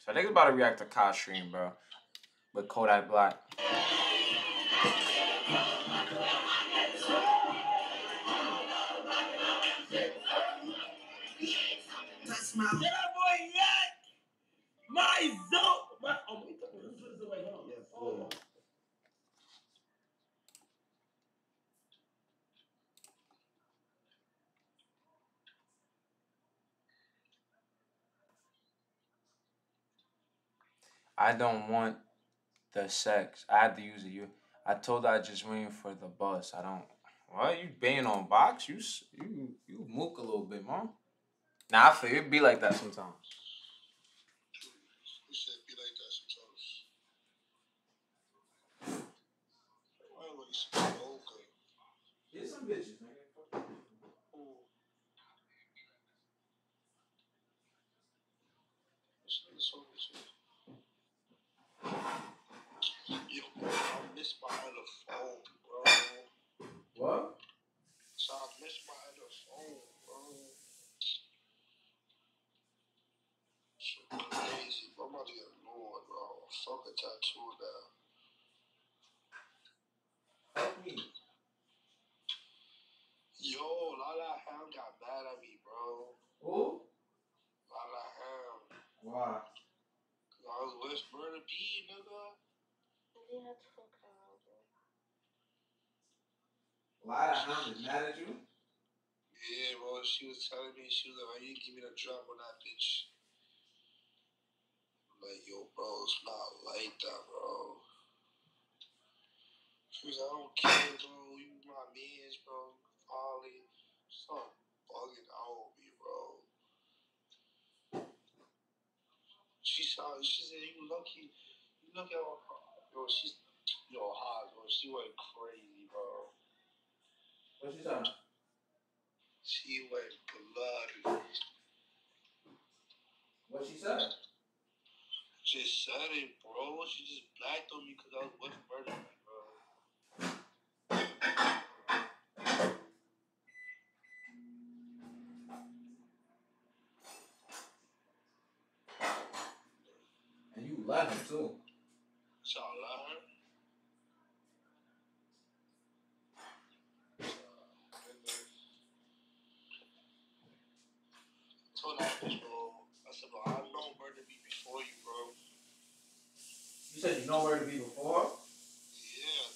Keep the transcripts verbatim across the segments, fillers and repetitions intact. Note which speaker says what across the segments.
Speaker 1: So niggas about to react to Kai stream, bro. With Kodak Black.
Speaker 2: That's my boy Yak! My zone! My, oh, wait, this is the way home. Yes, oh.
Speaker 1: I don't want the sex. I had to use it. You. I told her I just waiting for the bus. I don't. What you banging on box? You you you mook a little bit, mom. Nah, I feel it be like that sometimes.
Speaker 3: You said be like that sometimes. Why would you say okay?
Speaker 1: Get some bitches, nigga.
Speaker 3: Yo, bro, I miss my other phone, bro.
Speaker 1: What?
Speaker 3: So I miss my other phone, bro. Shit crazy. I'm about to get a new one, bro. Fuck a tattoo now.
Speaker 1: Help me.
Speaker 3: Yo, Lala Ham got mad at me, bro.
Speaker 1: Who?
Speaker 3: Lala Ham.
Speaker 1: Why?
Speaker 3: Cause I was with Murder B, nigga.
Speaker 1: Lala Ham is mad at you?
Speaker 3: Yeah, bro. She was telling me, she was like, why you didn't give me the drop on that bitch? I'm like, yo, bro, it's not like that, bro. She was like, I don't care, bro. You my mans, bro. Ollie. Stop bugging out on me, bro. She saw, she said, you lucky. You lucky how, yo, she's, yo, hot, bro. She went crazy, bro.
Speaker 1: What she saying?
Speaker 3: She went bloody.
Speaker 1: What she said?
Speaker 3: Just said it, bro. She just blacked on me because I was with Murder, bro.
Speaker 1: And you love him too.
Speaker 3: So I love her. I told that bitch, bro. I said, bro, I know Murder B before you, bro.
Speaker 1: You said you know where to be before?
Speaker 3: Yeah.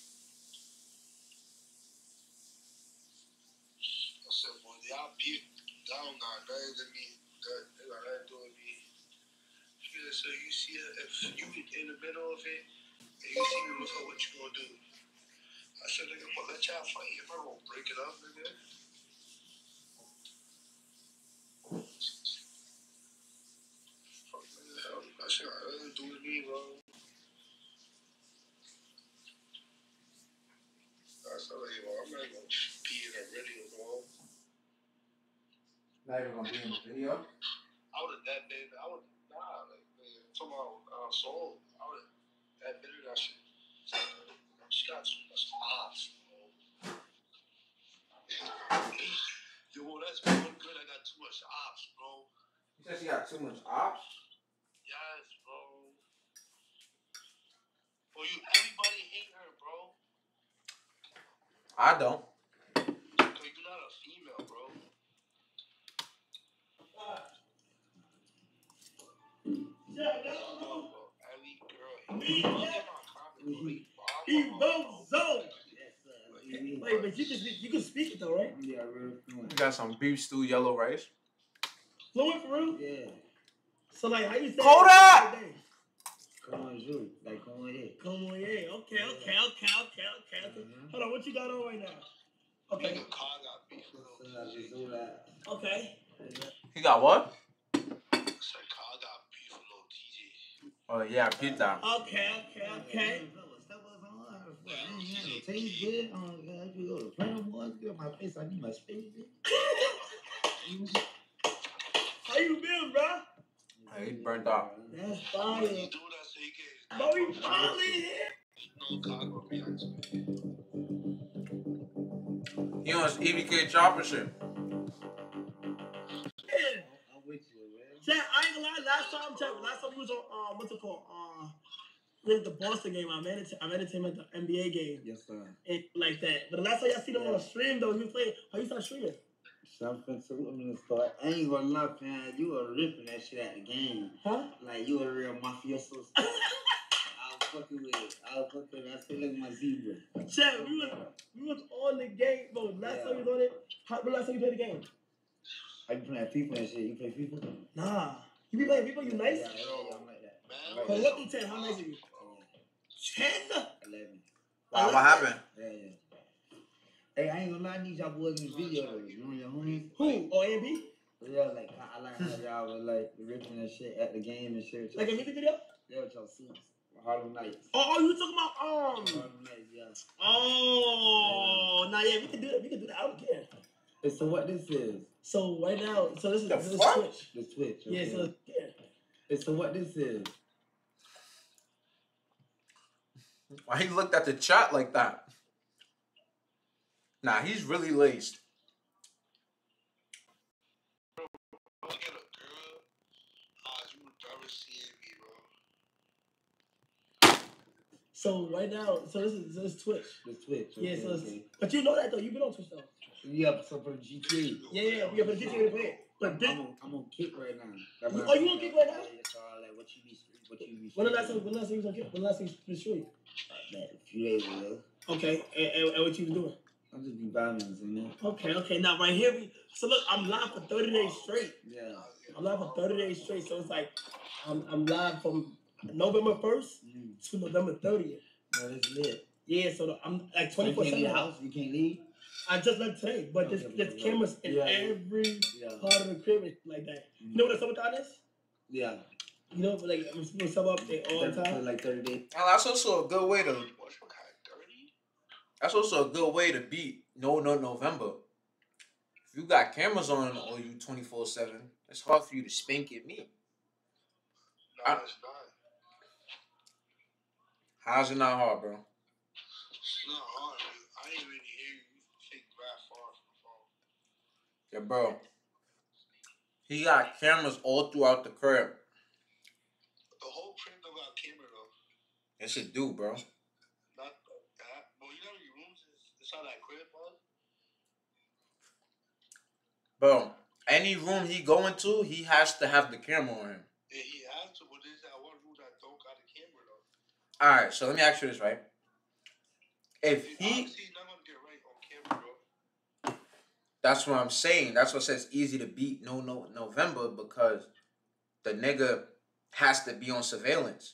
Speaker 3: I said, boy, y'all beat down got nothing to me. That they got nothing to do with me. She said, so you see her, if you in the middle of it, and you see me with her, what you gonna do? I said, nigga, I'm gonna let y'all fight. If I gonna break it up, nigga. Fuck, nigga. That shit got nothing to do with me, bro. I said, like, yo, I'm not gonna be in a video, bro.
Speaker 1: Not even gonna be in the video?
Speaker 3: I would've that been, I would, nah, like, man, I'm talking about uh, soul. I would've that been that shit. She got too much ops, bro. Yo, that's one good. I got too much ops, bro.
Speaker 1: You said she got too much ops?
Speaker 3: Yes, bro. Bro, you, everybody hate her, bro.
Speaker 1: I don't.
Speaker 3: Cause you're not a female, bro.
Speaker 2: Yeah,
Speaker 3: Bro, every girl hate her. Look at my comment, bro.
Speaker 2: He votes zone. Wait, but you can speak, you can speak it though, right?
Speaker 4: Yeah, real fluent.
Speaker 1: You got some beef stew, yellow rice.
Speaker 2: Fluent for real?
Speaker 4: Yeah.
Speaker 2: So like, how you say?
Speaker 1: Hold up!
Speaker 4: Come on, Drew. Like, come on here.
Speaker 2: Come on, yeah. Okay, okay, okay, okay, okay, okay.
Speaker 4: Mhm.
Speaker 2: Hold on, what you got on right now? Okay.
Speaker 3: Nigga, car got beef with Lil T J.
Speaker 2: Okay.
Speaker 1: He got what?
Speaker 3: Said car got beef with Lil T J.
Speaker 1: Oh yeah, pizza.
Speaker 2: Okay, okay, okay.
Speaker 4: Taste good. Oh, God, you go to Phantom Boys, get my face. I need my space.
Speaker 2: How you been, bro?
Speaker 1: Hey, he burnt out.
Speaker 2: That's
Speaker 3: Why
Speaker 2: fire.
Speaker 3: you do that so you can...
Speaker 2: Bro, we finally here.
Speaker 3: No car gonna react to me.
Speaker 1: He on his E V K chopper shit.
Speaker 2: Yeah.
Speaker 4: I'm with you, man.
Speaker 2: Chat, I ain't gonna lie, last time, check. Last time we was on, uh, what's it called? Uh, with the Boston game. I met I met him at the N B A game.
Speaker 4: Yes, sir.
Speaker 2: And like that. But the last time y'all seen him on a stream though, he was playing. How you start streaming?
Speaker 4: Something to I'm gonna start. I ain't gonna lie, man. You were ripping that shit at the game.
Speaker 2: Huh?
Speaker 4: Like you a real mafioso. I was fucking with it. I was fucking with it. I said, look at my zebra.
Speaker 2: Chat, we was we was on the game, bro. Last
Speaker 4: Yeah.
Speaker 2: time we was on it. How, the last time you played the game?
Speaker 4: Are you playing FIFA and shit? You play FIFA?
Speaker 2: Nah. You be playing people, you nice?
Speaker 4: Yeah, yeah, yeah, I'm like that.
Speaker 3: Man,
Speaker 4: I'm like
Speaker 2: But
Speaker 4: that.
Speaker 2: what through ten? How nice are you? Ten?
Speaker 4: eleven.
Speaker 1: Wow, what happened?
Speaker 4: Yeah, yeah. Hey, I ain't gonna lie, I need y'all boys in the video though. You know your homies?
Speaker 2: Who? Oh, A and B?
Speaker 4: Yeah, like I I like how y'all was like ripping that shit at the game and shit.
Speaker 2: Like a music video?
Speaker 4: Yeah, with y'all suits. Harlem Nights.
Speaker 2: Oh, oh, you talking about um?
Speaker 4: Harlem Nights, yeah.
Speaker 2: Oh, nah, yeah, we can do that. We can do that. I don't care.
Speaker 4: Hey, so what this is?
Speaker 2: So right now, so this is
Speaker 1: The
Speaker 2: this is
Speaker 1: fuck?
Speaker 2: Twitch.
Speaker 4: The Twitch.
Speaker 2: Yeah,
Speaker 4: okay.
Speaker 2: so yeah.
Speaker 4: Hey, so what this is?
Speaker 1: Why he looked at the chat like that? Nah, he's really laced.
Speaker 3: Look at a girl. Ah, you would never see me, bro.
Speaker 2: So right now, so this is this is Twitch.
Speaker 4: The Twitch.
Speaker 2: Yeah,
Speaker 4: Okay,
Speaker 2: so it's,
Speaker 4: okay.
Speaker 2: but you know that though. You been on Twitch though.
Speaker 4: Yeah, so for the G T
Speaker 2: Yeah, yeah, yeah. But G T A play it. But
Speaker 4: A.
Speaker 2: this,
Speaker 4: I'm on, I'm on kick right now. That's
Speaker 2: You-
Speaker 4: my-
Speaker 2: oh, you on Kick right now?
Speaker 4: Yeah, so I like what you be what you be
Speaker 2: when the last time, when the last time you was on Kick? When the last time you was street?
Speaker 4: Man, a few days ago.
Speaker 2: Okay, and, and, and what you was doing?
Speaker 4: I'm just be vibing, you know?
Speaker 2: Okay, okay. Now right here, we so look, I'm live for thirty days straight.
Speaker 4: Yeah.
Speaker 2: I'm live for thirty days straight. So it's like I'm I'm live from November first
Speaker 4: Mm.
Speaker 2: to November thirtieth.
Speaker 4: No, that's lit.
Speaker 2: Yeah, so the, I'm like
Speaker 4: So you
Speaker 2: twenty-four
Speaker 4: can't leave
Speaker 2: seven.
Speaker 4: the house? You can't leave?
Speaker 2: I just left today, but there's,
Speaker 4: Okay,
Speaker 2: there's
Speaker 4: okay,
Speaker 2: cameras in
Speaker 4: yeah, yeah.
Speaker 2: every
Speaker 4: Yeah.
Speaker 2: part of the crib and like that. You know what a summertime is?
Speaker 4: Yeah.
Speaker 2: You know, like I'm supposed to sub up there all the
Speaker 4: For
Speaker 2: time.
Speaker 4: like thirty days.
Speaker 1: Now, that's also a good way to.
Speaker 3: What's my kind dirty?
Speaker 1: That's also a good way to beat No No November. If you got cameras on or you twenty-four seven, it's hard for you to spank at me.
Speaker 3: No,
Speaker 1: I-
Speaker 3: it's not.
Speaker 1: How's it not hard, bro?
Speaker 3: It's not hard. I ain't really hear you. You take that far from the phone.
Speaker 1: Yeah, bro. He got cameras all throughout the crib.
Speaker 3: The whole crib don't got camera though.
Speaker 1: It should do, bro.
Speaker 3: Not that. Well, you know how many rooms is inside that crib, bro?
Speaker 1: Bro, any room he go into, he has to have the camera on him.
Speaker 3: Yeah, he has to, but there's that one room that don't got a camera though.
Speaker 1: All right, so let me ask you this, right? If
Speaker 3: He,
Speaker 1: he,
Speaker 3: obviously he's not gonna get right on camera, bro.
Speaker 1: that's what I'm saying. That's what says easy to beat No No November because the nigga has to be on surveillance.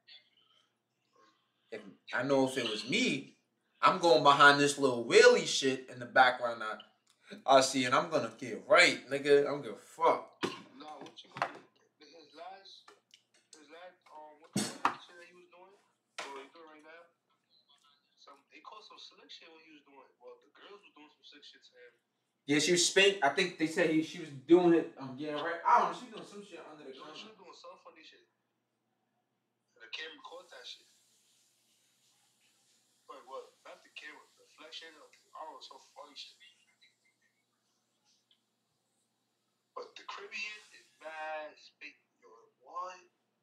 Speaker 1: If I know if it was me, I'm going behind this little wheelie shit in the background. I, I see, and I'm gonna get right, nigga. I'm gonna fuck.
Speaker 3: Nah, what you gonna do? His last, his last, um, what the fuck shit that he was doing? Or he doing right now? Some, they called some slick shit what he was doing. Well, the girls was doing some slick shit to him.
Speaker 1: Yeah, she was spank. I think they said he, she was doing it. Um, yeah, right. I don't know. She doing some shit under the
Speaker 3: You know, she
Speaker 1: camera.
Speaker 3: was doing some funny shit. And the camera caught that shit. Like what? Not the camera, the reflection of oh, some funny shit. But the Caribbean is mad speak. Yo, what?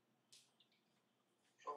Speaker 3: Yo.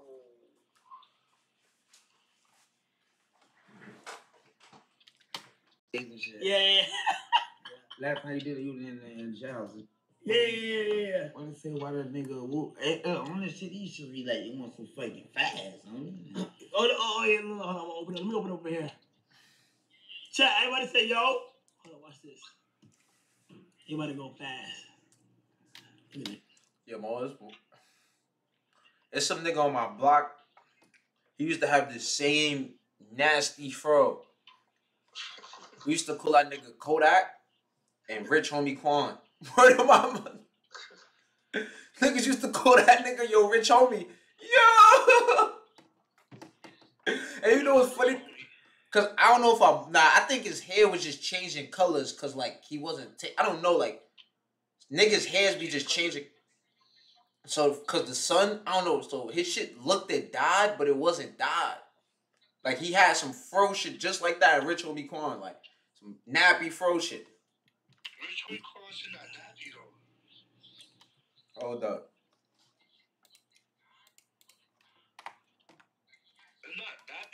Speaker 4: And shit.
Speaker 2: Yeah, yeah,
Speaker 4: Last time you did it, you was in the, in the shower.
Speaker 2: yeah, yeah, yeah, yeah, yeah.
Speaker 4: Wanna say why that nigga whoop? Hey, uh, on this shit, you should be like, you want some fucking fast, homie.
Speaker 2: Oh, no, oh, yeah, no, no, hold on, I'm gonna open it. Let me open it over here. Chat, everybody say yo. Hold on, watch this. You about to go fast. Look at it.
Speaker 1: Yeah, Mo, it's, it's some nigga on my block. He used to have the same nasty fro. We used to call that nigga Kodak and Rich Homie Quan. Word of my mother. Niggas used to call that nigga yo Rich Homie. Yo! And you know what's funny? Cause I don't know if I nah, I think his hair was just changing colors cause like he wasn't ta- I don't know, like niggas' hairs be just changing. So cause the sun, I don't know, so his shit looked it dyed, but it wasn't dyed. Like he had some fro shit just like that, Rich Homie Quan, like some nappy fro shit.
Speaker 3: Rich Homie Quan shit not nappy though.
Speaker 1: Hold up.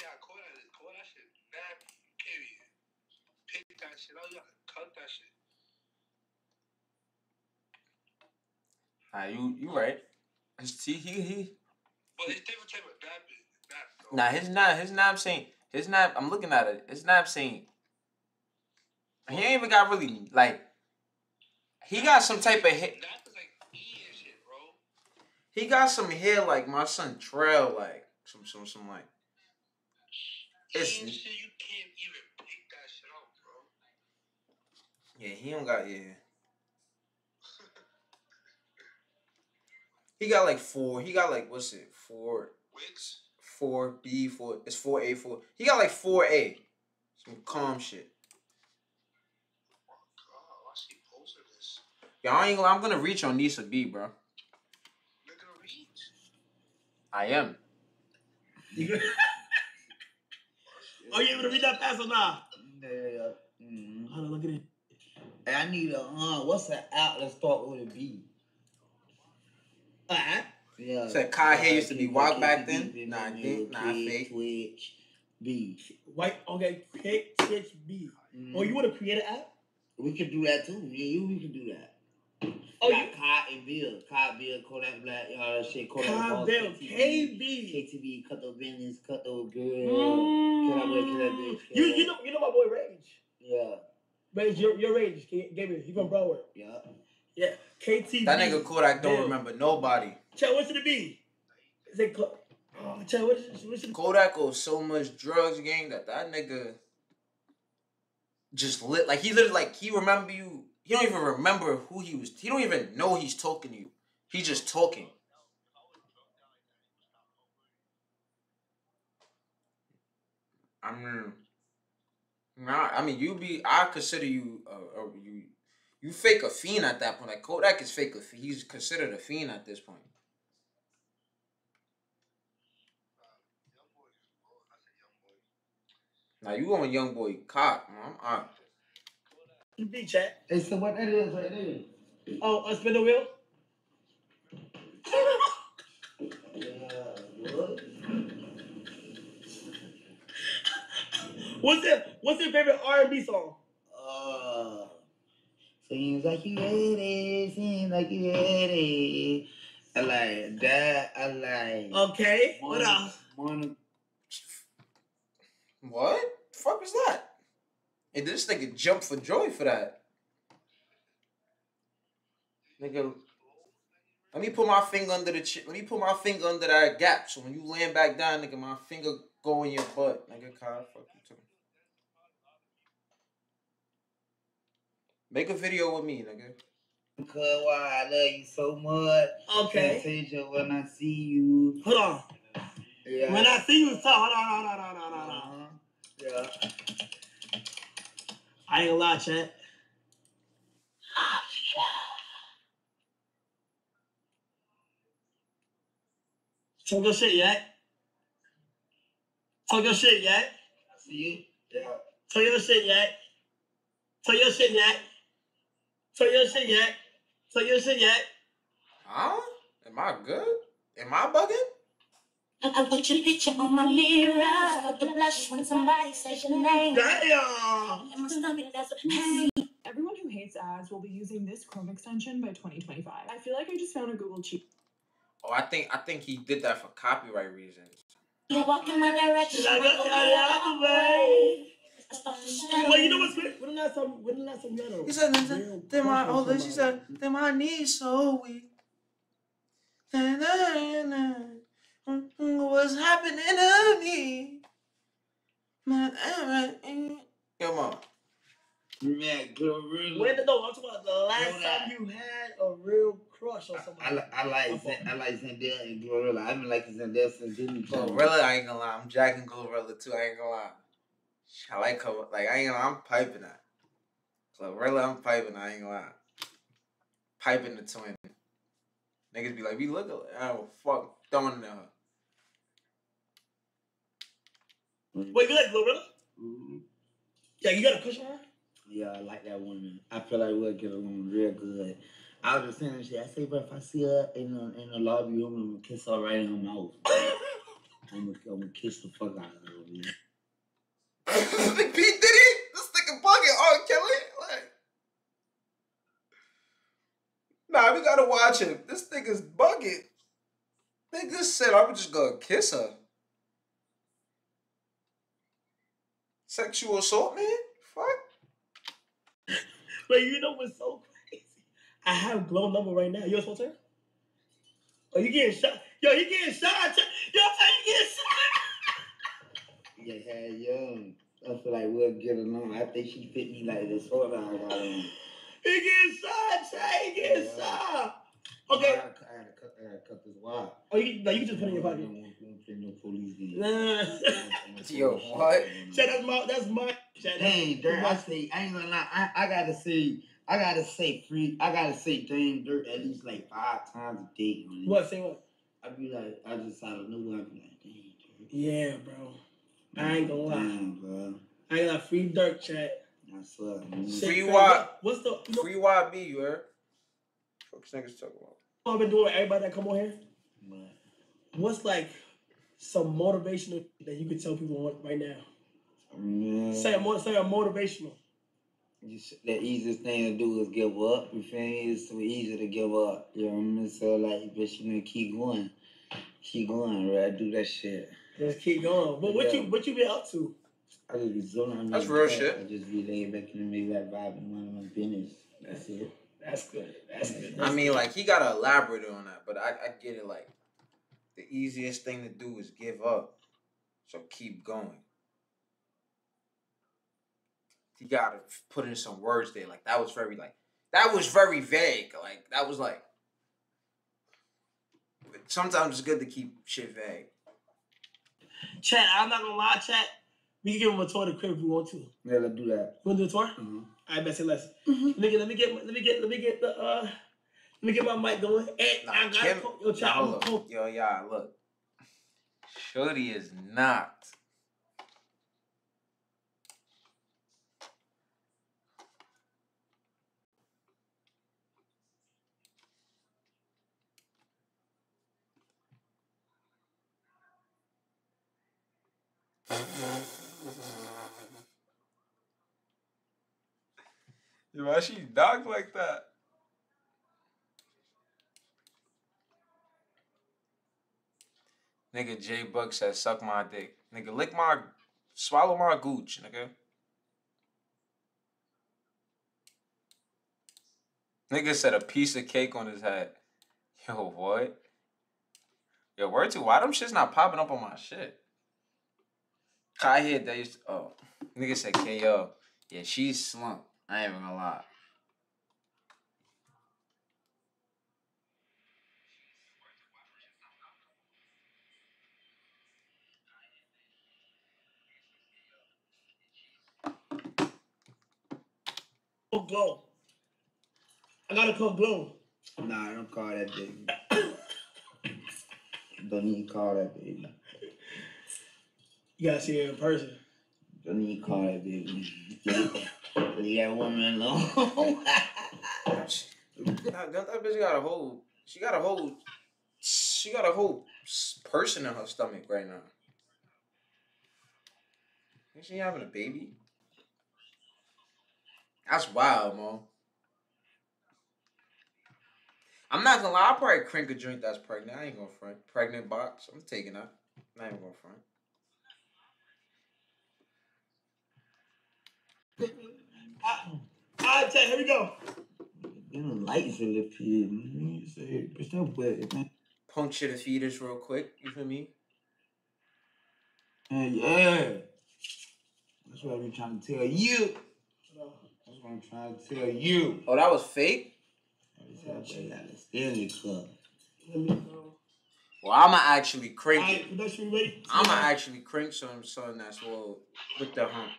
Speaker 3: yeah, call that, call that shit nappy, period. Pick that shit out, you gotta cut that shit.
Speaker 1: Nah, you you right. See, he he.
Speaker 3: But it's different type of napping. Nap, though.
Speaker 1: Nah, his nap, his nap saying, his nap. I'm looking at it. His nap saying, he ain't even got really like. He got some type of hair.
Speaker 3: Nap is like E and shit, bro.
Speaker 1: He got some hair like my son Trail, like some some some like. It's
Speaker 3: E and shit, you can't even pick that shit out, bro.
Speaker 1: yeah, he don't got yeah. He got like four. He got like what's it? Four,
Speaker 3: Wigs?
Speaker 1: four B, four. It's four A, four. He got like four A. Some calm shit.
Speaker 3: Oh my god, why she posted this?
Speaker 1: Yo, I ain't gonna, I'm gonna reach on Nisa B, bro.
Speaker 3: Nigga, reach.
Speaker 1: I am.
Speaker 2: You good? Oh, you able to read that fast or not?
Speaker 4: Yeah. Mm-hmm.
Speaker 2: Hold on, look at it.
Speaker 4: Hey, I need a uh, what's an app that start with a B?
Speaker 2: Alright.
Speaker 4: Yeah.
Speaker 1: Said Kai hair used to be walk back
Speaker 4: K T
Speaker 1: then.
Speaker 4: V,
Speaker 1: Nah, I
Speaker 4: yeah,
Speaker 1: think nah,
Speaker 4: Twitch,
Speaker 1: fake.
Speaker 4: Twitch, B.
Speaker 2: White. Okay. Create Twitch B.
Speaker 4: Mhm.
Speaker 2: Oh, you want to create an app?
Speaker 4: We could do that too. Me and you, we can do that.
Speaker 2: Oh,
Speaker 4: Got
Speaker 2: you.
Speaker 4: Kai and Bill. Kai, Bill, Kodak Black, all that shit. Kodak
Speaker 2: Kai
Speaker 4: Boss,
Speaker 2: Bill,
Speaker 4: K T V,
Speaker 2: K B.
Speaker 4: K T V, cut the business, cut the girl.
Speaker 2: Mm.
Speaker 4: Can I wear, can I bitch?
Speaker 2: You you know you know my boy Rage.
Speaker 4: Yeah.
Speaker 2: Rage, your your Rage. Gabriel, he from Broward.
Speaker 4: Yeah.
Speaker 2: Yeah. K T V.
Speaker 1: That nigga Kodak don't
Speaker 2: Bill.
Speaker 1: remember nobody.
Speaker 2: Chad, what should it be? Is it cl- oh, Chad, what, is, what should it
Speaker 1: Kodak owes so much drugs gang that that nigga just lit. Like he literally like he remember you. He don't even remember who he was. He don't even know he's talking to you. He just talking. I mean, nah, I mean you be. I consider you. Uh, uh, you. You fake a fiend at that point. Like Kodak is fake a fiend. He's considered a fiend at this point. Now you on young boy cock, man. I'm out.
Speaker 2: be, Chad?
Speaker 4: Hey, so what that is right there?
Speaker 2: Oh, uh, spin the wheel.
Speaker 4: Yeah, what?
Speaker 2: What's your What's your favorite R and B song?
Speaker 4: Uh, seems like you ready, seems like you ready. I like that, I like.
Speaker 2: Okay. What else?
Speaker 4: Morning.
Speaker 1: What? The fuck is that? And this nigga jump for joy for that. Nigga, let me put my finger under the ch- let me put my finger under that gap. So when you land back down, nigga, my finger go in your butt. Nigga, Kyle, fuck you too. Make a video with me, nigga.
Speaker 4: Because why I love you so much.
Speaker 2: Okay.
Speaker 4: Attention when I see you.
Speaker 2: Hold on.
Speaker 4: Yeah.
Speaker 2: When I see you, stop. Hold on, hold on, hold on, hold on, hold on.
Speaker 4: Uh-huh. Yeah.
Speaker 2: I ain't gonna lie, Chad. Talk your shit, yeah? Talk your shit, yeah?
Speaker 4: See you? Yeah.
Speaker 2: Talk your shit, yeah? Talk your shit, yeah? Talk your shit, yeah? Talk your shit, yeah?
Speaker 1: Huh? Am I good? Am I bugging?
Speaker 5: I put your picture on my mirror. The blush when somebody says your name.
Speaker 2: Damn!
Speaker 5: And my stomach does a pain.
Speaker 6: Everyone who hates ads will be using this Chrome extension by twenty twenty-five. I feel like I just found a Google cheat.
Speaker 1: Oh, I think I think he did that for copyright reasons.
Speaker 5: You walk in my direction.
Speaker 2: I got
Speaker 5: I
Speaker 2: out of the way.
Speaker 5: start to strain.
Speaker 2: Well, you know what's great? When the last time, when the last time you had a
Speaker 1: He said,
Speaker 2: real
Speaker 1: then my
Speaker 2: crush on
Speaker 1: oh, she
Speaker 2: somebody?
Speaker 1: said, then my knees so weak. Na, na, na. Mm, mm, What's happening to me? My- Come on.
Speaker 4: Man, Gorilla.
Speaker 2: When the, no, I'm talking about the last
Speaker 4: Hold
Speaker 2: time
Speaker 4: on.
Speaker 2: you had a real crush on
Speaker 4: I,
Speaker 2: somebody.
Speaker 4: I, li- I like Zen- I like Zendaya and Glorilla. I've been liking Zendaya since Disney Channel.
Speaker 1: Glorilla, I ain't gonna lie. I'm jacking Glorilla too. I ain't gonna lie. I like her. Like, I ain't gonna lie. I'm piping that. Glorilla, I'm piping. I ain't gonna lie. Piping the twin. Niggas be like, we look alike. Oh, fuck. Throwing it at her.
Speaker 2: Wait, you like Glorilla?
Speaker 4: Mhm.
Speaker 2: Yeah, you got a crush on her?
Speaker 4: Yeah, I like that woman. I feel like we'll get along real good. I was just saying that shit. I say, but if I see her in the, in the lobby room, I'm gonna kiss her right in her mouth. I'm gonna, I'm gonna kiss the fuck out of her, man.
Speaker 1: P. Diddy? This nigga bugging. Oh, Kelly? Like, nah, we gotta watch him. This nigga's bugging. Nigga said I'm just gonna kiss her. Sexual assault, man? Fuck.
Speaker 2: But you know what's so crazy? I have Glow number right now. You want to her? Oh, you getting shot? Yo, you getting shot? Yo, I'm telling you, getting shot.
Speaker 4: Yeah, young. I feel like we'll get along. I think she fit me like this. Hold on, I got on.
Speaker 2: He getting shot, Trey. He getting
Speaker 4: Yeah.
Speaker 2: shot. Okay.
Speaker 4: I gotta, I gotta, cut, I gotta cut this wire.
Speaker 2: Oh, you, no, you can just put it in your pocket.
Speaker 4: No police in.
Speaker 2: Nah.
Speaker 1: Yo, what?
Speaker 2: Chat, that's my, that's my. Chat,
Speaker 4: Dang, Dirt, I say, I ain't gonna lie, I, I gotta say, I gotta say free, I gotta say Dame Dirt at least like five times a day. Man.
Speaker 2: What? Say what?
Speaker 4: I be like, I just out of nowhere, I be like, dang, Dirt.
Speaker 2: Yeah, bro. I ain't gonna lie.
Speaker 4: Damn, bro.
Speaker 2: I ain't got free Dirt, chat.
Speaker 4: I swear. Man.
Speaker 2: Shit
Speaker 1: Free
Speaker 2: crazy.
Speaker 1: what?
Speaker 2: What's the? You know,
Speaker 1: Free Y B, you heard? Fuck's niggas talking about?
Speaker 2: what I've been doing with everybody that come on here?
Speaker 4: But,
Speaker 2: What's like some motivational that you could tell people right now?
Speaker 4: man,
Speaker 2: Say a, mo- say a motivational.
Speaker 4: just, the easiest thing to do is give up. You feel me? It's so easy to give up. You know what I mean? So, like, but you know, keep going. Keep going, right? Do that shit.
Speaker 2: Just keep going. But what
Speaker 4: Yeah.
Speaker 2: you what you been up to?
Speaker 4: I just be zoning.
Speaker 1: That's real shit.
Speaker 4: I just be laying back in the maybe like vibing one of my business. That's it.
Speaker 2: That's good. That's good.
Speaker 1: I
Speaker 2: That's
Speaker 1: mean,
Speaker 2: good.
Speaker 1: like, he gotta elaborate on that, but I, I get it. Like, the easiest thing to do is give up. So keep going. He gotta put in some words there. Like, that was very, like, that was very vague. Like, that was like, sometimes it's good to keep shit vague.
Speaker 2: Chat, I'm not gonna lie, chat. We can give him a tour of the crib if we want to.
Speaker 4: Yeah, let's do that.
Speaker 2: You want to do a tour?
Speaker 4: Mm-hmm.
Speaker 2: I bet say less. Let me get, let me get, let me get, let me get the, uh, let me get my mic going. And
Speaker 1: Nah,
Speaker 2: I got
Speaker 1: Kim,
Speaker 2: to co- yo, chat.
Speaker 1: nah,
Speaker 2: I'm
Speaker 1: hold
Speaker 2: gonna
Speaker 1: up. Yo, yeah, look. Shorty is not. Yo, why she dog like that? Nigga J Buck said, suck my dick. Nigga, lick my, swallow my gooch, nigga. Nigga said a piece of cake on his head. Yo, what? Yo, word to, why them shits not popping up on my shit? I hear they used to, oh. Nigga said K O. Yeah, she's slumped. I ain't even gonna lie.
Speaker 2: call Glow. I gotta call Glow.
Speaker 4: Nah, I don't call that baby. Don't even call that baby.
Speaker 2: You gotta see her in person.
Speaker 4: Don't even call that baby. Leave that woman alone.
Speaker 1: That, that bitch got a whole, she got a whole, she got a whole person in her stomach right now. Is she having a baby? That's wild, man. I'm not gonna lie, I'll probably crank a drink that's pregnant. I ain't gonna front. Pregnant box, I'm taking that. I ain't gonna front.
Speaker 2: Alright, chat, here we go.
Speaker 4: Them lights are lifted. Man. Say, bitch, don't put it, man.
Speaker 1: Puncture the fetus real quick, you feel me?
Speaker 4: Hey, yeah. That's what I'm trying to tell you. That's what I'm trying to tell you.
Speaker 1: Oh, that was fake?
Speaker 4: That's how I got a Stanley Cup.
Speaker 2: Let me go.
Speaker 1: Well, I'ma actually crank
Speaker 2: Alright,
Speaker 1: it.
Speaker 2: production, you ready?
Speaker 1: I'ma actually crank some something that's well with the hump.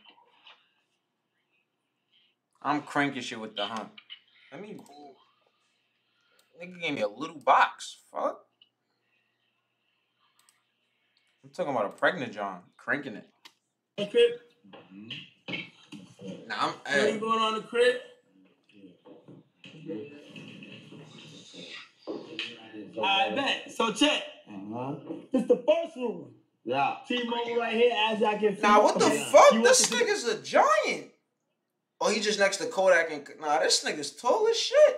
Speaker 1: I'm cranking shit with the hump. I mean, nigga gave me a little box. Fuck. I'm talking about a pregnant John. Cranking it.
Speaker 2: The crib.
Speaker 1: Nah, I'm.
Speaker 2: What
Speaker 1: Hey,
Speaker 2: you going on the crib? I bet. So check.
Speaker 4: Uh-huh.
Speaker 2: This the first room.
Speaker 4: Yeah.
Speaker 2: T-Mobile right here. As y'all can see.
Speaker 1: Nah, what the
Speaker 4: Yeah.
Speaker 1: fuck?
Speaker 2: You want
Speaker 1: This
Speaker 2: to-
Speaker 1: nigga's a giant. Oh, he just next to Kodak and nah, this nigga's tall as shit.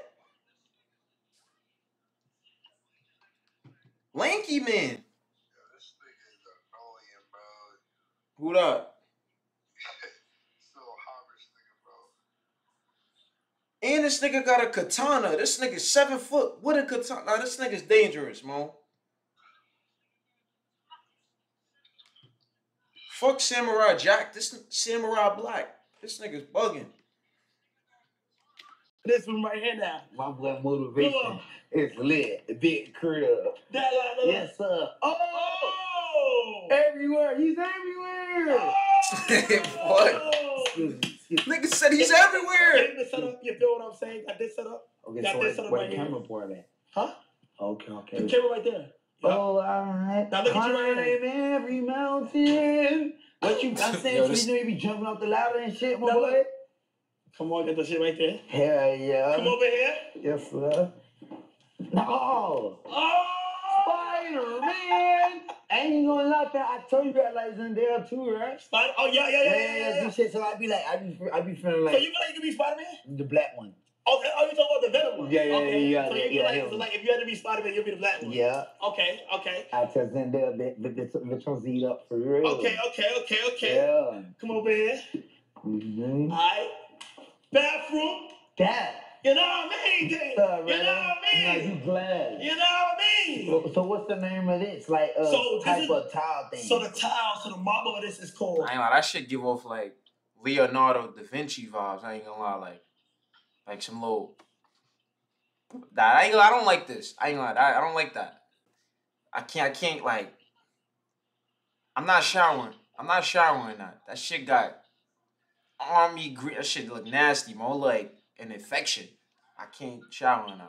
Speaker 1: Lanky man.
Speaker 3: Yo, this nigga is annoying, bro.
Speaker 1: Who that?
Speaker 3: Still Hobbits nigga, bro.
Speaker 1: And this nigga got a katana. This nigga's seven foot with a katana. Nah, this nigga's dangerous, Mo. Fuck Samurai Jack. This Samurai Black. This nigga's bugging.
Speaker 2: This one right here now.
Speaker 4: My boy motivation is lit. Big crib.
Speaker 2: That, that, that,
Speaker 4: Yes, sir. Oh!
Speaker 2: Oh!
Speaker 4: Everywhere. He's everywhere.
Speaker 1: What?
Speaker 2: Oh!
Speaker 4: Excuse me. Excuse me.
Speaker 1: Nigga said he's
Speaker 2: Got
Speaker 1: everywhere.
Speaker 2: this set up. You feel what I'm saying? Got this set up.
Speaker 4: Okay,
Speaker 2: Got
Speaker 4: so
Speaker 2: this
Speaker 4: where,
Speaker 2: set up
Speaker 4: where
Speaker 2: right
Speaker 4: the
Speaker 2: here.
Speaker 4: camera part at?
Speaker 2: Huh?
Speaker 4: Okay,
Speaker 2: The
Speaker 4: okay.
Speaker 2: camera right there. Yeah.
Speaker 4: Oh, all right.
Speaker 2: Now look at you right here.
Speaker 4: Climb every mountain. What you? I'm saying,
Speaker 1: Yo,
Speaker 4: so
Speaker 1: this-
Speaker 4: you know you be jumping off the ladder and shit, my
Speaker 2: Now
Speaker 4: boy.
Speaker 2: look. Come on, get the shit right there.
Speaker 4: Hell yeah.
Speaker 2: Come over here.
Speaker 4: Yes, sir. No.
Speaker 2: Oh!
Speaker 4: Spider-Man. I ain't gonna lie, man. I told you that like Zendaya too, right?
Speaker 2: Spider. Oh yeah, yeah, yeah, yeah, yeah. yeah,
Speaker 4: do shit. So I be like, I be, I be feeling
Speaker 2: So
Speaker 4: like
Speaker 2: you feel like you can be Spider-Man?
Speaker 4: the black one.
Speaker 2: Okay. Oh, you talking about the Venom one?
Speaker 4: Yeah, yeah,
Speaker 2: okay.
Speaker 4: yeah,
Speaker 2: So you
Speaker 4: yeah,
Speaker 2: feel
Speaker 4: yeah,
Speaker 2: like,
Speaker 4: him.
Speaker 2: so like if you had to be Spider-Man, you'll be the black one.
Speaker 4: Yeah.
Speaker 2: Okay. Okay.
Speaker 4: I tell Zendaya that that this this one's eat up for real.
Speaker 2: Okay. Okay. Okay. Okay.
Speaker 4: Yeah.
Speaker 2: Come over here.
Speaker 4: Mm-hmm.
Speaker 2: All right. Bathroom.
Speaker 4: That.
Speaker 2: You know what I mean?
Speaker 4: What's up,
Speaker 2: You
Speaker 4: brother?
Speaker 2: know what I
Speaker 4: Now
Speaker 2: mean?
Speaker 4: you glad.
Speaker 2: You know what I mean?
Speaker 4: So, so what's the name of this? Like a
Speaker 2: So this
Speaker 4: type
Speaker 2: is-
Speaker 4: of tile thing.
Speaker 2: So the tile, so the marble of this is called.
Speaker 1: I ain't gonna lie, that shit give off like Leonardo da Vinci vibes. I ain't gonna lie, like like some little. That I ain't gonna, I don't like this. I ain't gonna lie, I, I don't like that. I can't. I can't like. I'm not showering. I'm not showering that. That shit got army green. That shit look nasty, more like an infection. I can't shower in that.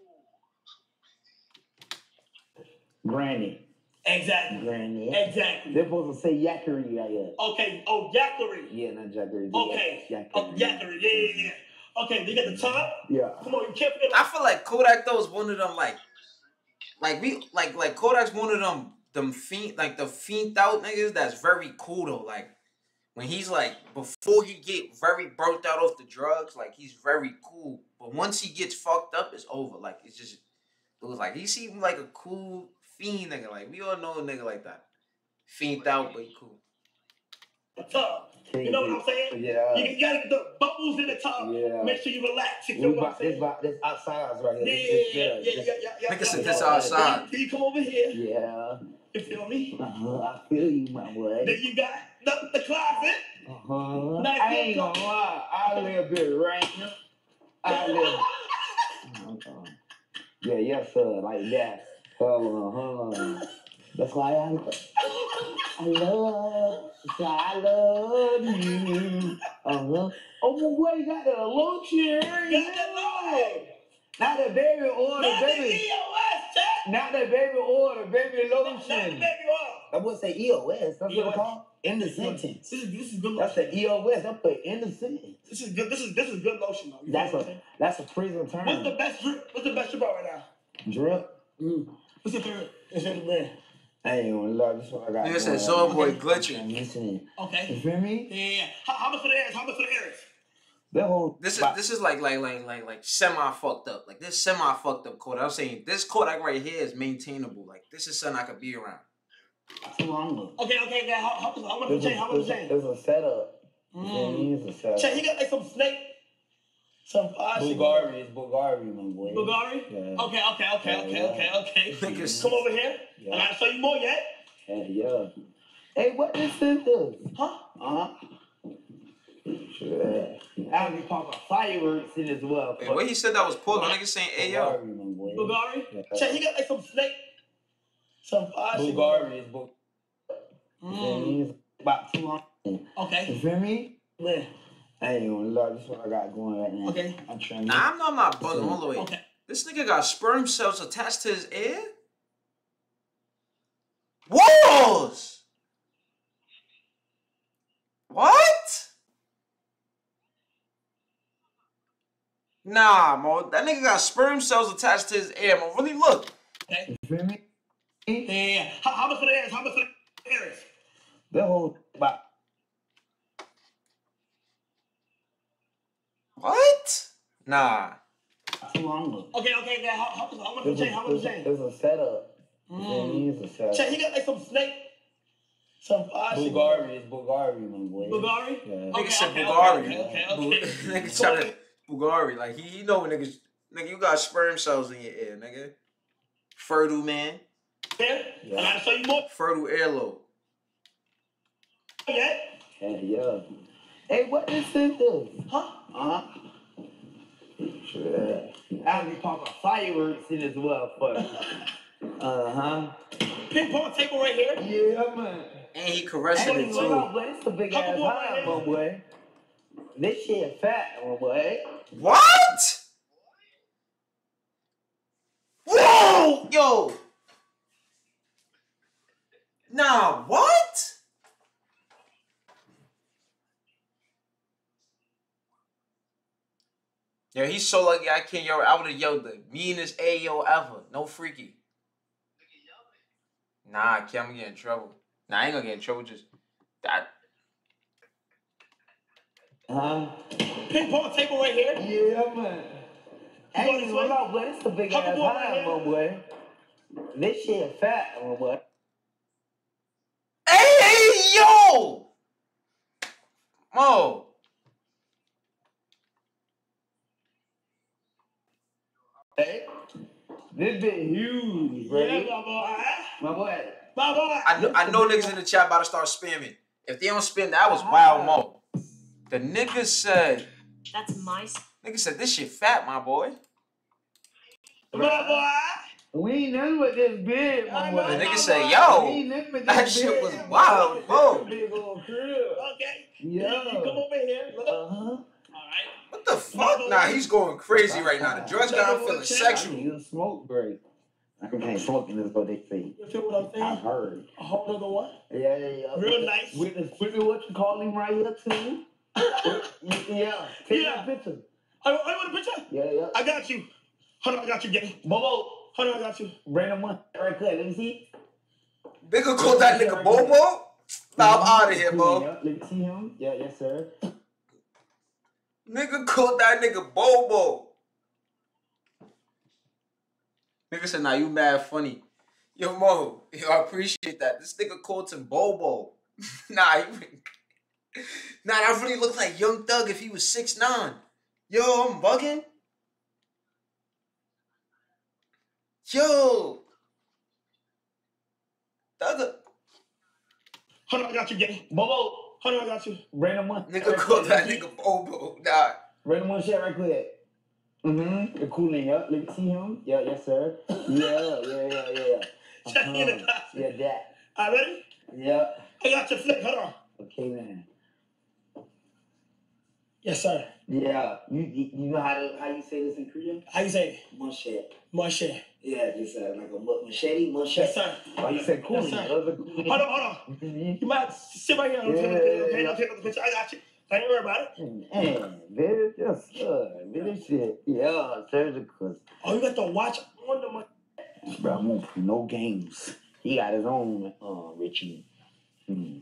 Speaker 4: Granny.
Speaker 2: Exactly.
Speaker 4: Granny.
Speaker 2: Exactly.
Speaker 4: They're supposed to say yakkery right here.
Speaker 2: Okay. Oh, Yakkery.
Speaker 4: Yeah, not jackery.
Speaker 2: Okay.
Speaker 4: Yakkery.
Speaker 2: Oh, Yakkery. Yeah, yeah, yeah. Okay, they got the top.
Speaker 4: Yeah.
Speaker 2: Come on, you can't forget.
Speaker 1: I feel like Kodak though is one of them like, like we like like Kodak's one of them them fiend like the fiend out niggas that's very cool though. Like when he's like before he get very burnt out off the drugs, like he's very cool. But once he gets fucked up, it's over. Like it's just it was like he seemed like a cool fiend nigga. Like we all know a nigga like that. Fiend out, but he cool.
Speaker 2: The top. You know what I'm saying?
Speaker 4: Yeah.
Speaker 2: You, you gotta get the bubbles in the top.
Speaker 4: Yeah.
Speaker 2: Make sure you relax. You
Speaker 4: We
Speaker 2: feel what I'm
Speaker 4: about, this,
Speaker 2: saying?
Speaker 4: about, this outside right
Speaker 2: Yeah,
Speaker 4: here. This,
Speaker 2: yeah,
Speaker 4: this,
Speaker 2: yeah,
Speaker 4: this,
Speaker 2: yeah, yeah, yeah.
Speaker 1: Nigga
Speaker 2: yeah,
Speaker 1: said
Speaker 2: yeah.
Speaker 1: this
Speaker 2: Then
Speaker 1: outside.
Speaker 2: you, then you come over here.
Speaker 4: Yeah.
Speaker 2: You feel me?
Speaker 4: Uh-huh. I feel you, my boy.
Speaker 2: Then you got the, the closet.
Speaker 4: Uh-huh.
Speaker 2: Nice
Speaker 4: I ain't
Speaker 2: little
Speaker 4: gonna lie. I live bit right now. I live. Uh-uh. Yeah, yes, sir. Like that. Hold on, hold on. That's why I, I love, I love you. Uh-huh. Oh, my boy, you got the lotion.
Speaker 2: Got the lotion.
Speaker 4: Not the baby or the
Speaker 2: Not the
Speaker 4: baby.
Speaker 2: E O S, chat.
Speaker 4: Not the baby or the baby
Speaker 2: Not the
Speaker 4: lotion.
Speaker 2: baby oil.
Speaker 4: I would say E O S. That's
Speaker 2: E
Speaker 4: what
Speaker 2: O S.
Speaker 4: it's called. In the sentence.
Speaker 2: This is this is good
Speaker 4: That's
Speaker 2: lotion.
Speaker 4: the E O S. I put in the sentence.
Speaker 2: This is good. This is this is good lotion though. You
Speaker 4: That's
Speaker 2: feel what I'm
Speaker 4: a
Speaker 2: saying?
Speaker 4: that's a prison term.
Speaker 2: What's the best drip? What's the best drip out right now?
Speaker 4: Drip.
Speaker 2: Mm. What's your favorite? What's your favorite brand?
Speaker 4: I ain't gonna lie. This one I got.
Speaker 1: Nigga said
Speaker 4: going
Speaker 1: Soul
Speaker 4: on.
Speaker 1: Boy
Speaker 2: Okay.
Speaker 1: glitching.
Speaker 4: I'm listening. You
Speaker 2: Okay.
Speaker 4: feel me?
Speaker 2: Yeah, yeah, yeah. How, how much for the airs? How much for the airs?
Speaker 4: That whole
Speaker 1: This is this is like like like like like semi fucked up. Like this semi fucked up Kodak. I'm saying this Kodak right here is maintainable. Like this is something I could be around.
Speaker 4: too long.
Speaker 2: Okay, okay, okay. How, how, how much the
Speaker 4: It's
Speaker 2: chain? How
Speaker 4: a,
Speaker 2: much the
Speaker 4: it's,
Speaker 2: chain?
Speaker 4: a, it's a setup. You feel
Speaker 2: Mm.
Speaker 4: me? It's a setup.
Speaker 2: Check, he got like some snake, some fire shit.
Speaker 4: Bulgari. It's Bulgari, my boy.
Speaker 2: Bulgari?
Speaker 4: Yeah.
Speaker 2: Okay, okay, okay, okay,
Speaker 4: Yeah.
Speaker 2: okay, okay.
Speaker 1: Niggas-
Speaker 2: Come over here. I
Speaker 4: Yeah.
Speaker 2: gotta show you more yet.
Speaker 4: Yeah. yeah. Hey, what this is?
Speaker 2: Huh?
Speaker 4: Uh-huh. Sure. I'll be popping fireworks in as well.
Speaker 1: Wait, what he said that was pause. My nigga saying Ayo.
Speaker 4: Bulgari, my boy.
Speaker 2: Bulgari?
Speaker 4: Yeah.
Speaker 2: Check, he got like some snake, some fire shit.
Speaker 4: Bulgari is Bulgari.
Speaker 2: Mm.
Speaker 4: It's about two hundred. You
Speaker 2: Okay.
Speaker 4: feel me?
Speaker 2: Yeah.
Speaker 4: I ain't gonna lie, this is what I got going right now.
Speaker 2: Okay.
Speaker 4: I'm trying to.
Speaker 1: Nah, I'm not, I'm not bugging all the way.
Speaker 2: Okay.
Speaker 1: This nigga got sperm cells attached to his ear? Walls! What? Nah, Mo. That nigga got sperm cells attached to his ear, Mo. Really look.
Speaker 2: Okay.
Speaker 4: You feel me?
Speaker 2: Yeah, yeah, yeah. How, how much for the airs? How much for the Paris.
Speaker 4: The whole about
Speaker 1: What? Nah.
Speaker 4: too long ago.
Speaker 2: Okay, okay, okay. How, how, how much
Speaker 4: It's
Speaker 2: the
Speaker 4: a,
Speaker 2: chain? How much the
Speaker 4: it's a,
Speaker 2: chain?
Speaker 4: it's a setup.
Speaker 2: Mm.
Speaker 4: It's a setup.
Speaker 2: Check, he got like some snake. Some uh, shit.
Speaker 4: Bulgari, it's Bulgari, my boy.
Speaker 2: Bulgari?
Speaker 4: Yeah.
Speaker 1: Nigga
Speaker 2: Okay,
Speaker 1: said
Speaker 2: okay,
Speaker 1: Bulgari.
Speaker 2: okay, okay, okay.
Speaker 1: Nigga trying to Bulgari. Like, he, he know when niggas, nigga, you got sperm cells in your ear, nigga. Fertile man.
Speaker 2: Yeah?
Speaker 4: Yeah.
Speaker 2: I gotta show you more.
Speaker 1: Fertile earlobe.
Speaker 2: Yeah?
Speaker 4: Yeah, yeah. Hey, what this is?
Speaker 2: Huh?
Speaker 4: Uh-huh. Sure. I'll be popping fireworks in this motherfucker. Uh-huh.
Speaker 2: Ping pong table right here.
Speaker 4: Yeah, man.
Speaker 1: And he caressing
Speaker 4: Hey,
Speaker 1: it
Speaker 4: what
Speaker 1: too.
Speaker 4: up, boy? This a big ass
Speaker 2: Couple more
Speaker 4: high,
Speaker 2: right
Speaker 4: my
Speaker 2: here.
Speaker 4: boy. This shit fat, my boy.
Speaker 1: What? Whoa! Yo! Nah, what? Yo, he's so lucky I can't yell. I would have yelled the meanest Ayo ever. No freaky. Nah, I can't. I'm gonna get in trouble. Nah, I ain't gonna get in trouble. Just that.
Speaker 4: Huh?
Speaker 2: Ping pong table right here.
Speaker 4: Yeah, man.
Speaker 2: You going
Speaker 4: Hey,
Speaker 2: this
Speaker 4: what
Speaker 2: way?
Speaker 4: up, boy? This a big
Speaker 2: Couple
Speaker 4: ass
Speaker 2: more
Speaker 4: high,
Speaker 2: right
Speaker 4: my boy. This shit fat, my boy.
Speaker 1: Hey, hey, yo! Mo.
Speaker 4: Hey, this bit huge,
Speaker 2: Yeah,
Speaker 4: buddy.
Speaker 2: my boy.
Speaker 4: My boy.
Speaker 2: My boy.
Speaker 1: I know, I know niggas in the chat about to start spamming. If they don't spam, that was wild, Mo. The nigga said,
Speaker 5: That's my.
Speaker 1: nigga said, this shit fat, my boy.
Speaker 2: My boy.
Speaker 4: We ain't nothing but this big, my
Speaker 2: I
Speaker 4: boy.
Speaker 2: know,
Speaker 1: The
Speaker 2: my
Speaker 1: nigga said,
Speaker 2: boy.
Speaker 4: We
Speaker 1: yo,
Speaker 4: ain't nothing but
Speaker 1: that
Speaker 4: this
Speaker 1: shit
Speaker 4: big,
Speaker 1: was
Speaker 4: my
Speaker 1: wild,
Speaker 4: boy.
Speaker 1: bro.
Speaker 4: Big old crib.
Speaker 2: Okay.
Speaker 4: Yeah.
Speaker 2: You come over here. Look.
Speaker 4: Uh-huh.
Speaker 2: All right.
Speaker 1: What the fuck? Nah, he's going crazy right now. The drugs got him feeling
Speaker 4: I
Speaker 1: sexual.
Speaker 4: need a smoke break. I can't smoke in this, what they say.
Speaker 2: You feel what I'm
Speaker 4: I
Speaker 2: saying?
Speaker 4: heard.
Speaker 2: A whole other one.
Speaker 4: Yeah, yeah, yeah.
Speaker 2: Real nice.
Speaker 4: Witness, witness what you call him right here, too. Yeah. Take
Speaker 2: Yeah.
Speaker 4: a picture.
Speaker 2: I, I want a picture.
Speaker 4: Yeah, yeah.
Speaker 2: I got you. Hold on, I got you, gang.
Speaker 4: Bobo,
Speaker 2: Hold on, I got you.
Speaker 4: bring him one right there. Let me see.
Speaker 1: Nigga called that nigga Bobo? Nah, I'm out of here, bro.
Speaker 4: Yeah, let me see him. Yeah, yes, sir.
Speaker 1: Nigga called that nigga Bobo. Nigga said, nah, you mad funny. Yo, Mo, yo, I appreciate that. This nigga called him Bobo. Nah, he, nah, that really looked like Young Thug if he was six nine. Yo, I'm bugging. Yo. Thug.
Speaker 2: Hold on, I got you, gang.
Speaker 4: Bobo,
Speaker 2: Hold on, I got you.
Speaker 4: bring him one.
Speaker 1: Nigga called that nigga Bobo. Nah.
Speaker 4: Bring him one shot right quick. Mm-hmm. The cooling up. Let me see him. Yeah, yes, sir. Yeah, yeah, yeah, yeah.
Speaker 2: Check in the
Speaker 4: Uh-huh.
Speaker 2: class.
Speaker 4: Yeah, that.
Speaker 2: All right, ready?
Speaker 4: Yeah.
Speaker 2: I got your flick. Hold on.
Speaker 4: Okay, man.
Speaker 2: Yes, sir.
Speaker 4: Yeah. You you, you know how to how you say this in Korean?
Speaker 2: How you say it?
Speaker 4: Machete.
Speaker 2: Moshe.
Speaker 4: Yeah, just uh, like a mu- machete, machete.
Speaker 2: Yes, sir.
Speaker 4: Oh, you said cooling.
Speaker 2: Yes, sir.
Speaker 4: Those are cooling.
Speaker 2: Hold on, hold on.
Speaker 4: Mhm.
Speaker 2: You might sit right here. I'm
Speaker 4: Yeah,
Speaker 2: taking the picture. Okay,
Speaker 4: yeah.
Speaker 2: I'm taking the picture. I got you. Don't you worry about it.
Speaker 4: Man, very just uh, very shit. Yeah, surgical.
Speaker 2: Oh, you got the watch on the mic.
Speaker 4: Bro, I won't play no games. He got his own uh Richie. Hmm.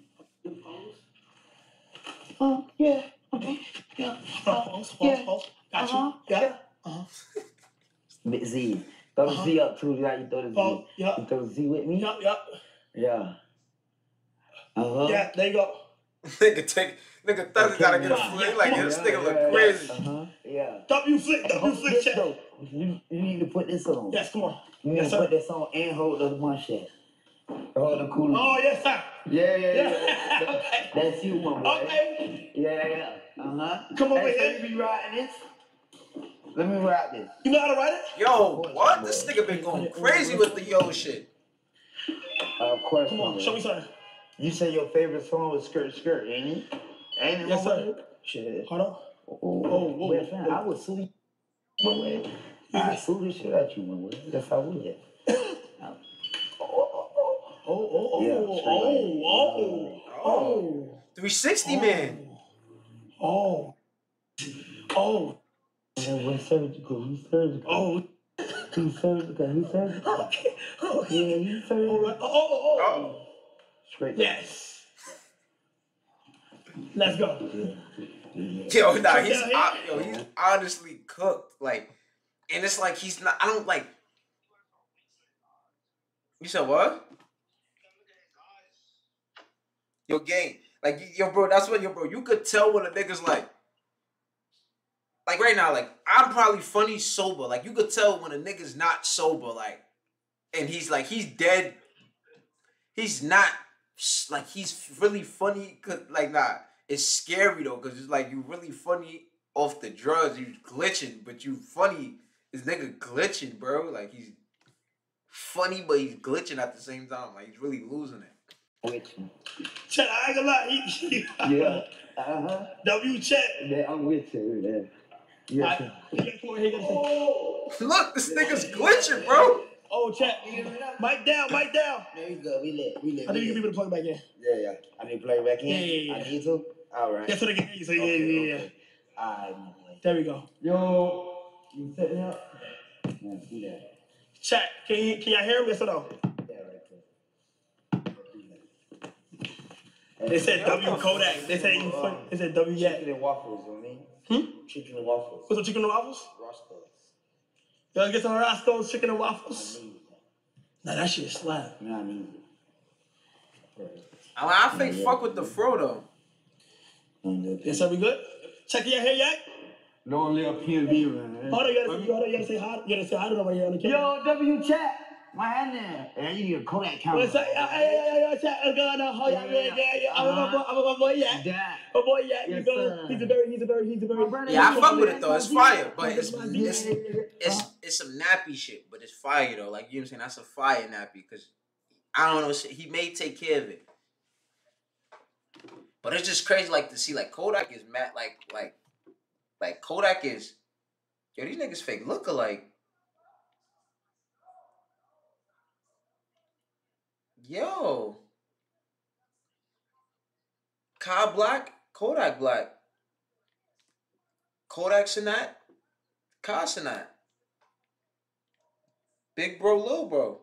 Speaker 4: Oh, yeah. Okay. Yeah.
Speaker 2: Hold on, pause, pause,
Speaker 4: yeah.
Speaker 2: pause. Got
Speaker 4: Uh-huh.
Speaker 2: you. Yeah.
Speaker 4: Yeah.
Speaker 2: Uh-huh.
Speaker 4: Big Z. Throw the
Speaker 2: Uh-huh.
Speaker 4: Z up too. Like you throw the Z.
Speaker 2: Oh, yeah.
Speaker 4: You throw the Z with me?
Speaker 2: Yup, yup.
Speaker 4: Yeah. Uh-huh.
Speaker 2: Yeah, there you go.
Speaker 1: Nigga take, nigga Thug gotta get a flick. Like, this nigga look crazy.
Speaker 4: Uh-huh. Yeah.
Speaker 2: W flick, W
Speaker 4: Hold
Speaker 2: flick
Speaker 4: this
Speaker 2: check.
Speaker 4: though. You, you need to put this on.
Speaker 2: Yes, come on.
Speaker 4: You need
Speaker 2: Yes,
Speaker 4: to
Speaker 2: sir.
Speaker 4: put this on and hold the one shit. Hold the cooler.
Speaker 2: Oh, yes, sir.
Speaker 4: Yeah, yeah, yeah.
Speaker 2: Yeah.
Speaker 4: That-
Speaker 2: Okay.
Speaker 4: That's you, my boy.
Speaker 2: Okay.
Speaker 4: Yeah, yeah. Uh-huh.
Speaker 2: Come over
Speaker 4: Hey, so
Speaker 2: here.
Speaker 4: you be riding this? Let me ride this.
Speaker 2: You know how to write it?
Speaker 1: Yo, what? This nigga been going crazy with the yo shit.
Speaker 4: Uh, of course.
Speaker 2: Come
Speaker 4: my
Speaker 2: on,
Speaker 4: boy.
Speaker 2: show me something.
Speaker 4: You say your favorite song was Skirt Skirt, ain't it? Ain't it?
Speaker 2: Yes,
Speaker 4: my
Speaker 2: sir.
Speaker 4: boy? Shit.
Speaker 2: Hold on.
Speaker 4: Oh,
Speaker 2: whoa, whoa,
Speaker 4: well, fam,
Speaker 2: whoa.
Speaker 4: I would sue you. My boy. I would sue the shit out you, my boy. That's how we live. Oh, oh, oh.
Speaker 2: Oh, oh, oh,
Speaker 4: Yeah,
Speaker 2: oh,
Speaker 4: straight
Speaker 2: oh, oh, oh.
Speaker 1: three sixty, man.
Speaker 2: Oh. Oh.
Speaker 4: Man, we're surgical. He's surgical.
Speaker 2: Oh.
Speaker 4: He's surgical. He's surgical.
Speaker 2: Okay. Okay.
Speaker 4: Yeah, he's
Speaker 2: All
Speaker 4: surgical.
Speaker 2: right. Oh, oh, oh.
Speaker 1: Oh.
Speaker 4: Straight.
Speaker 2: Yes. Let's go.
Speaker 1: Yo, nah,
Speaker 2: Check
Speaker 1: he's
Speaker 2: that
Speaker 1: hon-
Speaker 2: here.
Speaker 1: yo, he's honestly cooked. Like, and it's like he's not. I don't like. You said what? Yo, gang. Like, yo, bro. That's what, yo, bro. You could tell when a nigga's like. Like right now, like I'm probably funny sober. Like you could tell when a nigga's not sober. Like, and he's like he's dead. He's not like he's really funny. Cause like nah, it's scary though. Cause it's like you really funny off the drugs. You glitching, but you funny. This nigga glitching, bro. Like he's funny, but he's glitching at the same time. Like he's really losing it.
Speaker 4: With you.
Speaker 2: Chet, I ain't gonna lie. He,
Speaker 4: Yeah. Uh-huh.
Speaker 2: W Chet.
Speaker 4: Yeah, I'm with you. Yeah. Yes,
Speaker 2: Alright,
Speaker 4: sir.
Speaker 2: he gotta come over here, he gotta say,
Speaker 1: Look, this nigga's glitching, bro.
Speaker 2: oh, Chet. Mic down, mic down.
Speaker 4: There you go. We lit. We lit.
Speaker 2: I think
Speaker 4: we
Speaker 2: you can be
Speaker 4: lit.
Speaker 2: able to plug back in.
Speaker 4: Yeah, yeah. I need to play it back in.
Speaker 2: Yeah, yeah, yeah.
Speaker 4: I need to. All right.
Speaker 2: Yeah, so they can hear you. So yeah,
Speaker 4: Okay,
Speaker 2: yeah, yeah.
Speaker 4: okay. All right, my boy.
Speaker 2: There we go.
Speaker 4: Yo, you set me up? Yeah, see that.
Speaker 2: Chet, can you can y'all hear him? Yes or no?
Speaker 4: Yeah, right there.
Speaker 2: They said W Kodak. They said you funny. They said W
Speaker 4: Chicken
Speaker 2: Yak.
Speaker 4: and waffles, you know what I mean?
Speaker 2: Hmm?
Speaker 4: Chicken and waffles.
Speaker 2: What's up, chicken and waffles?
Speaker 4: Roscoe's.
Speaker 2: Y'all get some Roscoe's chicken and
Speaker 4: I
Speaker 2: waffles?
Speaker 4: need
Speaker 2: Nah, that shit slap.
Speaker 4: that. No, I need it.
Speaker 1: I, mean, I think fuck with the fro though.
Speaker 2: Yes, sir, we good? Check y'all here yet?
Speaker 4: No little P and B, man.
Speaker 2: Hold on, you gotta, hold on, you gotta say hi. You gotta say hi to nobody here on the camera.
Speaker 4: Yo, W chat. My hand there. And you need a Kodak camera.
Speaker 2: What's up? Hey, hey, hey, hey, chat. What's going on? How y'all doing? Yeah, yeah. I'm my boy, I'm my boy, yeah.
Speaker 4: That.
Speaker 2: My boy, yeah.
Speaker 4: Yes,
Speaker 2: You go.
Speaker 4: sir.
Speaker 2: He's a very, he's a very, he's a very.
Speaker 1: Yeah, I fuck with it though. It's fire, but it's
Speaker 2: Yeah,
Speaker 1: it's
Speaker 2: yeah, yeah.
Speaker 1: it's it's some nappy shit, but it's fire though. Like you know what I'm saying? That's a fire nappy because I don't know. He may take care of it, but it's just crazy. Like to see like Kodak is mad. Like like like Kodak is. Yo, these niggas fake look alike. Yo. Kai Black, Kodak Black. Kodak Sinat, Kai Sinat. Big bro, little bro.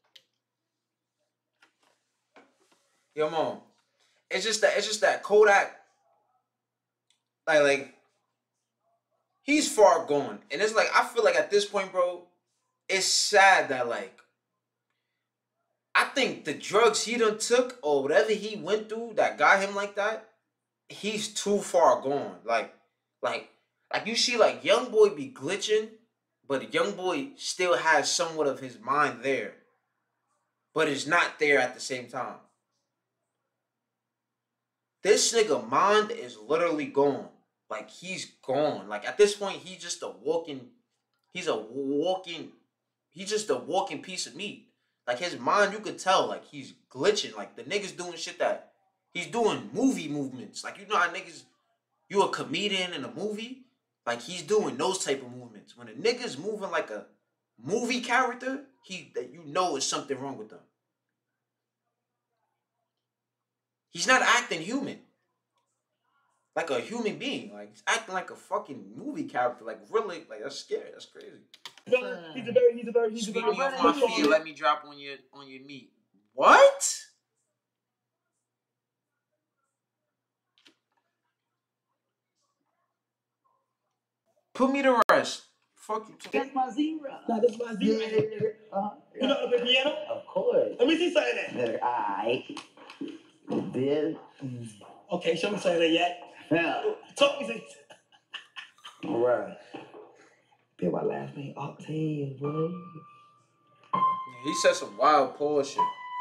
Speaker 1: Yo, mom. It's just that it's just that Kodak, like like he's far gone. And it's like I feel like at this point, bro, it's sad that like I think the drugs he done took or whatever he went through that got him like that, he's too far gone. Like, like, like you see, like young boy be glitching, but young boy still has somewhat of his mind there, but it's not there at the same time. This nigga mind is literally gone. Like he's gone. Like at this point, he's just a walking. He's a walking. He's just a walking piece of meat. Like his mind, you could tell, like he's glitching. Like the nigga's doing shit that he's doing movie movements. Like you know how niggas, you a comedian in a movie, like he's doing those type of movements. When a nigga's moving like a movie character, he that you know there's something wrong with them. He's not acting human, like a human being. Like he's acting like a fucking movie character. Like really, like that's scary. That's crazy.
Speaker 2: He's a very, he's a very, he's a
Speaker 1: Sweep
Speaker 2: very.
Speaker 1: me off my feet and let me drop on your on your meat. What? Put me to rest. Fuck you.
Speaker 4: That's my zero.
Speaker 2: Nah, this is my Z right here.
Speaker 4: Uh-huh.
Speaker 2: You know how to play piano?
Speaker 4: Of course.
Speaker 2: Let me see something there.
Speaker 4: Alright. This.
Speaker 2: Okay, show me something yet.
Speaker 4: Yeah.
Speaker 2: Talk me something.
Speaker 4: Alright. Be my last name, Octave, bro.
Speaker 1: He said some wild poor shit.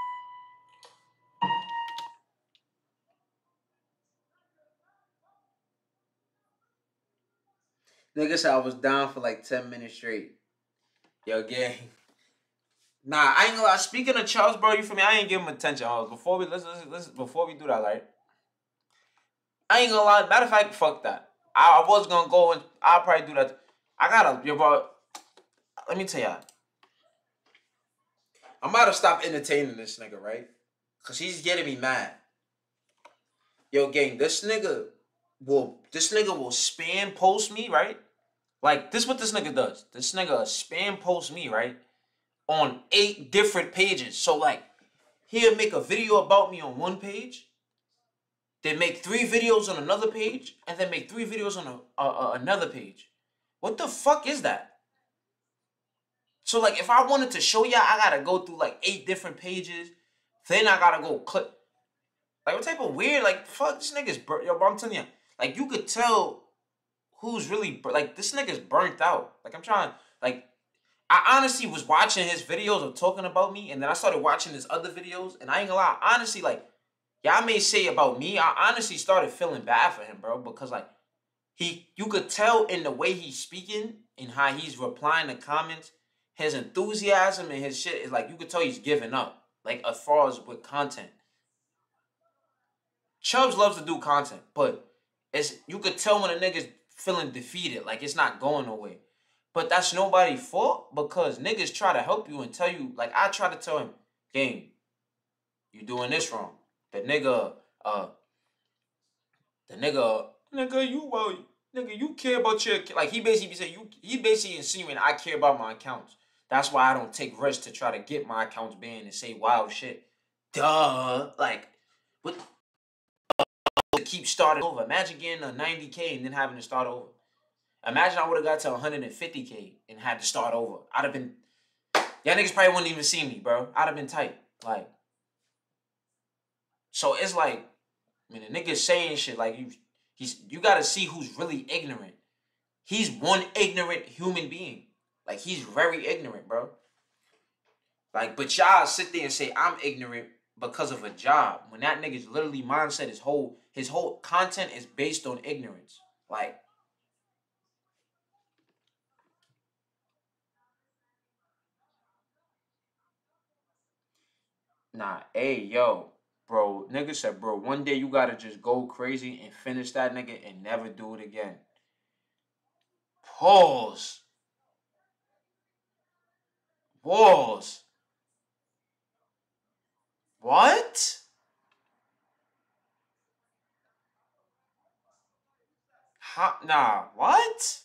Speaker 1: Nigga said I was down for like ten minutes straight. Yo, gang. Nah, I ain't gonna lie. Speaking of Charles, bro, you feel me? I ain't give him attention. Oh, before we listen, listen, listen, before we do that, right? I ain't gonna lie. Matter of fact, fuck that. I, I was gonna go and I'll probably do that. I gotta, yo, bro. Let me tell y'all. I'm about to stop entertaining this nigga, right? Cause he's getting me mad. Yo, gang, this nigga will, this nigga will spam post me, right? Like, this is what this nigga does. This nigga spam post me, right? On eight different pages. So, like, he he'll make a video about me on one page, then make three videos on another page, and then make three videos on a, a, a, another page. What the fuck is that? So, like, if I wanted to show y'all, I gotta go through, like, eight different pages. Then I gotta go click. Like, what type of weird, like, fuck, this nigga's burnt. Yo, bro, I'm telling you, like, you could tell who's really, like, this nigga's burnt out. Like, I'm trying, like, I honestly was watching his videos of talking about me, and then I started watching his other videos, and I ain't gonna lie, honestly, like, y'all may say about me, I honestly started feeling bad for him, bro, because, like, he, you could tell in the way he's speaking and how he's replying to comments, his enthusiasm and his shit is like, you could tell he's giving up. Like, as far as with content. Chubbs loves to do content, but it's you could tell when a nigga's feeling defeated. Like, it's not going nowhere. But that's nobody's fault because niggas try to help you and tell you, like, I try to tell him, gang, you doing this wrong. The nigga, uh, the nigga, nigga, you, uh, nigga, you care about your, like, he basically be saying, you, he basically insinuating I care about my accounts. That's why I don't take risks to try to get my accounts banned and say wild shit. Duh. Like, what? To keep starting over. Imagine getting a ninety K and then having to start over. Imagine I would have got to one hundred fifty K and had to start over. I'd have been, y'all niggas probably wouldn't even see me, bro. I'd have been tight. Like, so it's like, I mean, the nigga's saying shit like, you, he's, you gotta see who's really ignorant. He's one ignorant human being. Like, he's very ignorant, bro. Like, but y'all sit there and say, I'm ignorant because of a job. When that nigga's literally mindset, his whole, his whole content is based on ignorance. Like, nah, hey, yo, bro. Nigga said, bro, one day you gotta just go crazy and finish that nigga and never do it again. Pause. Pause. What? How? Nah, what?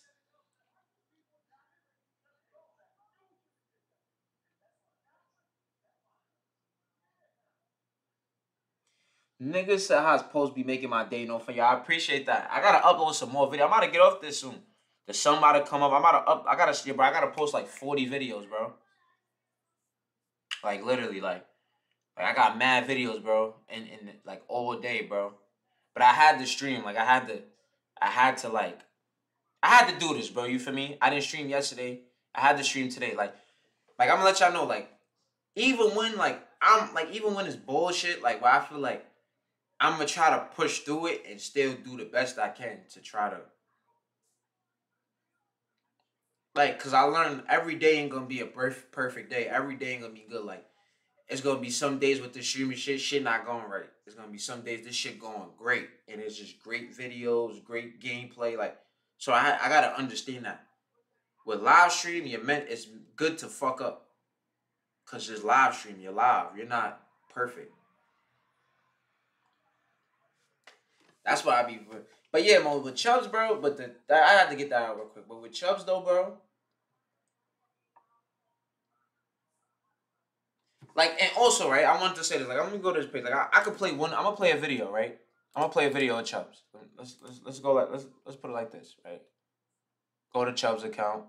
Speaker 1: Niggas said how it's supposed to be making my day no for y'all. I appreciate that. I gotta upload some more video. I'm about to get off this soon. The sun about to come up. I'm about to up. I gotta, yeah, bro. I gotta post like forty videos, bro. Like literally, like, like I got mad videos, bro, and and like all day, bro. But I had to stream. Like I had to, I had to like, I had to do this, bro. You feel me? I didn't stream yesterday. I had to stream today. Like, like I'm gonna let y'all know, like, even when like I'm like even when it's bullshit, like where I feel like I'm gonna try to push through it and still do the best I can to try to, like, cause I learned every day ain't gonna be a perfect day. Every day ain't gonna be good. Like, it's gonna be some days with the streaming shit, shit not going right. It's gonna be some days this shit going great, and it's just great videos, great gameplay. Like, so I I gotta understand that with live stream, you meant it's good to fuck up, cause it's live stream. You're live. You're not perfect. That's why I be. But yeah, Mo, with Chubbs, bro. But the that, I had to get that out real quick. But with Chubbs though, bro. Like, and also, right, I wanted to say this. Like, I'm gonna go to this page. Like, I, I could play one. I'm gonna play a video, right? I'm gonna play a video of Chubbs. Let's let's let's go like let's let's put it like this, right? Go to Chubbs' account.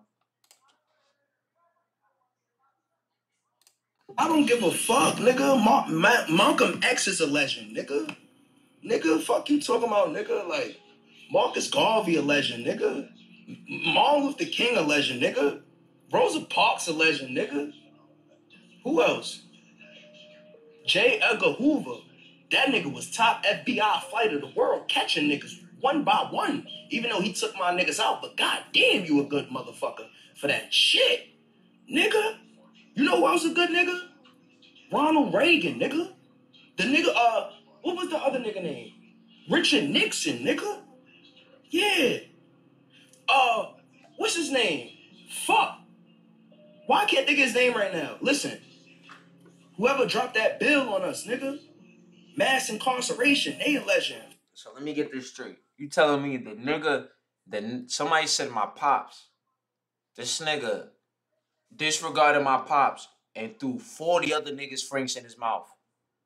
Speaker 3: I don't give a fuck, nigga. Ma- Ma- Malcolm X is a legend, nigga. Nigga, fuck you talking about, nigga. Like, Marcus Garvey a legend, nigga. Martin Luther King a legend, nigga. Rosa Parks a legend, nigga. Who else? J. Edgar Hoover. That nigga was top F B I fighter of the world, catching niggas one by one. Even though he took my niggas out, but goddamn, you a good motherfucker for that shit, nigga. You know who else a good nigga? Ronald Reagan, nigga. The nigga, uh, what was the other nigga name? Richard Nixon, nigga. Yeah. Uh, what's his name? Fuck. Why can't I think of his name right now? Listen. Whoever dropped that bill on us, nigga. Mass incarceration, they a legend.
Speaker 1: So let me get this straight. You telling me the nigga that somebody said my pops, this nigga disregarded my pops and threw forty other niggas Franks in his mouth.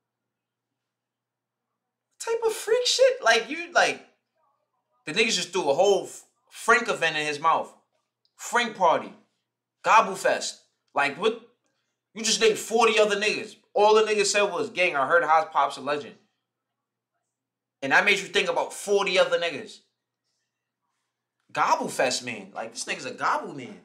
Speaker 1: type of freak shit? Like, you, like, the niggas just threw a whole Frank event in his mouth. Frank party. Gobble fest. Like, what? You just named forty other niggas. All the niggas said was, gang, I heard House Pop's a legend. And that made you think about forty other niggas. Gobble fest, man. Like, this nigga's a gobble man.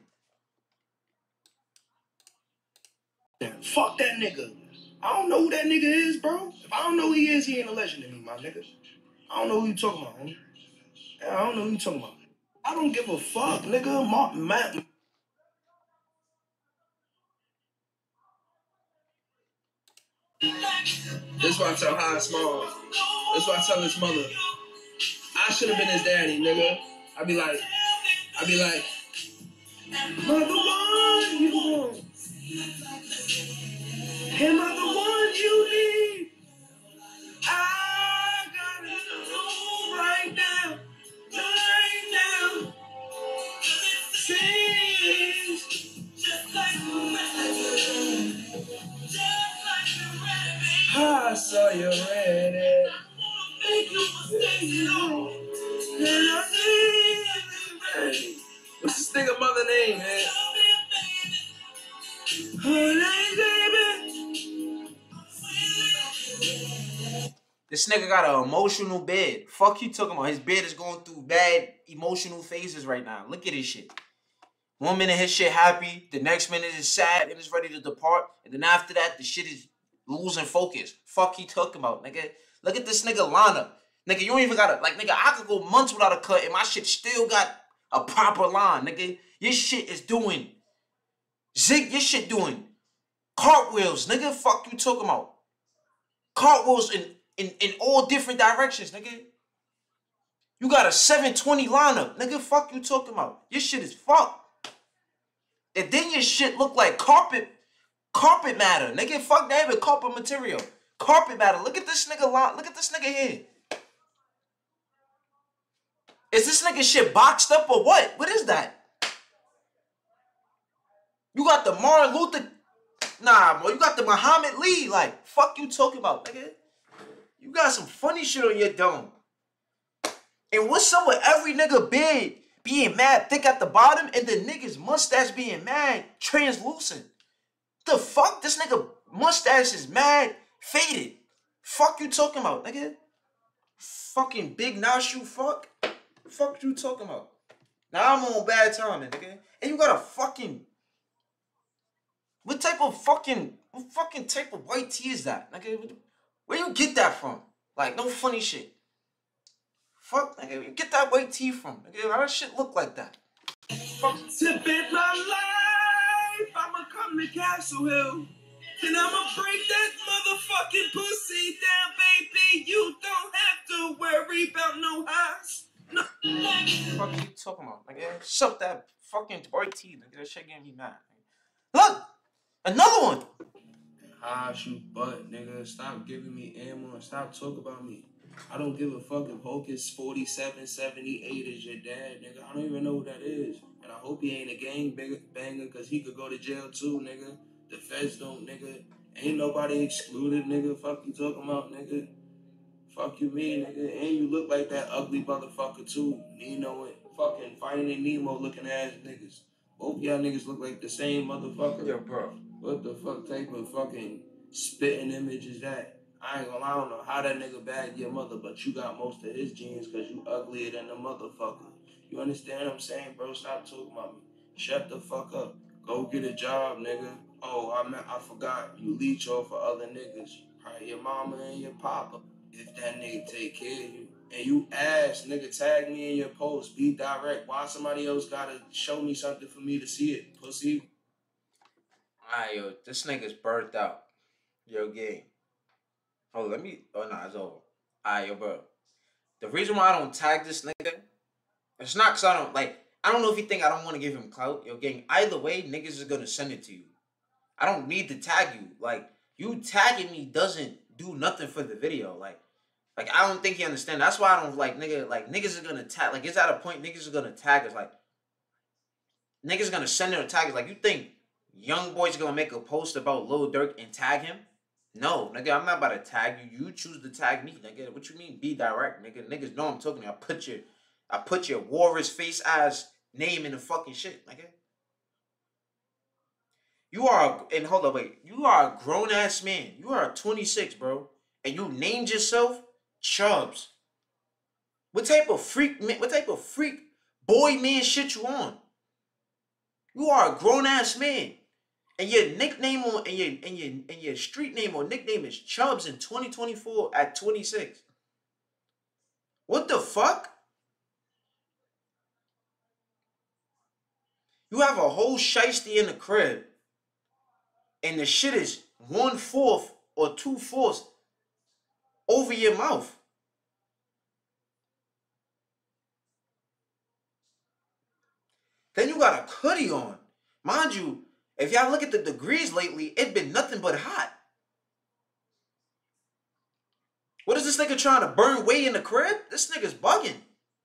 Speaker 3: Fuck that nigga. I don't know who that nigga is, bro. If I don't know who he is, he ain't a legend to me, my nigga. I don't know who you talking about, homie. I don't know who you talking about. I don't give a fuck, nigga. My, my, This why I tell High Small. This why I tell his mother. I should have been his daddy, nigga. I be like, I be like, mother, one you want. Am I the one you need? I gotta know right now, right now. Seems just like I saw you ready. Make no mistake, no. And I see ready. What's this nigga mother name, man? Her name, baby.
Speaker 1: This nigga got an emotional bed. Fuck you talking about? His bed is going through bad emotional phases right now. Look at this shit. One minute his shit happy, the next minute is sad and it's ready to depart, and then after that the shit is losing focus. Fuck he talking about, nigga. Look at this nigga lineup. Nigga, you don't even gotta, like, nigga, I could go months without a cut and my shit still got a proper line, nigga. Your shit is doing zig, your shit doing cartwheels, nigga. Fuck you talking about. Cartwheels in, in, in all different directions, nigga. You got a seven twenty lineup, nigga. Fuck you talking about. Your shit is fucked. And then your shit look like carpet, carpet matter, nigga. Fuck that even carpet material. Carpet matter. Look at this nigga line. Look at this nigga here. Is this nigga shit boxed up or what? What is that? You got the Martin Luther. Nah, bro. You got the Muhammad Lee. Like, fuck you talking about, nigga. You got some funny shit on your dome. And what's up with every nigga beard being mad thick at the bottom and the niggas mustache being mad translucent? The fuck? This nigga mustache is mad faded. Fuck you talking about, nigga? Fucking big nostril fuck. Fuck you talking about? Now I'm on bad timing, nigga. And you got a fucking... What type of fucking... What fucking type of white tee is that, nigga? Where you get that from? Like, no funny shit. Fuck, nigga. Where you get that white tee from? Nigga, how that shit look like that? Fuck.
Speaker 3: To bet my life, I'ma come to Castle Hill. And I'ma break that motherfucking pussy down, baby. You don't have to worry about no highs. No.
Speaker 1: Fuck you talking about, nigga? Shut that fucking white tee, nigga. That shit getting me mad. Nigga. Look! Another one!
Speaker 3: Ah, shoot butt, nigga. Stop giving me ammo and stop talking about me. I don't give a fuck if Hocus forty-seven seventy-eight is your dad, nigga. I don't even know who that is. And I hope he ain't a gang banger, because he could go to jail too, nigga. The feds don't, nigga. Ain't nobody excluded, nigga. Fuck you talking about, nigga. Fuck you me, nigga. And you look like that ugly motherfucker too. Nino and fucking Finding Nemo looking ass niggas. Both y'all niggas look like the same motherfucker.
Speaker 1: Yo, bro.
Speaker 3: What the fuck type of fucking spitting image is that? I ain't gonna lie, I don't know how that nigga bagged your mother, but you got most of his genes because you uglier than the motherfucker. You understand what I'm saying, bro? Stop talking about me. Shut the fuck up. Go get a job, nigga. Oh, I meant, I forgot. You leech off for other niggas. Probably your mama and your papa. If that nigga take care of you. And you ask, nigga, tag me in your post. Be direct. Why somebody else gotta show me something for me to see it? Pussy.
Speaker 1: Alright, yo. This nigga's burnt out. Yo, gang. Oh, let me... Oh, nah, it's over. Alright, yo, bro. The reason why I don't tag this nigga, it's not because I don't, like... I don't know if you think I don't want to give him clout. Yo, gang, either way, niggas is going to send it to you. I don't need to tag you. Like, you tagging me doesn't do nothing for the video. Like, like I don't think you understand. That's why I don't, like, nigga, like, niggas are going to tag. Like, it's at a point niggas are going to tag us. Like, niggas are going to send their tag us. Like, you think young boy's going to make a post about Lil Durk and tag him? No, nigga, I'm not about to tag you. You choose to tag me, nigga. What you mean be direct, nigga? Niggas know I'm talking to you. I put your I put your Walrus face ass name in the fucking shit, nigga. You are and hold up, wait. You are a grown ass man. You are twenty-six, bro. And you named yourself Chubbs. What type of freak man, what type of freak boy man shit you on? You are a grown ass man. And your nickname on and your and your and your street name or nickname is Chubbs in twenty twenty-four at twenty-six. What the fuck? You have a whole shiesty in the crib, and the shit is one fourth or two fourths over your mouth. Then you got a hoodie on. Mind you, if y'all look at the degrees lately, it been nothing but hot. What is this nigga trying to burn way in the crib? This nigga's bugging.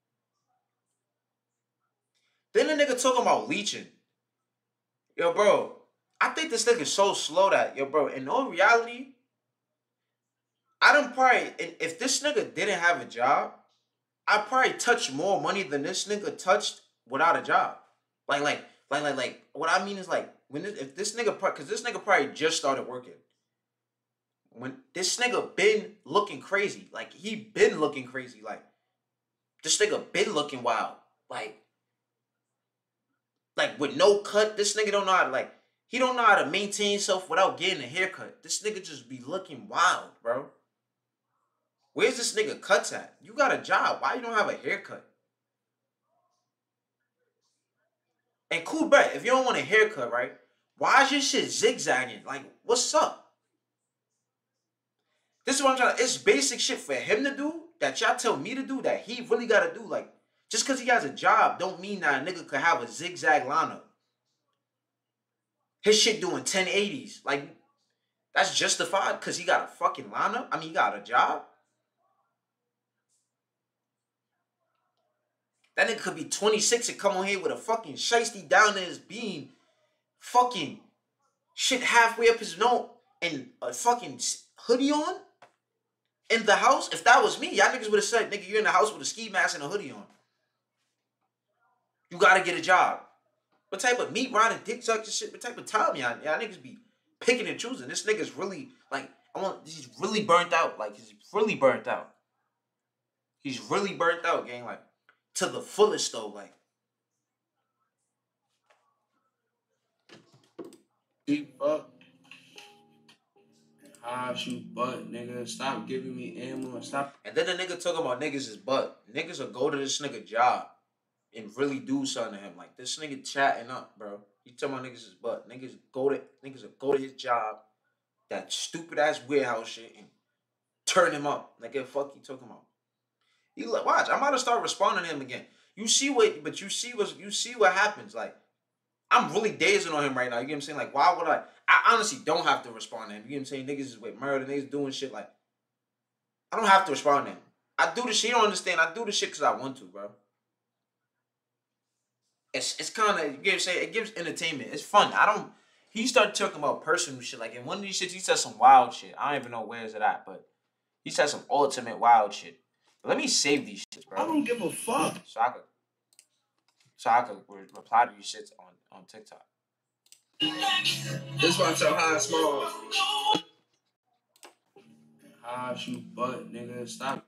Speaker 1: Then the nigga talking about leeching. Yo, bro, I think this nigga's so slow that, yo, bro, in all reality, I don't probably, if this nigga didn't have a job, I probably touch more money than this nigga touched without a job. Like, like, like, like, like, what I mean is like, when this, if this nigga, because this nigga probably just started working. When this nigga been looking crazy, like, he been looking crazy, like, this nigga been looking wild, like, like, with no cut, this nigga don't know how to, like, he don't know how to maintain himself without getting a haircut. This nigga just be looking wild, bro. Where's this nigga cuts at? You got a job. Why you don't have a haircut? And cool bet, if you don't want a haircut, right? Why is your shit zigzagging? Like, what's up? This is what I'm trying to, it's basic shit for him to do that y'all tell me to do that he really got to do. Like, just because he has a job don't mean that a nigga could have a zigzag lineup. His shit doing ten eighties. Like, that's justified because he got a fucking lineup? I mean, he got a job? That nigga could be twenty-six and come on here with a fucking shiesty down in his beam, fucking shit halfway up his nose, and a fucking hoodie on in the house. If that was me, y'all niggas would have said, nigga, you're in the house with a ski mask and a hoodie on. You gotta get a job. What type of meat riding dick sucking shit? What type of time y'all, y'all niggas be picking and choosing? This nigga's really, like, I want, he's really burnt out. Like, he's really burnt out. He's really burnt out, gang. Like, to the fullest, though. Like,
Speaker 7: deep up. Ah, shoot butt, nigga. Stop giving me ammo. Stop.
Speaker 1: And then the nigga talking about niggas is butt. Niggas will go to this nigga job and really do something to him. Like, this nigga chatting up, bro. You talking about niggas is butt. Niggas go to niggas will go to his job, that stupid ass warehouse shit, and turn him up. Nigga, fuck you talking about? You like, watch, I'm about to start responding to him again. You see what, but you see what, you see what happens. Like, I'm really dazing on him right now. You get what I'm saying? Like, why would I? I honestly don't have to respond to him. You get what I'm saying? Niggas is with murder. Niggas doing shit like, I don't have to respond to him. I do the shit. You don't understand. I do the shit because I want to, bro. It's it's kind of, you get what I'm saying? It gives entertainment. It's fun. I don't, he started talking about personal shit. Like, in one of these shits, he said some wild shit. I don't even know where is it at, but he said some ultimate wild shit. But let me save these shits, bro.
Speaker 7: I don't give a fuck.
Speaker 1: So I could, so I could re reply to these shits on, on TikTok.
Speaker 7: This why I tell high small. Ah, shoot butt, nigga. Stop.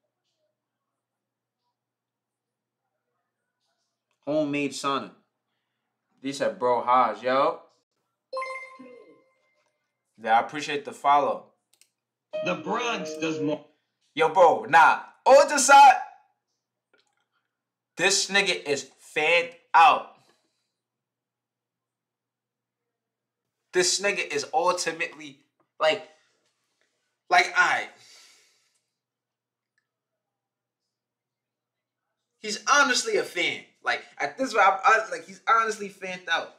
Speaker 1: Homemade sauna. They said, bro, Haj, yo. Yeah, I appreciate the follow.
Speaker 7: The Bronx does more.
Speaker 1: Yo, bro, nah. All the side. This nigga is fanned out. This nigga is ultimately, like, like, I. He's honestly a fan. Like, at this point, I, like, he's honestly fanned out.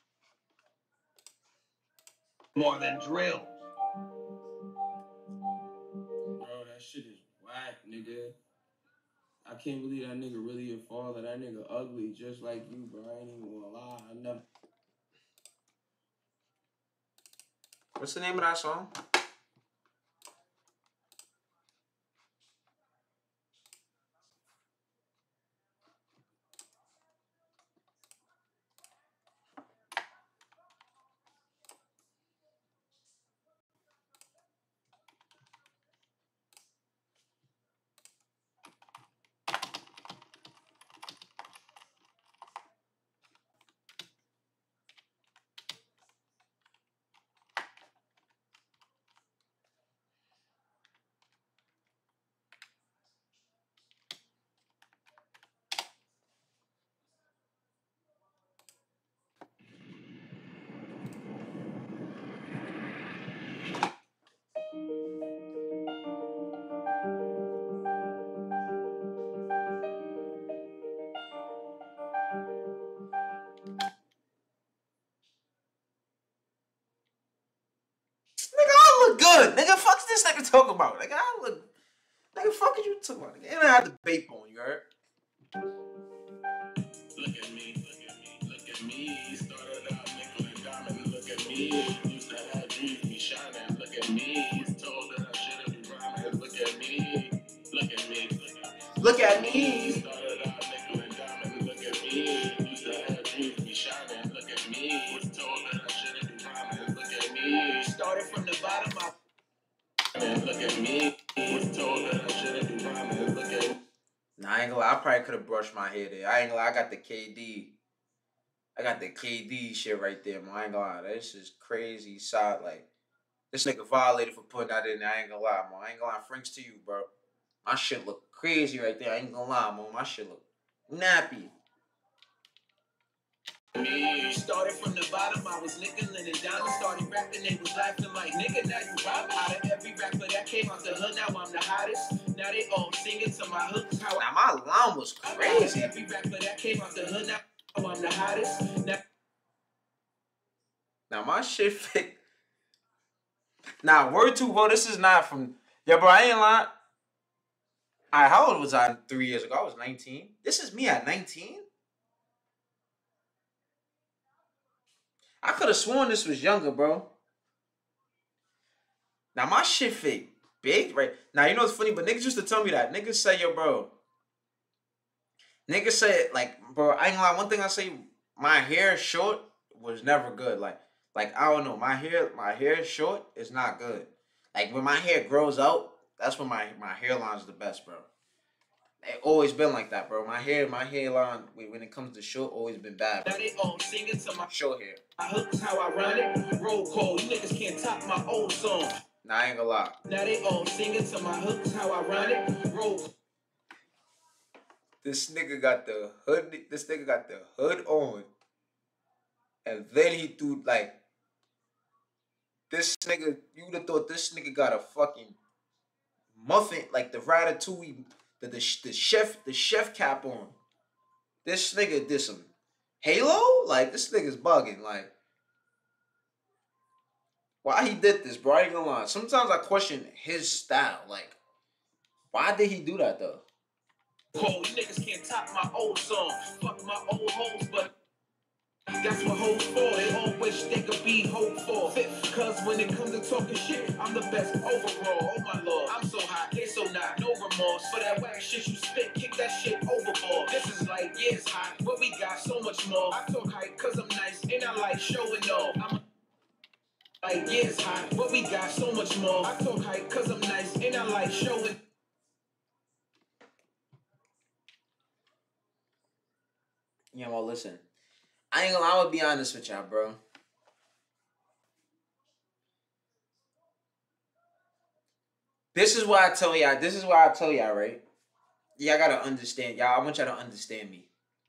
Speaker 7: More than drill. Bro, that shit is whack, nigga. I can't believe that nigga really a father. That nigga ugly, just like you, bro. I ain't even gonna lie. I never.
Speaker 1: What's the name of that song? talking about? Like, I look, nigga, fuck is you talking about? Nigga, and I had the vape on, you heard?
Speaker 7: Look at me, look at me, look at me. Started out nickel and diamond. Look at me. Used to have dreams, me shining. Look at me. Told that I shouldn't be rhyming. Look at me, look at me,
Speaker 1: Look at me.
Speaker 7: Started out nickel and diamond. Look at me. Used to have dreams, me shining. Look at me. Was told that I shouldn't be rhyming. Look at me. Started from the bottom. I look at me. Was told that I shouldn't be rhyming. Look at me.
Speaker 1: Nah, I ain't gonna lie. I probably could have brushed my hair there. I ain't gonna lie. I got the K D. I got the K D shit right there, man. I ain't gonna lie. This is crazy. Side like this nigga violated for putting that in there. I ain't gonna lie, man. I ain't gonna lie. Franks to you, bro. My shit look crazy right there. I ain't gonna lie, man. My shit look nappy.
Speaker 7: Me started from the bottom, I was nickeling and diamond. Started rapping, they was laughing like nigga, now you robbing. Out of every rapper that came out the hood, now I'm the hottest. Now they all singing to my hooks. How
Speaker 1: Now my line was crazy.
Speaker 7: Every rapper that came out the hood, now I'm the hottest. Now,
Speaker 1: now my shit fit. Now word to bro, this is not from yeah, bro. I ain't lying. I how old was I three years ago? I was nineteen. This is me at nineteen. I could have sworn this was younger, bro. Now, my shit fit big, right? Now, you know what's funny? But niggas used to tell me that. Niggas say, yo, bro. Niggas say, like, bro, I ain't gonna lie. One thing I say, my hair short was never good. Like, like I don't know. My hair, my hair short is not good. Like, when my hair grows out, that's when my, my hairline is the best, bro. It always been like that, bro. My hair, my hairline, when it comes to short, always been bad.
Speaker 7: now they all singing to my
Speaker 1: Short hair.
Speaker 7: hooks. How I run it. Roll call. You niggas can't top my old song.
Speaker 1: Nah, I ain't gonna lie.
Speaker 7: Now they all singing to my hooks. How I run it. Roll.
Speaker 1: This nigga got the hood. This nigga got the hood on, and then he threw like this nigga. You would have thought this nigga got a fucking muffin, like the Ratatouille, the the, the chef, the chef cap on. This nigga did some Halo. Like this nigga's bugging. Like why he did this, bro? I ain't gonna lie. Sometimes I question his style. Like why did he do that though?
Speaker 7: Cold, you niggas can't top my old song. Fuck my old hoes, but that's what hoes for. They all wish they could be hopeful. Cause when it comes to talking shit, I'm the best overall. Oh my lord, I'm so hot, they so not. No remorse for that whack shit you spit. Kick that shit overboard. This is like, yeah, it's hot, but we got so much more. I talk hype cause I'm nice and I like showing off. I'm like, yeah, it's hot, but we got so much more. I talk hype cause I'm nice and I like showing.
Speaker 1: Yeah, well, listen. I ain't gonna lie, I would be honest with y'all, bro. This is why I tell y'all, this is why I tell y'all, right? Y'all gotta understand, y'all, I want y'all to understand me.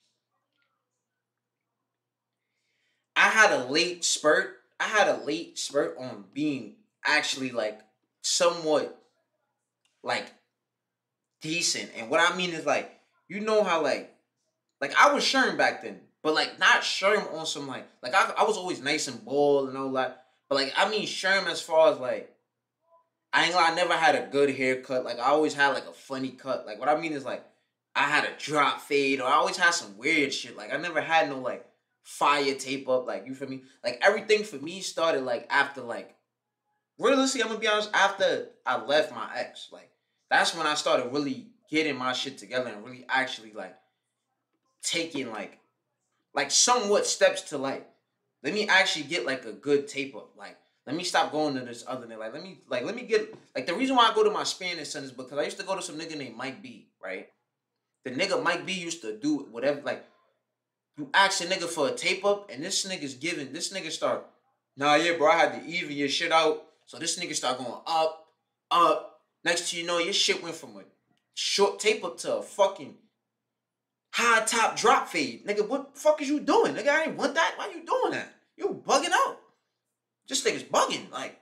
Speaker 1: I had a late spurt. I had a late spurt on being actually, like, somewhat, like, decent. And what I mean is, like, you know how, like, Like, I was Sherm back then. But, like, not Sherm on some, like... Like, I, I was always nice and bald and all that. But, like, I mean Sherm as far as, like... I ain't gonna lie, I never had a good haircut. Like, I always had, like, a funny cut. Like, what I mean is, like... I had a drop fade. Or I always had some weird shit. Like, I never had no, like... fire tape up. Like, you feel me? Like, everything for me started, like, after, like... Realistically, I'm gonna be honest. After I left my ex. Like, that's when I started really getting my shit together. And really actually, like... taking like like somewhat steps to like let me actually get like a good tape up. Like let me stop going to this other nigga. Like let me like let me get like the reason why I go to my Spanish son is because I used to go to some nigga named Mike B, right? The nigga Mike B used to do whatever, like you ask a nigga for a tape up and this nigga's giving this nigga start, nah yeah bro, I had to even your shit out. So this nigga start going up, up. Next to you know your shit went from a short tape up to a fucking high top drop fade. Nigga, what the fuck is you doing? Nigga, I ain't want that. Why you doing that? You bugging out. This nigga's bugging. Like,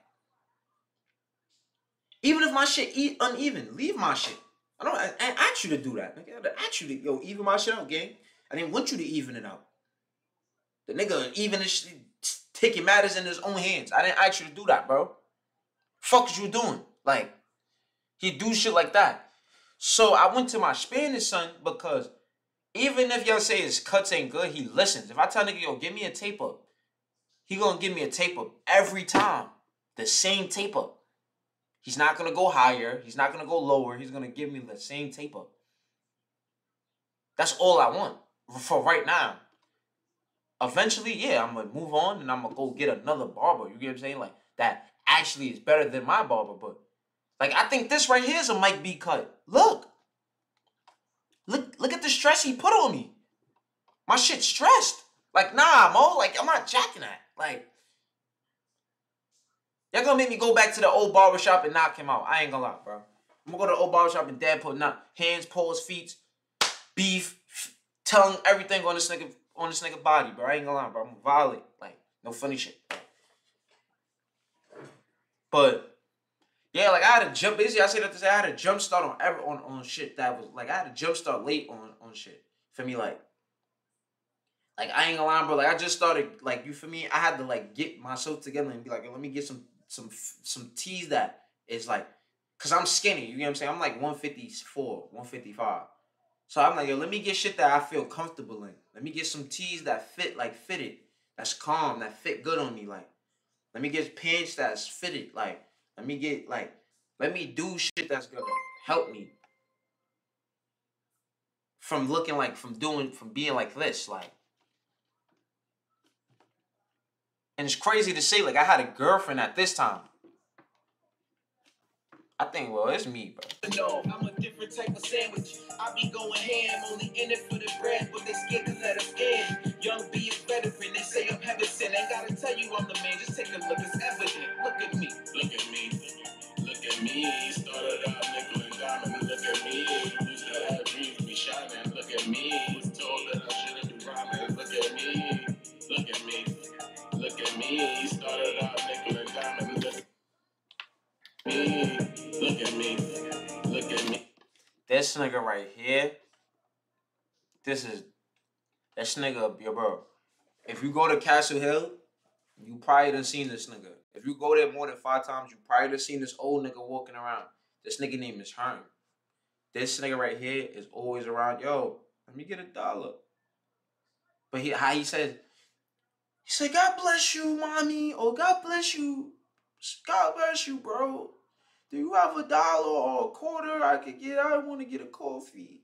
Speaker 1: even if my shit eat uneven, leave my shit. I don't I, I ask you to do that. Nigga, I ask you to, yo, even my shit out, gang. I didn't want you to even it out. The nigga even this shit, taking matters in his own hands. I didn't ask you to do that, bro. Fuck is you doing? Like, He do shit like that. So I went to my Spanish son because even if y'all say his cuts ain't good, he listens. If I tell nigga, yo, give me a tape up, he gonna give me a tape up every time. The same tape up. He's not gonna go higher. He's not gonna go lower. He's gonna give me the same tape up. That's all I want for right now. Eventually, yeah, I'm gonna move on and I'm gonna go get another barber. You get what I'm saying? Like, that actually is better than my barber. But, like, I think this right here is a Mike B cut. Look. Look, look at the stress he put on me. My shit's stressed. Like, nah, Mo. Like, I'm not jacking that. Like, y'all gonna make me go back to the old barbershop and knock him out. I ain't gonna lie, bro. I'm gonna go to the old barbershop and dad put not hands, paws, feet, beef, tongue, everything on this nigga on this nigga body, bro. I ain't gonna lie, bro. I'm gonna violate. Like, no funny shit. But yeah, like I had a jump. Basically, I say that to say I had a jump start on ever on, on shit that was like I had a jump start late on on shit. For me, like, like I ain't gonna lie, bro. Like I just started, like you feel me. I had to like get myself together and be like, let me get some some some teas that is like, cause I'm skinny. You know what I'm saying? I'm like one fifty-four, one fifty-five. So I'm like, yo, let me get shit that I feel comfortable in. Let me get some teas that fit, like fitted, that's calm, that fit good on me. Like, let me get pants that's fitted. Like, let me get like, let me do shit that's gonna help me from looking like, from doing, from being like this, like. And it's crazy to say, like, I had a girlfriend at this time. I think, well, it's me, bro.
Speaker 7: No, I'm a different type of sandwich. I be going ham, only in it for the bread, but they scared to let us in. Young B is veteran, they say I'm heaven sent. Ain't gotta tell you I'm the man, just take a look, it's evident. Look at me, look at me, look at me. Started out nickel and diamond, look at me. Used to have dreams to be shining, look at me. Was told that I shouldn't be rhyming, look at me, look at me, look at me. Started out nickel and diamond, look at me, look at me, look at me.
Speaker 1: This nigga right here, this is, this nigga, yo, bro. If you go to Castle Hill, you probably done seen this nigga. If you go there more than five times, you probably done seen this old nigga walking around. This nigga name is Herm. This nigga right here is always around, yo, let me get a dollar. But he, how he says, he said, God bless you, mommy, or God bless you, God bless you, bro. Do you have a dollar or a quarter I could get? I want to get a coffee.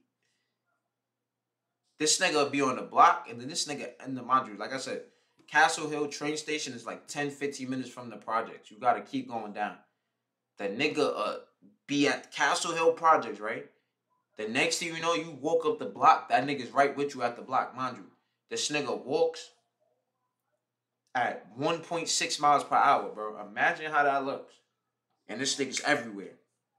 Speaker 1: This nigga will be on the block, and then this nigga in the module. Like I said, Castle Hill train station is like ten, fifteen minutes from the projects. You got to keep going down. The nigga uh, be at Castle Hill projects, right? The next thing you know, you walk up the block. That nigga's right with you at the block, mind you. This nigga walks at one point six miles per hour, bro. Imagine how that looks. And this nigga's everywhere.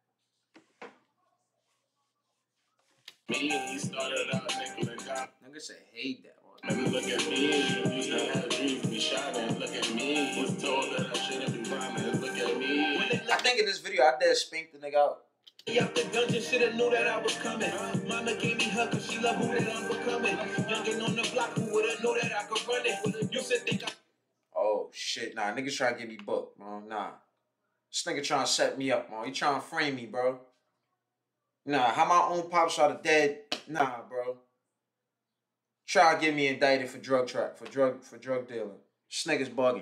Speaker 7: Me started out nickel and dime.
Speaker 1: Nigga say hate that one.
Speaker 7: Maybe look at me. Used to have dreams to be shining. Look at me. Was told that I shouldn't be rhyming. Look at me.
Speaker 1: I think in this video I did spank the nigga out.
Speaker 7: Out the dungeon, shoulda knew that I was coming. Mama gave me her cause she love who that I'm becoming. Youngin' on the block, who woulda know that I could run it? You said think I.
Speaker 1: Oh shit, nah, niggas trying to get me booked, bro. Nah. This nigga trying to set me up, bro. He trying to frame me, bro. Nah, how my own pop shot are dead? Nah, bro. Try to get me indicted for drug track, for drug, for drug dealing. This nigga's bugging.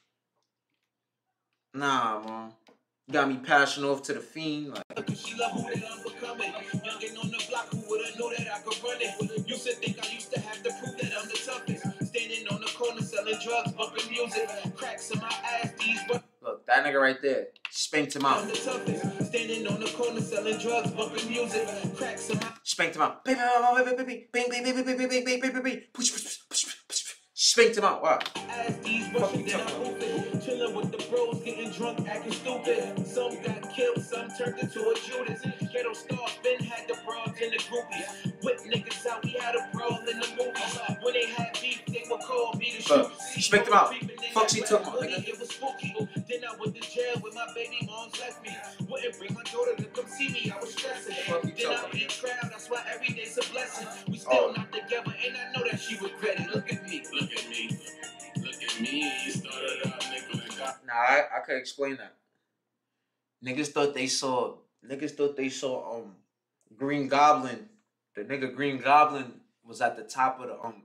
Speaker 1: Nah, man. Got me passing off to the fiend. Like.
Speaker 7: She love who that I'm becoming. Youngin' on the block, who woulda know that I could run it? You said think I used to have to prove that I'm the toughest. Standing on the corner selling drugs, bumping music, cracks in my ass, these but.
Speaker 1: Look, that nigga right there, spanked him out.
Speaker 7: Standing on the corner selling drugs, bumping music, cracks in my.
Speaker 1: Spanked him out. Bing, bing, bing, bing, bing, bing, bing, bing, bing, bing, bing, bing, bing. Push, push, push, push, push. Spanked him out. Wow.
Speaker 7: Chilling with the bros, getting drunk, acting stupid. Some got killed, some turned into a Judas. Ghetto stars, Ben had the broads and the groupies. Whip niggas out, we had a brawl in the movies. When they had beef, they would call me to shoot.
Speaker 1: Spanked him out. Fuck he took him, nigga.
Speaker 7: It was spooky. Then I went to jail with my baby moms left me. Wouldn't bring my daughter to come see me, I was stressing. Then I beat crowd, that's why every day's a blessing. We still not together, and I know that she regret it. Look at me, look at me, look at me. You started out nickel and dime.
Speaker 1: Nah, I, I could explain that. Niggas thought they saw Niggas thought they saw um Green Goblin. The nigga Green Goblin was at the top of the um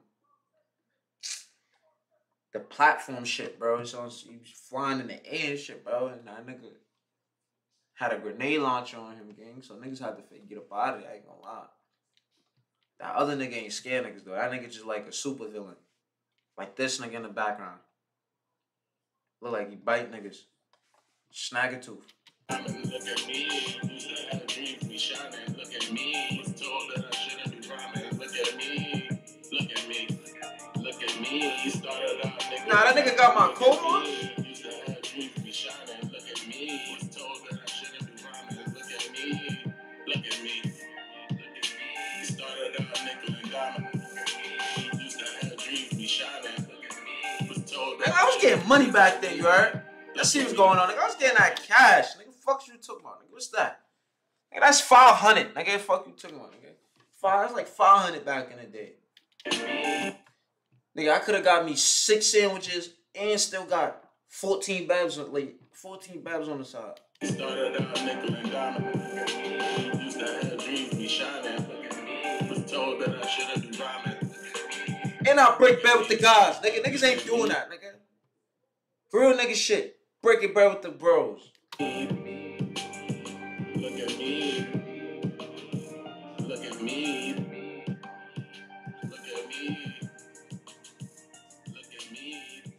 Speaker 1: the platform shit, bro. So he was flying in the air and shit, bro. And that nigga had a grenade launcher on him, gang. So niggas had to get up out of there. I ain't gonna lie. That other nigga ain't scared niggas though. That nigga just like a super villain. Like this nigga in the background. Look like he bite niggas. Snag a tooth.
Speaker 7: Look at me, used to have dreams, me shining. Look at me, was told that I shouldn't be rhyming. Look at me, look at me, look at me. He started out, nigga.
Speaker 1: Nah, that nigga got my coat on.
Speaker 7: Used to have dreams, me shining. Look at me, was told that I shouldn't be rhyming. Look at me, look at me, look at me. He started out nickel and diamond. Look at me, used to have dreams, me shining. Look at me, was told that
Speaker 1: I was getting money back then, you heard? Let's see what's going on. Nigga, I was getting that cash. Nigga, fuck you talking about, nigga. What's that? Nigga, that's five hundred. Nigga, fuck you talking about, nigga. Five, that's like five hundred back in the day. Nigga, I could have got me six sandwiches and still got fourteen babs on, like, fourteen babs on the side.
Speaker 7: Started out nickel and diamond. Used to have dreams, be shining. Was told that I shouldn't be rhyming.
Speaker 1: And I break bread with the guys. Nigga, niggas ain't doing that, nigga. Real nigga shit. Breaking bread with the bros.
Speaker 7: Look at me. Look at me. Look at me. Look at me. Look at me.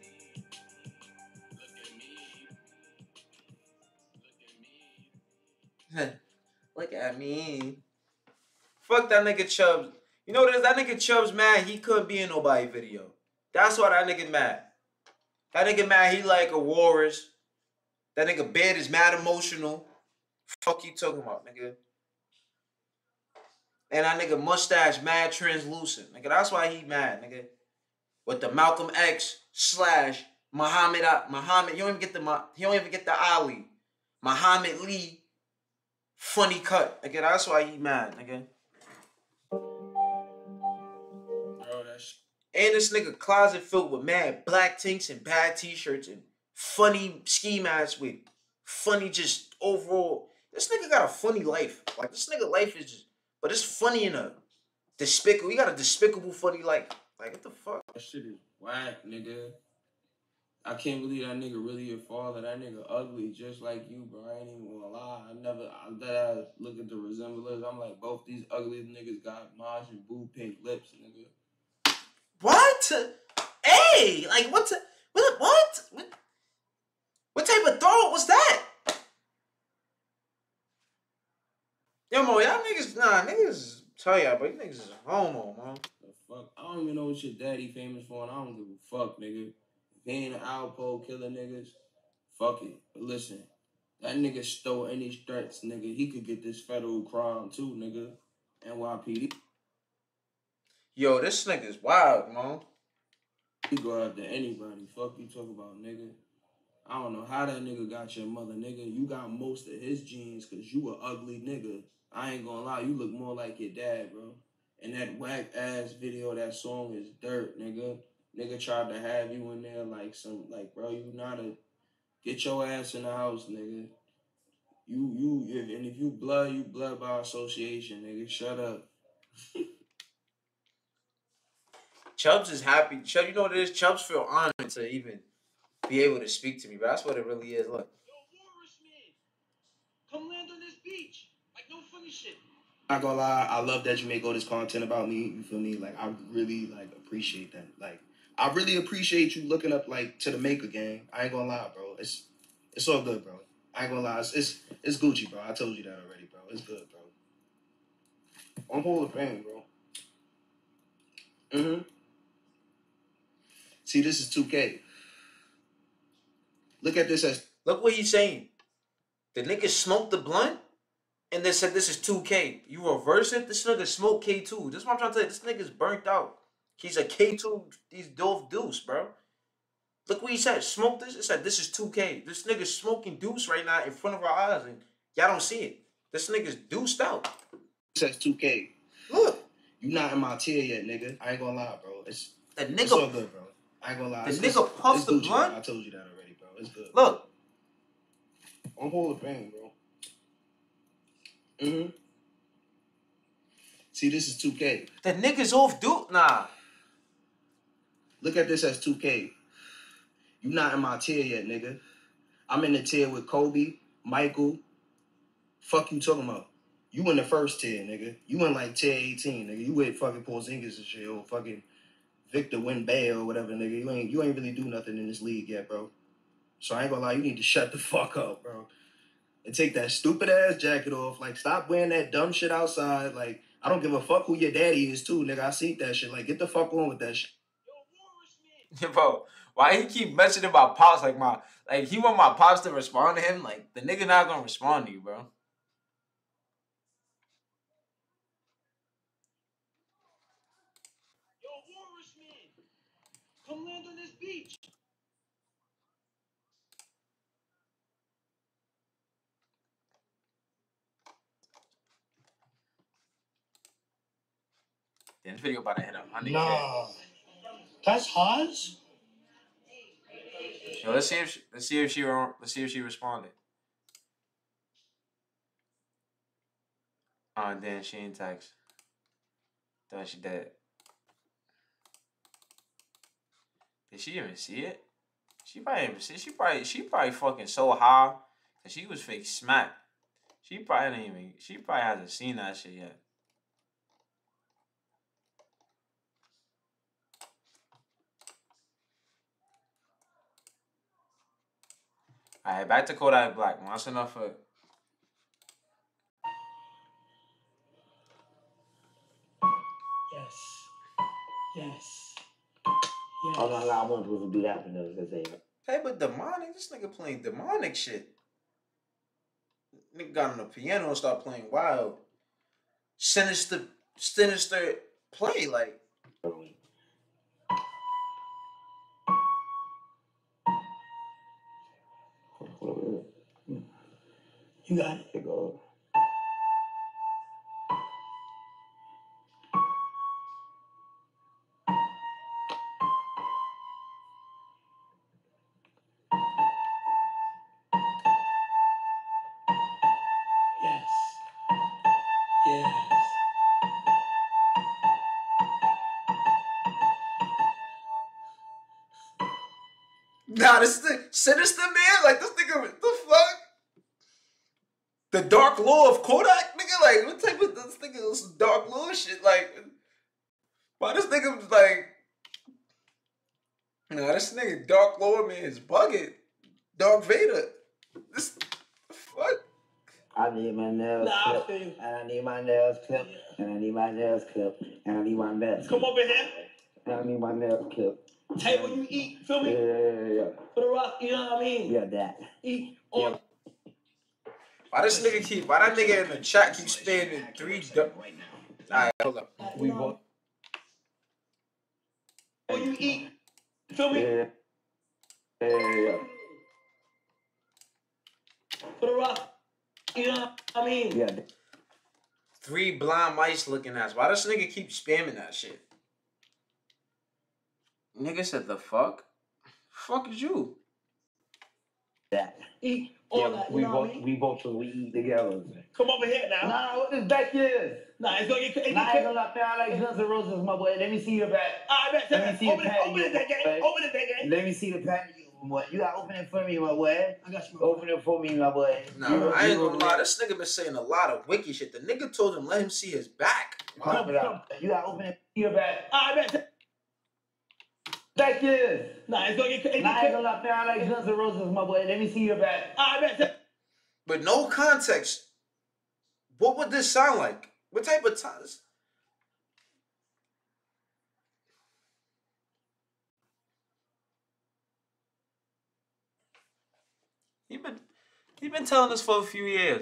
Speaker 7: Look at me.
Speaker 1: Look at me. Fuck that nigga Chubbs. You know what it is? That nigga Chubbs mad he couldn't be in nobody video. That's why that nigga mad. That nigga mad he like a walrus. That nigga bed is mad emotional. Fuck you talking about, nigga. And that nigga mustache mad translucent. Nigga, that's why he mad, nigga. With the Malcolm X slash Muhammad Muhammad. You don't even get the he don't even get the Ali. Muhammad Lee funny cut. Nigga, that's why he mad, nigga.
Speaker 7: Bro, that's
Speaker 1: And this nigga closet filled with mad black tinks and bad t-shirts and funny ski masks with funny just overall. This nigga got a funny life. Like, this nigga life is just, but it's funny in a despicable. He got a despicable funny life. Like, what the fuck?
Speaker 7: that shit is whack, nigga. I can't believe that nigga really a father. That nigga ugly, just like you, bro. I ain't even gonna lie. I never, I, that I look at the resemblance. I'm like, both these ugly niggas got Maj and Boo pink lips, nigga.
Speaker 1: What? Hey, like, what? T- what? What? What? What type of thought was that? Yo, mo, y'all niggas, nah, niggas, tell y'all, but you niggas is homo, man.
Speaker 7: The fuck? I don't even know what your daddy famous for, and I don't give a fuck, nigga. If he ain't an Alpo killer niggas, fuck it. But listen, that nigga stole any threats, nigga. He could get this federal crime too, nigga. N Y P D.
Speaker 1: Yo, this nigga's wild, man.
Speaker 7: He go after anybody. Fuck you talk about, nigga. I don't know how that nigga got your mother, nigga. You got most of his genes because you a ugly nigga. I ain't gonna lie, you look more like your dad, bro. And that whack ass video, that song is dirt, nigga. Nigga tried to have you in there like some, like, bro, you not a, get your ass in the house, nigga. You, you, if, and if you blood, you blood by association, nigga. Shut up.
Speaker 1: Chubbs is happy. Chubbs, you know what it is? Chubbs feel honored to even be able to speak to me, but that's what it really is. Look.
Speaker 2: Yo, Walrus man, come land on this beach. Like, no funny shit.
Speaker 8: Not gonna lie, I love that you make all this content about me. You feel me? Like, I really like appreciate that. Like, I really appreciate you looking up like to the Maker gang. I ain't gonna lie, bro. It's it's all good, bro. I ain't gonna lie. It's it's, it's Gucci, bro. I told you that already, bro. It's good, bro. On Hall of Fame, bro. Mm-hmm. See, this is two K. Look at this as
Speaker 1: Look what he's saying. The nigga smoked the blunt and then said this is two K. You reverse it? This nigga smoked K two. This is what I'm trying to tell you. This nigga's burnt out. He's a K two. He's Dolph Deuce, bro. Look what he said. Smoke this. It said this is two K. This nigga's smoking Deuce right now in front of our eyes and y'all don't see it. This nigga's deuced out.
Speaker 8: it says two K.
Speaker 1: Look.
Speaker 8: You not in my tier yet, nigga. I ain't gonna lie, bro. It's
Speaker 1: The
Speaker 8: it's all
Speaker 1: nigga,
Speaker 8: good, bro. I ain't gonna lie.
Speaker 1: the
Speaker 8: It's,
Speaker 1: nigga
Speaker 8: it's,
Speaker 1: puffed
Speaker 8: it's
Speaker 1: the
Speaker 8: Gucci,
Speaker 1: blunt.
Speaker 8: bro. I told you that already, bro. It's good.
Speaker 1: Look.
Speaker 8: On Hall of Fame, bro. Mm-hmm. See, this is two K.
Speaker 1: The niggas off Duke, nah.
Speaker 8: Look at this as two K. You not in my tier yet, nigga. I'm in the tier with Kobe, Michael. Fuck you talking about? You in the first tier, nigga. You in like tier eighteen, nigga. You with fucking Porzingis and shit, or fucking Victor Wembanyama or whatever, nigga. You ain't you ain't really do nothing in this league yet, bro. So I ain't gonna lie, you need to shut the fuck up, bro. And take that stupid ass jacket off. Like, stop wearing that dumb shit outside. Like, I don't give a fuck who your daddy is too, nigga. I seen that shit. Like, get the fuck on with that shit.
Speaker 1: Bro, why he keep mentioning my pops like my like he want my pops to respond to him? Like the nigga not gonna respond to you, bro.
Speaker 7: Yo, Warishman, come land on this beach.
Speaker 1: This video about to hit a hundred K.
Speaker 2: Nah. That's Haas?
Speaker 1: So let's see if she, let's see if she let's see if she responded. Oh, and then she ain't text. Thought she did. Did she even see it? She probably didn't even see it. She probably she probably fucking so high that she was fake smacked. She probably didn't even she probably hasn't seen that shit yet. Alright, back to Kodak Black. Man. That's enough for.
Speaker 2: Yes. Yes.
Speaker 4: Oh my God, I wasn't supposed to do that for no say.
Speaker 1: Hey, but demonic, this nigga playing demonic shit. Nigga got on the piano and start playing wild, sinister, sinister play like.
Speaker 2: You got it.
Speaker 4: Here goes.
Speaker 2: Yes. Yes.
Speaker 1: Nah, this is the sinister man. Like this nigga, what the fuck? The Dark Law of Kodak, nigga. Like what type of this nigga is Dark Law shit? Like, why this nigga was like, nah, this nigga Dark Law man is bugging. Dark Vader. This fuck.
Speaker 4: I need my nails
Speaker 2: Nah, I
Speaker 4: clipped,
Speaker 2: feel you.
Speaker 4: and I need my nails clipped, and I need my nails clipped, and I need my nails
Speaker 2: Come
Speaker 4: clipped,
Speaker 2: over here.
Speaker 4: and I need my nails clipped.
Speaker 2: Table you eat. Feel
Speaker 4: Yeah,
Speaker 2: me?
Speaker 4: yeah, yeah.
Speaker 2: For the rock, you know what I mean?
Speaker 4: Yeah, that.
Speaker 2: Eat on.
Speaker 4: Yeah.
Speaker 1: Why this nigga keep? Why that nigga in the chat keep spamming three? Du- Alright, hold up.
Speaker 2: We both. Table you eat. Feel me?
Speaker 4: Yeah, yeah, yeah.
Speaker 2: For the rock, you know what I mean?
Speaker 4: Yeah.
Speaker 1: Three blind mice looking ass. Why this nigga keep spamming that shit? Nigga said the fuck? Fuck is you?
Speaker 4: That.
Speaker 2: Eat all
Speaker 4: Yeah,
Speaker 2: that, you
Speaker 4: we
Speaker 2: know what I
Speaker 4: both
Speaker 2: mean?
Speaker 4: we both so we eat together.
Speaker 2: Come over here now.
Speaker 4: Nah, what this back is?
Speaker 2: Nah, it's gonna get crazy.
Speaker 4: Nah, I ain't gonna lie, man, I like Guns N' Roses, my boy. Let me see your back.
Speaker 2: Alright, bet,
Speaker 4: Let me
Speaker 2: bet.
Speaker 4: see
Speaker 2: Open
Speaker 4: the
Speaker 2: it, open it, that
Speaker 4: patio,
Speaker 2: game.
Speaker 4: boy.
Speaker 2: Open it, that game.
Speaker 4: Let me see the patio, boy. You gotta open it for me, my boy.
Speaker 2: I got you, bro.
Speaker 4: Open it for me, my boy.
Speaker 1: Nah,
Speaker 4: You-
Speaker 1: I ain't
Speaker 4: you-
Speaker 1: gonna lie. This nigga been saying a lot of wiki shit. The nigga told him let him see his back.
Speaker 4: Pop it out. You gotta open it for your back.
Speaker 2: Alright, bet.
Speaker 4: Back is.
Speaker 2: Nah, it's gonna get crazy.
Speaker 4: Nah, I ain't gonna lie, man, I like Guns N' Roses, my boy. Let me see your back.
Speaker 2: Alright, bet.
Speaker 1: But no context. What would this sound like? What type of time? He been he been telling us for a few years.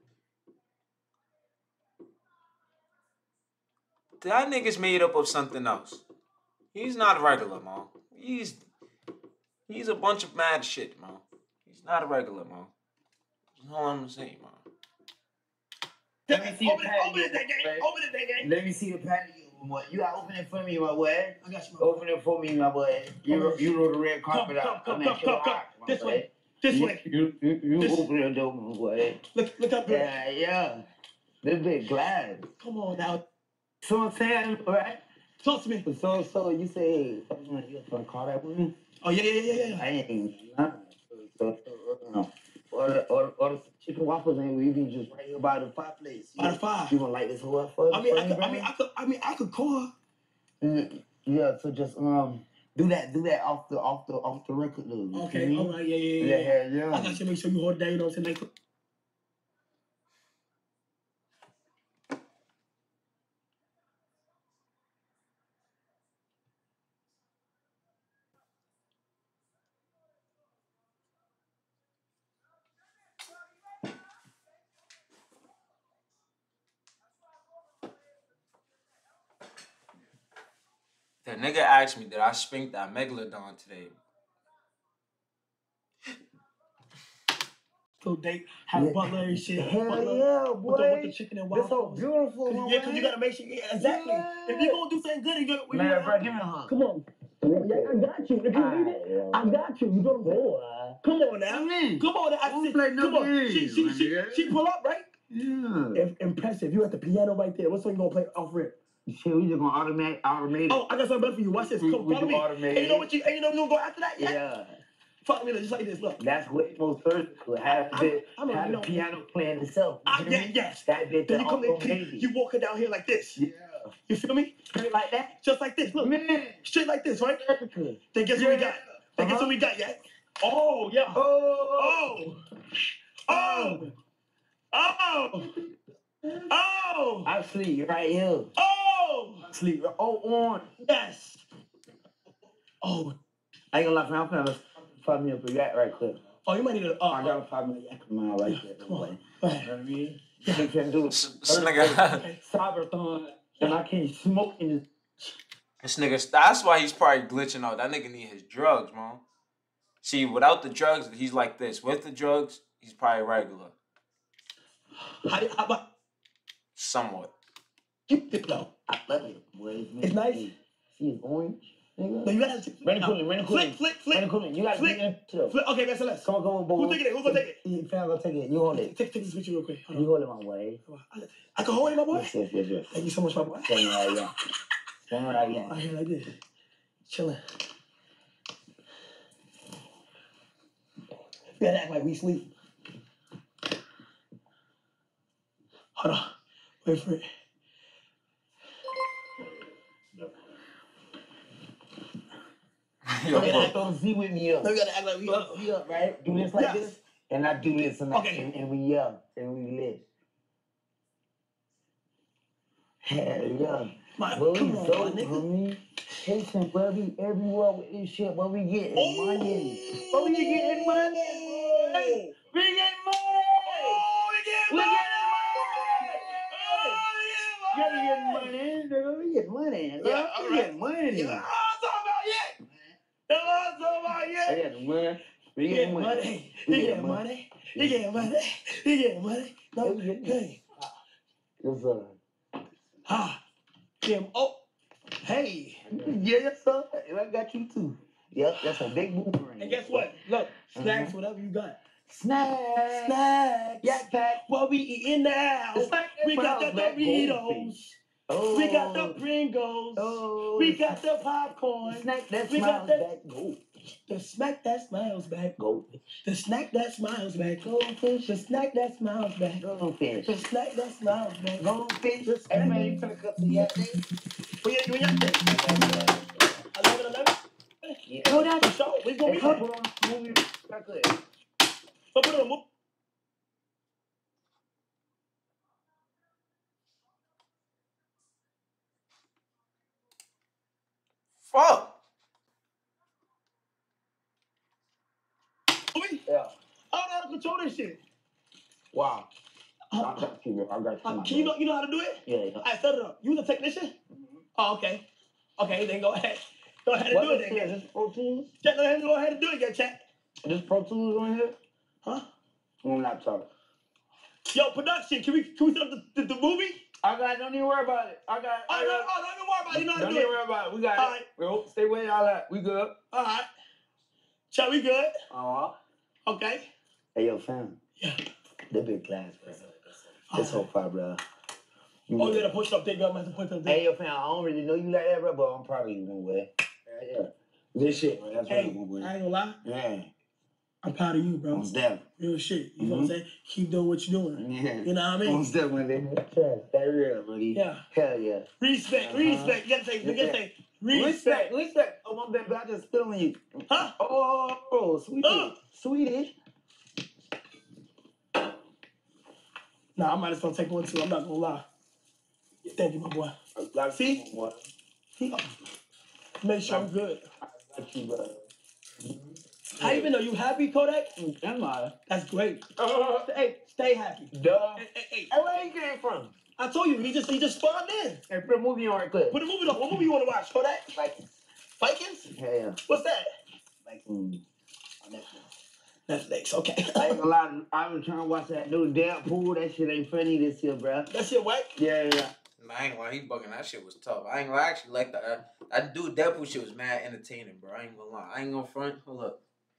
Speaker 1: That nigga's made up of something else. He's not regular, man. He's he's a bunch of mad shit, man. He's not a regular, man. That's all I'm saying, man.
Speaker 4: Let me see the
Speaker 2: Open it,
Speaker 4: patio,
Speaker 2: open it, that game.
Speaker 4: boy.
Speaker 2: Open it, that game.
Speaker 4: Let me see the patio, boy. You gotta open it for me, my boy.
Speaker 2: I got you, bro.
Speaker 4: Open it for me, my boy. You ro- you roll the red carpet
Speaker 2: Come,
Speaker 4: out.
Speaker 2: come,
Speaker 4: I'm
Speaker 2: come,
Speaker 4: at
Speaker 2: come,
Speaker 4: your
Speaker 2: come,
Speaker 4: house, my
Speaker 2: This
Speaker 4: boy.
Speaker 2: way. This
Speaker 4: you,
Speaker 2: way.
Speaker 4: You you, you
Speaker 2: This-
Speaker 4: open the door, my boy.
Speaker 2: Look, look up here.
Speaker 4: Yeah, yeah. This big glass.
Speaker 2: Come on now.
Speaker 4: So I'm saying, right?
Speaker 2: Talk to me.
Speaker 4: So, so you say, hey, you gonna call that woman?
Speaker 2: Oh, yeah, yeah, yeah, yeah.
Speaker 4: I ain't nah. So, so, uh, order, order, order some chicken waffles and we be just right here by the fireplace.
Speaker 2: By the fire.
Speaker 4: You gonna light this whole up for
Speaker 2: I mean, I could, I mean, I could, I mean, I could call her.
Speaker 4: Mm, yeah, so just um do that, do that off the off the off the record though.
Speaker 2: Okay,
Speaker 4: mm-hmm.
Speaker 2: all right, yeah, yeah, yeah.
Speaker 4: Yeah, yeah, yeah.
Speaker 2: I got you. Make sure you hold it down. You know what I'm saying?
Speaker 1: The nigga asked me, did I spink that Megalodon today?
Speaker 2: So date, have
Speaker 4: Yeah.
Speaker 2: butler and shit.
Speaker 4: Hell
Speaker 2: butler,
Speaker 4: yeah,
Speaker 2: with
Speaker 4: boy.
Speaker 2: the, with the chicken and
Speaker 4: That's so
Speaker 2: waffles.
Speaker 4: beautiful,
Speaker 2: Cause,
Speaker 4: my
Speaker 2: yeah, because
Speaker 4: man.
Speaker 2: you gotta make sure. Yeah, exactly.
Speaker 4: Yeah.
Speaker 2: If you gonna do something good, you gotta.
Speaker 4: Man,
Speaker 2: you gotta
Speaker 4: bro, give me a hug.
Speaker 2: Come on. Yeah, I got you. If you need it, I got you. You know what I'm saying? Come on now.
Speaker 4: Mm.
Speaker 2: Come on now. I
Speaker 4: Don't
Speaker 2: see.
Speaker 4: play no
Speaker 2: Come on.
Speaker 4: games,
Speaker 2: She, she,
Speaker 4: my
Speaker 2: she,
Speaker 4: nigga.
Speaker 2: she pull up, right?
Speaker 4: Yeah.
Speaker 2: Im- impressive. You at the piano right there. What song you gonna play off rip?
Speaker 4: Shit, we just gonna automate, automate it.
Speaker 2: Oh, I got something better for you. Watch this.
Speaker 4: We-
Speaker 2: Come
Speaker 4: we
Speaker 2: follow
Speaker 4: do
Speaker 2: me.
Speaker 4: automate
Speaker 2: And you know
Speaker 4: it.
Speaker 2: what you? And you know you gonna go after that? Yeah.
Speaker 4: Yeah.
Speaker 2: Follow me just like this. Look.
Speaker 4: That's way more surgical. Have
Speaker 2: I-
Speaker 4: the,
Speaker 2: I know,
Speaker 4: have
Speaker 2: you
Speaker 4: the
Speaker 2: know-
Speaker 4: piano playing itself. You
Speaker 2: I,
Speaker 4: hear
Speaker 2: yeah,
Speaker 4: me?
Speaker 2: yes.
Speaker 4: That bit
Speaker 2: Then
Speaker 4: the
Speaker 2: you come in,
Speaker 4: baby.
Speaker 2: you walking down here like this.
Speaker 4: Yeah.
Speaker 2: You feel me?
Speaker 4: Straight like that?
Speaker 2: Just like this. Look.
Speaker 4: Man.
Speaker 2: Straight like this, right?
Speaker 4: Africa.
Speaker 2: Then guess what we
Speaker 4: Yeah.
Speaker 2: got? Then guess
Speaker 4: Uh-huh.
Speaker 2: what we got, yeah? Oh, yeah.
Speaker 4: Oh.
Speaker 2: Oh. Oh. Oh. Oh.
Speaker 4: I sleep right here.
Speaker 2: Oh.
Speaker 4: Sleep. Oh, on.
Speaker 2: Yes. Oh.
Speaker 4: I ain't gonna lie, I'm finna five minutes for that right quick.
Speaker 2: Oh, you might need a. Uh,
Speaker 4: I got a five minute yak mile right there.
Speaker 2: Come on.
Speaker 4: You
Speaker 2: Go
Speaker 4: know
Speaker 2: ahead.
Speaker 4: what I mean? You can do
Speaker 1: This,
Speaker 4: it.
Speaker 1: this nigga,
Speaker 2: Okay.
Speaker 4: Cyberthon. And I can't smoke in this.
Speaker 1: this nigga, that's why he's probably glitching out. That nigga need his drugs, man. See, without the drugs, he's like this. With the drugs, he's probably regular.
Speaker 2: How, how about
Speaker 1: Somewhat.
Speaker 2: you dip though?
Speaker 4: I love it, boy.
Speaker 2: It's nice.
Speaker 4: See, it's orange.
Speaker 2: No,
Speaker 4: Nigga.
Speaker 2: you gotta
Speaker 4: Brandon Coolin, Brandon Coolin.
Speaker 2: Flick, flick, flick.
Speaker 4: Brandon Coolin, you gotta
Speaker 2: Flick.
Speaker 4: get into it.
Speaker 2: Flip. Okay, that's the last.
Speaker 4: Come on, come on, boy.
Speaker 2: Who's taking it? Who's gonna take it?
Speaker 4: You fam gonna take it. You hold it.
Speaker 2: Take, take this picture real quick. Hold
Speaker 4: You
Speaker 2: on.
Speaker 4: hold it, my boy.
Speaker 2: Come on. I can hold it, my boy.
Speaker 4: Yes, yes, yes, yes.
Speaker 2: Thank you so much, my boy.
Speaker 4: Stand right here. Stand right here.
Speaker 2: I hear like this. Chilling. We gotta act like we sleep. Hold on. Wait for it.
Speaker 1: Yo,
Speaker 2: Okay,
Speaker 1: bro.
Speaker 2: act
Speaker 4: Don't see with me up.
Speaker 2: No, we gotta act like we up.
Speaker 4: We up, right? Do this like
Speaker 2: Yes.
Speaker 4: this, and I do this, and, I,
Speaker 2: Okay.
Speaker 4: and, and we up, and we lit. Hell yeah.
Speaker 2: My,
Speaker 4: But we
Speaker 2: come on,
Speaker 4: so,
Speaker 2: my nigga.
Speaker 4: homie. Haitian, but we everywhere with this shit, but we getting money. But we getting money, boy. We getting money.
Speaker 2: Oh, we get
Speaker 4: We
Speaker 2: money!
Speaker 4: getting
Speaker 2: Oh,
Speaker 4: money. We getting money, nigga. We getting money.
Speaker 2: Yeah,
Speaker 4: Yeah,
Speaker 2: all
Speaker 4: we
Speaker 2: right.
Speaker 4: getting money.
Speaker 2: Yeah, I'm talking about yet. That's what I'm talking about
Speaker 4: I
Speaker 2: yet.
Speaker 4: got the money. We
Speaker 2: You
Speaker 4: getting
Speaker 2: getting
Speaker 4: money.
Speaker 2: money.
Speaker 4: We
Speaker 2: You
Speaker 4: getting
Speaker 2: getting
Speaker 4: money.
Speaker 2: money. You getting money. You getting money. No,
Speaker 4: We getting
Speaker 2: hey.
Speaker 4: Yes, sir.
Speaker 2: Ah. Damn. Oh. Hey.
Speaker 4: Yeah, yes, sir. I got you too. Yep, that's a big boomerang.
Speaker 2: And guess what? Look, snacks,
Speaker 4: Mhm.
Speaker 2: whatever you got.
Speaker 4: Snack.
Speaker 2: Snacks.
Speaker 4: Yak pack.
Speaker 2: What we eating now?
Speaker 4: It's like
Speaker 2: We got the
Speaker 4: that brown
Speaker 2: Doritos.
Speaker 4: goldfish. Oh.
Speaker 2: We got the Pringles.
Speaker 4: Oh.
Speaker 2: We got the popcorn.
Speaker 4: snack that
Speaker 2: We got
Speaker 4: smiles
Speaker 2: that-
Speaker 4: back. Gold.
Speaker 2: The snack that smiles back.
Speaker 4: Goldfish.
Speaker 2: The snack that smiles back. Goldfish. The snack that smiles back.
Speaker 4: Goldfish.
Speaker 2: The snack that smiles back.
Speaker 4: Goldfish.
Speaker 2: Just-
Speaker 4: Hey, man, you finna cut the yak day?
Speaker 2: We ain't doing that. eleven eleven.
Speaker 4: Yeah.
Speaker 2: No, that's for sure. We gonna
Speaker 4: Hey,
Speaker 2: be
Speaker 4: come
Speaker 2: there.
Speaker 4: on, movie. Back good.
Speaker 2: So put it on. Move.
Speaker 1: Fuck.
Speaker 2: Movie.
Speaker 4: Yeah.
Speaker 2: I don't know how to control this shit.
Speaker 4: Wow. I
Speaker 2: Uh,
Speaker 4: got you, bro. I got you.
Speaker 2: uh,
Speaker 4: my
Speaker 2: can you
Speaker 4: boy.
Speaker 2: know you know how to do it?
Speaker 4: Yeah, yeah.
Speaker 2: I set it up. You the technician? Oh, okay. Okay, then go ahead. Go ahead and
Speaker 4: What
Speaker 2: do it
Speaker 4: is
Speaker 2: then.
Speaker 4: this? This Pro Tools?
Speaker 2: Chat, go ahead and go ahead and do it again, chat.
Speaker 4: This Pro Tools on here?
Speaker 2: Huh?
Speaker 4: On laptop.
Speaker 2: Yo, production, can we can we set up the, the, the movie?
Speaker 4: I got. Don't even worry about it. I got.
Speaker 2: Oh,
Speaker 4: I
Speaker 2: no,
Speaker 4: got.
Speaker 2: oh, don't even worry about it. You know how to
Speaker 4: Don't
Speaker 2: do
Speaker 4: even
Speaker 2: it.
Speaker 4: worry about it. We got
Speaker 2: All
Speaker 4: it.
Speaker 2: right.
Speaker 4: Bro, stay where y'all at. We good.
Speaker 2: All right. Chat, we good?
Speaker 4: Uh-huh.
Speaker 2: Okay.
Speaker 4: Hey, yo, fam.
Speaker 2: Yeah.
Speaker 4: The big class, bro.
Speaker 2: All
Speaker 4: This
Speaker 2: right.
Speaker 4: whole fire, bro.
Speaker 2: Oh, yeah, the push up thing. I'm going to push up thing.
Speaker 4: Hey, yo, fam, I don't really know you like that, bro, but I'm proud of you, man, boy. Yeah, yeah. This shit, man. That's
Speaker 2: Hey,
Speaker 4: what I'm going
Speaker 2: I ain't gonna lie.
Speaker 4: Yeah.
Speaker 2: I'm proud of you, bro.
Speaker 4: Most definitely.
Speaker 2: Real shit. You
Speaker 4: Mm-hmm.
Speaker 2: know what I'm saying? Keep doing what you're doing.
Speaker 4: Yeah.
Speaker 2: You know what I mean?
Speaker 4: Most definitely. Yeah, stay real, buddy.
Speaker 2: Yeah.
Speaker 4: Hell yeah.
Speaker 2: Respect,
Speaker 4: Uh-huh.
Speaker 2: respect. You gotta say, you gotta say, respect.
Speaker 4: Respect, respect. Oh, my bad, but I just spit on you.
Speaker 2: Huh?
Speaker 4: Oh, oh sweetie.
Speaker 2: Uh.
Speaker 4: Sweetie.
Speaker 2: Nah, I might as well take one too. I'm not gonna lie. Thank you, my boy.
Speaker 4: Like,
Speaker 2: See?
Speaker 4: what?
Speaker 2: Make sure I'm good.
Speaker 4: Like you, bro.
Speaker 2: How you been though? You happy, Kodak?
Speaker 4: Am I?
Speaker 2: That's great.
Speaker 4: Uh,
Speaker 2: Hey, stay happy.
Speaker 4: Duh.
Speaker 2: Hey, hey, hey.
Speaker 4: Hey, where you came from?
Speaker 2: I told you, he just he just spawned in.
Speaker 4: Hey, put a movie on right quick.
Speaker 2: Put a movie on. What movie you want to watch, Kodak?
Speaker 4: Vikings.
Speaker 2: Vikings?
Speaker 4: Yeah, yeah.
Speaker 2: What's that?
Speaker 4: Vikings.
Speaker 2: Netflix, okay.
Speaker 4: I ain't gonna lie, I was trying to watch that new Deadpool. That shit ain't funny this year, bro.
Speaker 2: That shit what?
Speaker 4: Yeah, yeah.
Speaker 1: I ain't gonna lie, he bugging. That shit was tough. I ain't gonna lie, I actually like that. That, that dude Deadpool shit was mad entertaining, bro. I ain't gonna lie. I ain't gonna front. Hold up.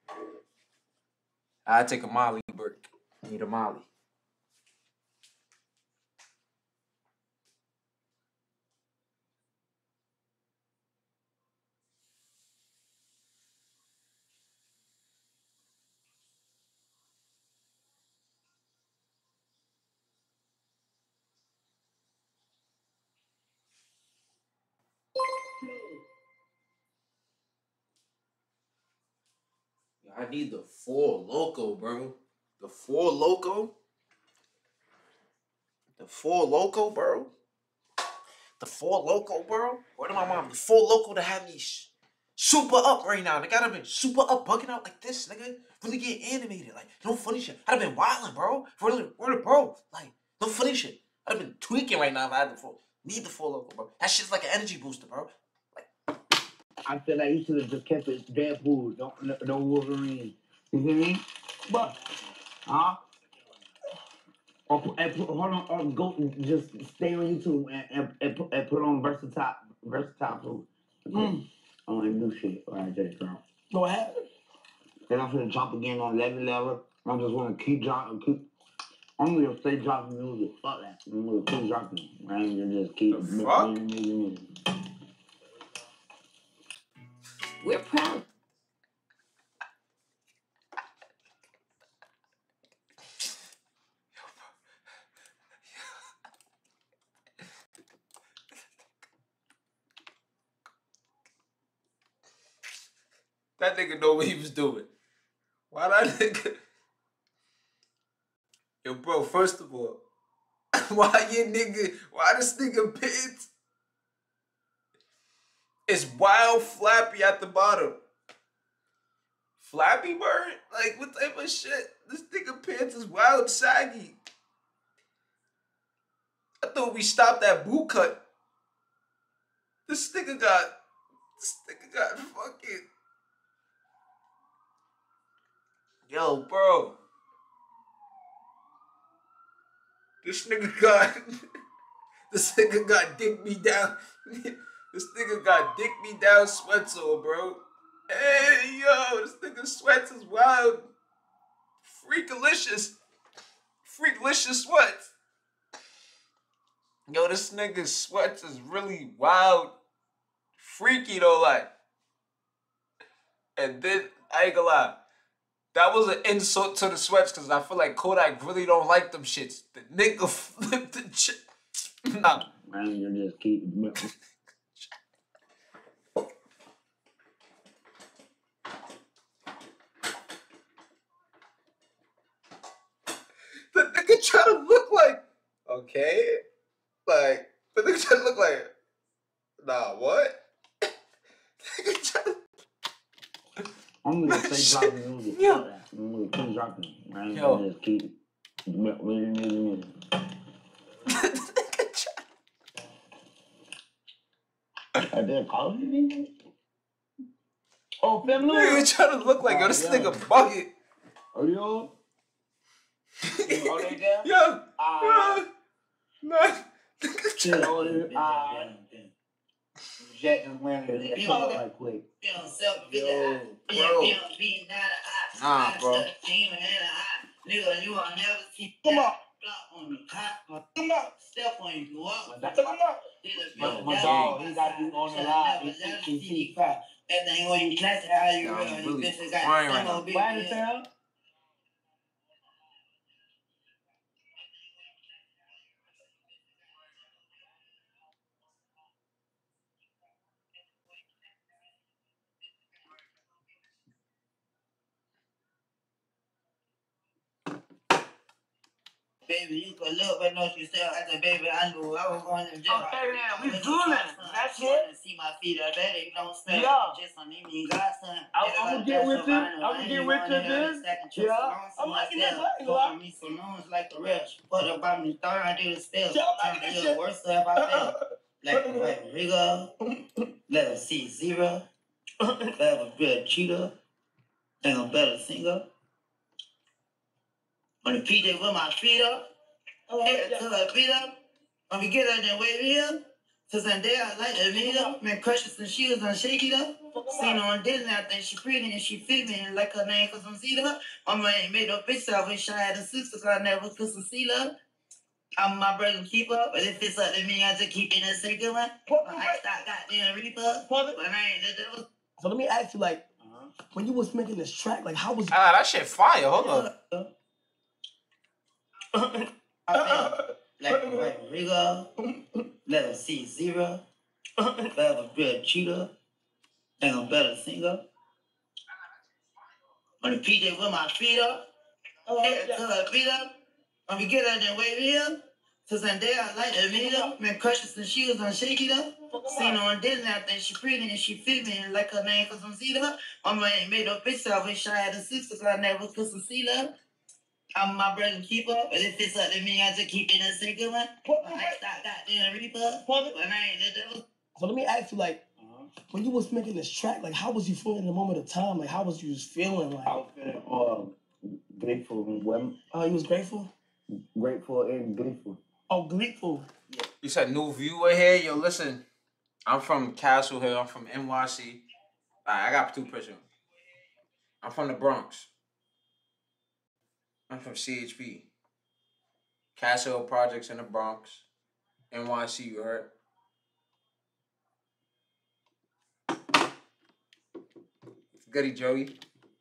Speaker 1: I take a Molly break. Need a Molly. I need the Four Loco, bro. The Four Loco. The Four Loco, bro. The Four Loco, bro. Where did my mom? The Four Loco to have me sh- super up right now. They gotta been super up, bugging out like this, nigga. Really get animated, like no funny shit. I'd have been wilding, bro. Really, really, bro. Like no funny shit. I'd have been tweaking right now if I had the Four. Need the Four Loco, bro. That shit's like an energy booster, bro.
Speaker 4: I feel like you should have just kept it Deadpool, no, no, no Wolverine. You feel me? But, huh? Or put, and put, hold on, or go, just stay on YouTube and, and, and, put, and put on versatile, versatile food.
Speaker 2: Mm.
Speaker 4: I want to do shit. All right, just drop.
Speaker 2: Go ahead.
Speaker 4: Then I'm finna drop again on eleven level. I just want to keep dropping, keep. I'm gonna stay dropping music. Fuck that. I'm gonna keep dropping. I ain't gonna just keep.
Speaker 1: The fuck?
Speaker 4: Music, music.
Speaker 5: We're proud.
Speaker 1: That nigga know what he was doing. Why that nigga? Yo, bro, first of all, why your nigga, why this nigga pants is wild flappy at the bottom? Flappy Bird? Like, what type of shit? This nigga pants is wild saggy. I thought we stopped at boot cut. This nigga got, this nigga got fucking, yo, bro. This nigga got, this nigga got dick me down. This nigga got dick me down sweats on, bro. Hey, yo, this nigga sweats is wild. Freakalicious. Freakalicious sweats. Yo, this nigga sweats is really wild. Freaky though, like. And then, I ain't gonna lie. That was an insult to the sweats because I feel like Kodak really don't like them shits. The nigga flipped the shit. Nah.
Speaker 4: Man, you just keep.
Speaker 1: The nigga try to look like, okay, like, the nigga try to look like, nah, what? The nigga try to...
Speaker 4: I'm gonna stay dropping music.
Speaker 1: Yeah.
Speaker 4: Fuck that. I'm gonna keep dropping. I ain't
Speaker 1: Yo.
Speaker 4: gonna just keep. Are they calling me? Oh, family.
Speaker 1: Nigga trying to look like, yo, this
Speaker 4: Oh, yeah.
Speaker 1: nigga bucket.
Speaker 4: Are you on? Are they there?
Speaker 1: Yo,
Speaker 4: Ah.
Speaker 1: uh, nah. Nigga
Speaker 4: Shit
Speaker 1: tryna-
Speaker 4: on it. Ah. Jack and Landon. That's all right quick.
Speaker 1: Yo, bro. Nah, bro.
Speaker 2: Come on.
Speaker 4: flop on me. Hot. Come on. Step on you. Walk. Come on.
Speaker 2: My,
Speaker 4: My
Speaker 2: my
Speaker 4: dog,
Speaker 2: dog,
Speaker 4: he got to be on the live. He see he cry. That thing when you class it, how you
Speaker 1: Yeah,
Speaker 4: real.
Speaker 1: I'm
Speaker 4: And
Speaker 1: really
Speaker 4: this bitch got
Speaker 1: crying right
Speaker 4: some
Speaker 1: now.
Speaker 4: big.
Speaker 2: Why the hell?
Speaker 4: Baby, you could look, but no, you still. I said, baby, I knew I was going to jail.
Speaker 2: Okay, man, we
Speaker 4: When you
Speaker 2: fooling.
Speaker 4: talk, son,
Speaker 2: That's
Speaker 4: you
Speaker 2: it.
Speaker 4: wanna see my feet, I bet it don't smell.
Speaker 2: Yeah.
Speaker 4: Just on me, you got son.
Speaker 2: I'm gonna get with it. I'm gonna get with it, this. Yeah. I'm liking this. I ain't gonna lie.
Speaker 4: Me some loans like the rest. Put up by me, thought I did a spell.
Speaker 2: Yeah, I'm liking
Speaker 4: Turn
Speaker 2: this
Speaker 4: me
Speaker 2: shit.
Speaker 4: up worse if I fail. Like, like, Rigo. Let us see zero. Better be a cheater. Think I'm better singer. On the P J with my feet up. Hey, till I beat up. When we get out there, wave me up. Since I'm there, I like to meet up. Man, crushes and shoes, I'm shaking up. Seen her on Disney, I think she pretty and she fit me. And like her name, cause I'm seed up. Mama ain't made no bitch, I wish I had a sister, cause I never could some seal up. I'm my brother keep up, but if it's up to me, I just keep it a second one. I stop goddamn reaper, but I ain't the devil.
Speaker 2: So let me ask you, like, when you was making this track, like, how was
Speaker 1: Ah, that shit fire. Hold up.
Speaker 4: I feel like like Rigo, let us see zero. Better be a cheater. Think I'm better singer. On the P J with my feet up. Hey, till I beat up. When we get out there, wave me up. Since I'm there, I like to meet up. Man, crushes and shoes, I'm shaking up. Seen her on Disney, I think she pretty and she fit me. And like her name, cause I'm seed up. Mama ain't made no bitch, I wish I had a sister, cause I never could some seal up. I'm my brother keep up, but if it's up to me, I just keep it a second one. I stop goddamn reaper, but I ain't the devil.
Speaker 2: So let me ask you, like, when you was making this track, like, how was you feeling in the moment of time? Like, how was you just feeling? Like,
Speaker 4: I was feeling uh, grateful and well,
Speaker 2: oh, you was grateful?
Speaker 4: grateful and grateful.
Speaker 2: Oh, grateful.
Speaker 1: You said new viewer here. Yo, listen. I'm from Castle Hill. I'm from N Y C. Alright, I got two pictures. I'm from the Bronx. I'm from C H P. Castle Hill Projects in the Bronx. N Y C, you heard? Goody Joey.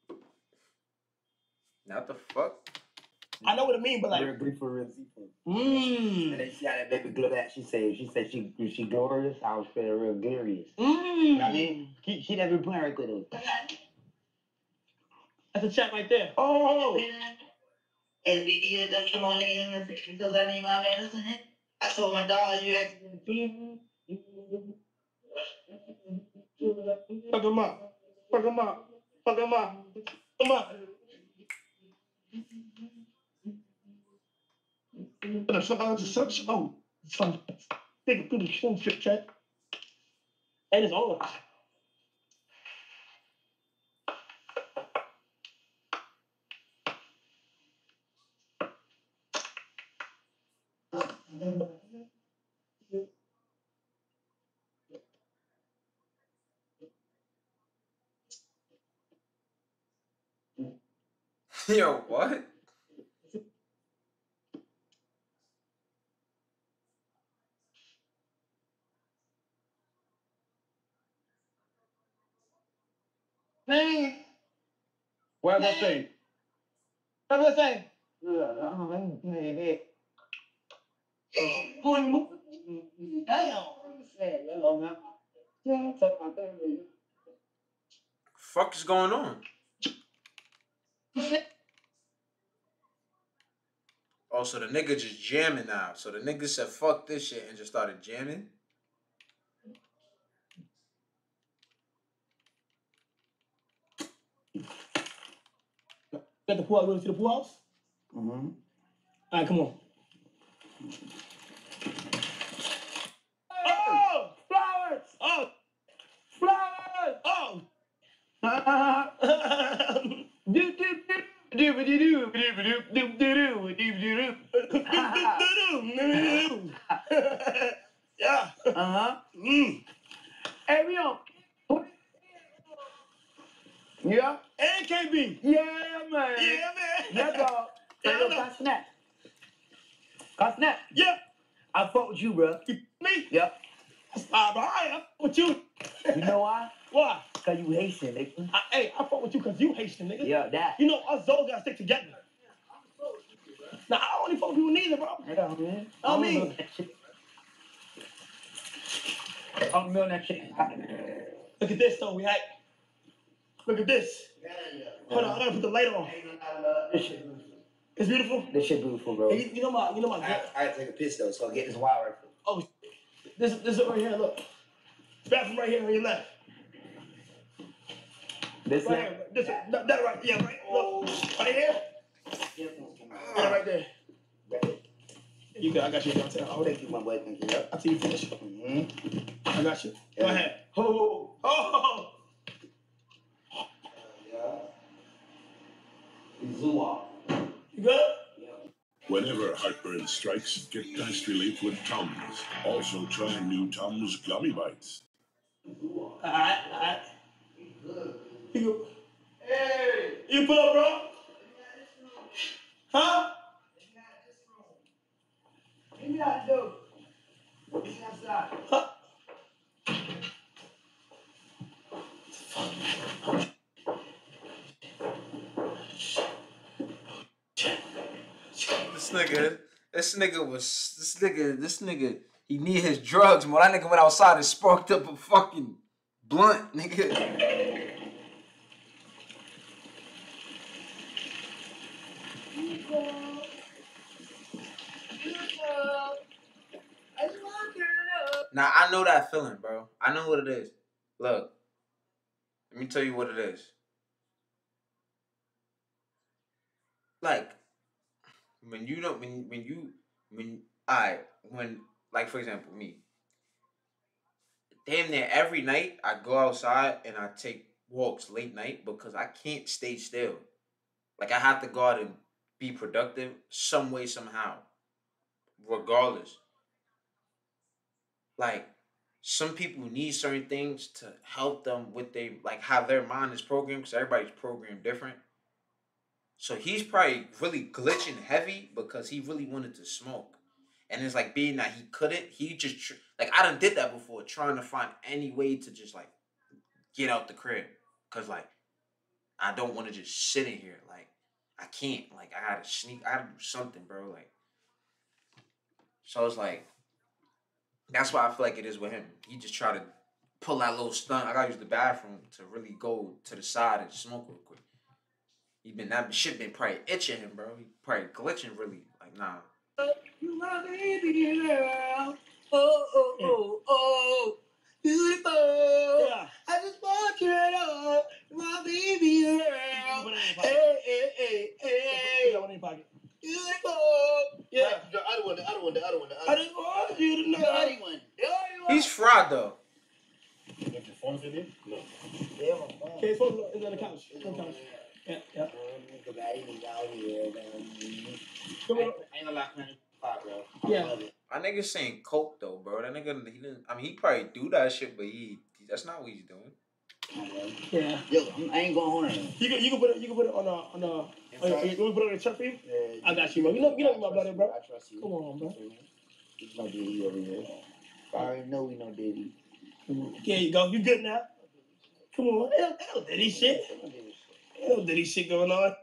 Speaker 1: Not the fuck?
Speaker 2: I know what I mean, but like,
Speaker 4: Real grateful, real grateful.
Speaker 2: mmm.
Speaker 4: And then she had that baby glow that she said. She said she she glorious. I was feeling real glorious.
Speaker 2: Mmm.
Speaker 4: You know what I mean? She, she never been playing right with us.
Speaker 2: That's a chat right there.
Speaker 4: Oh. And the year that come on in, because I need my medicine. I told my dog you actually.
Speaker 2: Fuck him up. Fuck him up. Fuck him up. Come on. But it's not such. Oh, it's fun. Big, big, small shit, chat. And it's over.
Speaker 1: Yo, what?
Speaker 2: Man. What did I say? What did I say?
Speaker 1: Fuck is going on? Oh, so the nigga just jamming now. So the nigga said fuck this shit and just started jamming?
Speaker 2: Got the pool house. Ready to see the pool house?
Speaker 4: Mm-hmm.
Speaker 2: All right, come on. Oh, flowers! Oh, flowers! Oh. Do do do do do do do do do do do do do. Yeah. Uh huh. Mm. Hey, we on. Yeah. And K B. Yeah, man. Yeah, man. That's all.
Speaker 4: Hey, look, pass that. I snap.
Speaker 2: Yeah.
Speaker 4: I fuck with you, bro.
Speaker 2: You me?
Speaker 4: Yep.
Speaker 2: Ah, bro, I am with you.
Speaker 4: You know why?
Speaker 2: Why?
Speaker 4: Cause you Haitian, nigga.
Speaker 2: I, hey, I fuck with you because you Haitian, nigga.
Speaker 4: Yeah, that.
Speaker 2: You know, us Zoes gotta stick together. Nah, I don't only fuck with people neither, bro.
Speaker 4: Yeah, man.
Speaker 2: I mean,
Speaker 4: I'm milling that shit.
Speaker 2: look at this, though, we act. Look at this. Hold on, I gotta put the light on.
Speaker 4: This shit,
Speaker 2: It's beautiful.
Speaker 4: this shit beautiful, bro.
Speaker 2: Hey, you, you know my, you know my.
Speaker 4: I, I had to take a piss though, so get this wild right quick.
Speaker 2: Oh, this, this is right here. Look, bathroom right here on your left.
Speaker 4: This
Speaker 2: Right
Speaker 4: left?
Speaker 2: here. This, that, that right. Yeah, right. Look, right here. Yeah, right there. You got. I got you. I got you.
Speaker 4: Oh, thank you, my boy. Thank you.
Speaker 2: I'll tell you finish.
Speaker 4: Mm-hmm.
Speaker 2: I got you. Go ahead. Oh, oh. You good?
Speaker 9: Whenever heartburn strikes, get fast relief with Tums. Also try new Tums Gummy Bites.
Speaker 2: All right, all right. You go. Hey, you pull up, bro? Huh?
Speaker 4: Give me that dope. It's outside.
Speaker 2: Huh?
Speaker 1: This nigga, this nigga was, this nigga, this nigga, he need his drugs, man. That nigga went outside and sparked up a fucking blunt, nigga. Now, I know that feeling, bro. I know what it is. Look, let me tell you what it is. Like, when you don't, when, when you, when, I, when, like, for example, me, damn near every night I go outside and I take walks late night because I can't stay still. Like, I have to go out and be productive some way, somehow, regardless. Like, some people need certain things to help them with their, like, how their mind is programmed, because everybody's programmed different. So he's probably really glitching heavy because he really wanted to smoke. And it's like, being that he couldn't, he just, tr- like, I done did that before, trying to find any way to just, like, get out the crib. Because, like, I don't want to just sit in here. Like, I can't. Like, I gotta sneak, I gotta do something, bro. Like, so it's like, that's why I feel like it is with him. He just try to pull that little stunt. I gotta use the bathroom to really go to the side and smoke real quick. He been, that shit been probably itching him, bro. He probably glitching really. Like, nah.
Speaker 2: You my baby girl. Oh, oh, oh, oh. Beautiful. Yeah. I just want you to know, my baby girl. Hey, hey, hey, hey. Put that one in your pocket. Beautiful. Yeah.
Speaker 8: The other one, the other one, the other one, the
Speaker 2: I
Speaker 8: other one.
Speaker 2: just want you to know.
Speaker 8: The other one. The other one.
Speaker 1: He's fried, though.
Speaker 8: You got your phone in there? No.
Speaker 4: Yeah, my phone.
Speaker 2: Okay, it's on the, it's on the couch. It's on the couch. Yeah, yeah.
Speaker 4: Nigga, I ain't out here, man.
Speaker 2: Come
Speaker 4: I
Speaker 2: on.
Speaker 4: ain't ain't gonna lock me in the spot, bro. I
Speaker 2: Yeah.
Speaker 4: love it.
Speaker 1: My nigga saying coke, though, bro. That nigga, he didn't, I mean, he probably do that shit, but he, he that's not what he's doing.
Speaker 2: Yeah.
Speaker 4: Yo, I'm- I ain't going on it.
Speaker 2: You can, you can put it, you can put it on a, on a, on a, you want me to put it on the truck for you?
Speaker 4: Yeah,
Speaker 2: I got you, bro. You know, you know my brother, bro.
Speaker 4: I trust you.
Speaker 2: Come on, bro.
Speaker 4: It's no Diddy over here. I already know we no Diddy.
Speaker 2: There you go. You good now? Come on. Ain't no- ain't no Diddy shit. Ain't no Diddy shit going on.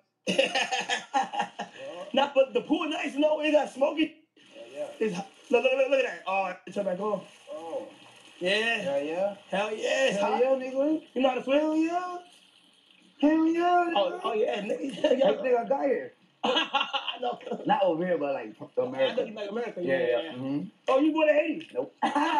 Speaker 2: Not, but the pool nice, no, it got smoky.
Speaker 4: Yeah,
Speaker 2: It's, look, look, look, look at that. Oh, it turned back on.
Speaker 4: Oh.
Speaker 2: Yeah.
Speaker 4: Hell yeah.
Speaker 2: Hell yeah. It's
Speaker 4: Hell
Speaker 2: hot.
Speaker 4: yeah, nigga.
Speaker 2: You know how to swim?
Speaker 4: Hell yeah. Hell yeah.
Speaker 2: Oh, oh yeah, nigga.
Speaker 4: Like,
Speaker 2: Yeah.
Speaker 4: nigga, I got here.
Speaker 2: I know.
Speaker 4: Not over here, but like
Speaker 2: I
Speaker 4: America.
Speaker 2: know you like America.
Speaker 4: Yeah,
Speaker 2: Yeah,
Speaker 4: yeah.
Speaker 2: yeah.
Speaker 4: Mm-hmm.
Speaker 2: Oh, you born in Haiti?
Speaker 4: Nope.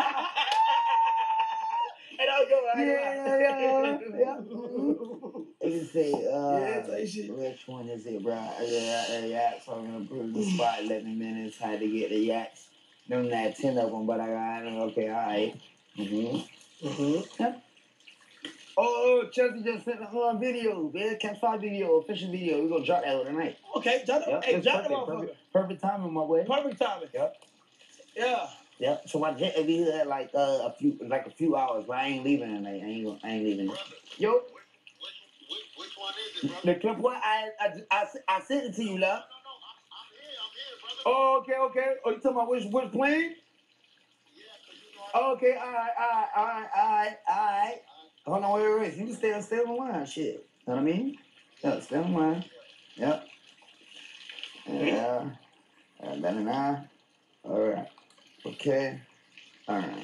Speaker 2: Hey, that was good, right?
Speaker 4: Yeah, yeah, yeah. Mm-hmm. They can say, uh,
Speaker 2: Yeah, type shit.
Speaker 4: which one is it, bro? Yeah, yeah, yeah. So I'm gonna put in the spot eleven minutes. Had to get the yaks. Them that ten of them, but I got it. Okay, all right. Mm-hmm.
Speaker 2: Mm-hmm.
Speaker 4: Yep. Oh, Chelsea just sent a whole video, man. Catch five video, official video. We gonna drop that tonight.
Speaker 2: Okay, drop
Speaker 4: Yep,
Speaker 2: hey,
Speaker 4: it's
Speaker 2: drop the
Speaker 4: perfect,
Speaker 2: motherfucker.
Speaker 4: perfect, perfect timing, my boy.
Speaker 2: Perfect timing.
Speaker 4: Yep.
Speaker 2: Yeah.
Speaker 4: Yep. So my jet will be here at like uh, a few, like a few hours, but I ain't leaving tonight. I ain't, gonna- I ain't leaving. Yo.
Speaker 3: Which, which, which one is it, brother?
Speaker 4: The clip one, I, I, I, I sent it to you, love.
Speaker 3: No, no, no. I'm, I'm here. I'm here, brother.
Speaker 4: Oh, okay, okay. Oh, you talking about which which plane? Okay, all right, all right, all right, all right, all right. Hold on, wait, wait, wait. You can stay, stay on the line, shit. Know what I mean? Yeah, stay on the line. Yep. Yeah. Uh, better now. All right. Okay. All right.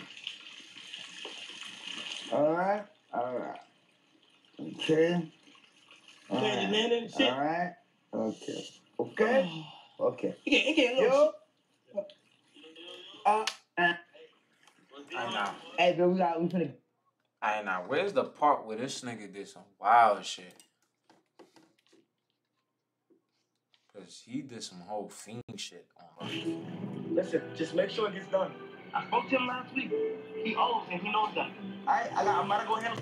Speaker 4: All right. All right. Okay. All
Speaker 2: Okay, you
Speaker 4: right.
Speaker 2: landed and shit.
Speaker 4: All right. Okay. Okay. Okay.
Speaker 2: It can't, it can't
Speaker 4: Yo.
Speaker 2: go.
Speaker 4: Uh, uh,
Speaker 1: I know.
Speaker 4: hey, bro, we got, we finna.
Speaker 1: I know. Where's the part where this nigga did some wild shit? Cause he did some whole fiend shit on her.
Speaker 2: Listen, just make sure it gets done. I spoke to him last week. He owes and he knows that. All right, I got, I'm about to go handle.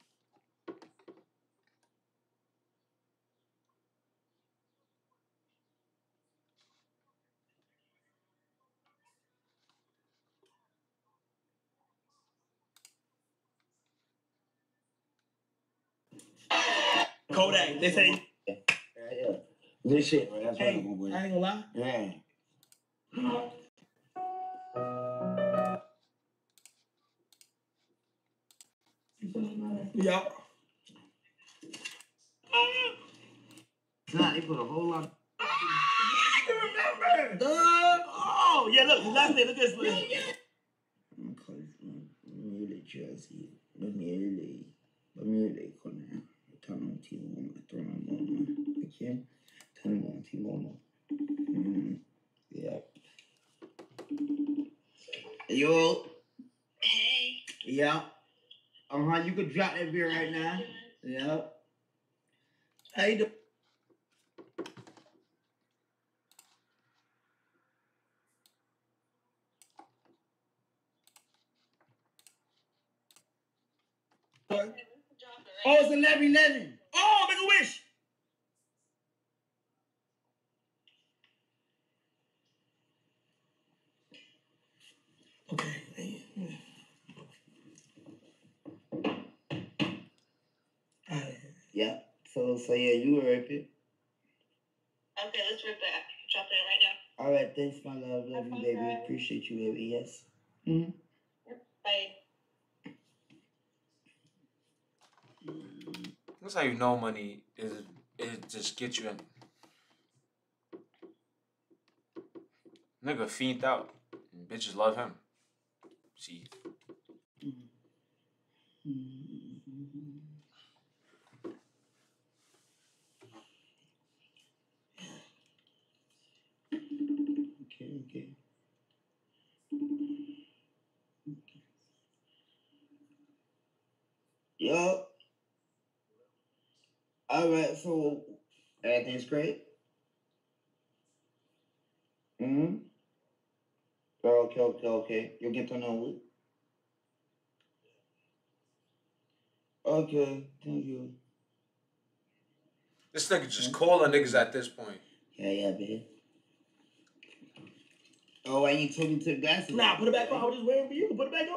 Speaker 2: Kodak, they say.
Speaker 4: Yeah, yeah. This shit, right? That's what
Speaker 2: Hey,
Speaker 4: I'm gonna
Speaker 2: I ain't gonna lie.
Speaker 4: Yeah.
Speaker 2: Yeah.
Speaker 4: Nah, they put a whole lot.
Speaker 2: Duh. Oh, yeah, look, last day, look at this. Look.
Speaker 4: Bermuda jersey, Bermuda, Bermuda corner. Turn on T one, turn on okay. Turn on T one. Mm, yeah. Yo.
Speaker 5: Hey.
Speaker 4: Yeah. Uh huh. You could drop that beer right now. Yeah.
Speaker 2: How you doing?
Speaker 4: Oh, it's eleven eleven.
Speaker 2: Oh, make a wish. Okay.
Speaker 4: Yeah. So, so yeah, you were raping.
Speaker 5: Okay, let's rip that. Drop that right now.
Speaker 4: All right. Thanks, my love. Love you, baby. Appreciate you, baby. Yes. Mm-hmm.
Speaker 5: Bye.
Speaker 1: That's how you know money is is just get you in. Nigga fiend out. And bitches love him. See.
Speaker 4: Okay, okay. Yo. All right, so everything's great. Mm-hmm. Okay, okay, okay. You'll get to know it. Okay, thank you.
Speaker 1: This nigga just calling niggas at this point.
Speaker 4: Yeah, yeah, babe. Oh, why you took me to the glasses?
Speaker 2: Nah, put it back on. I was just waiting for you. Put it back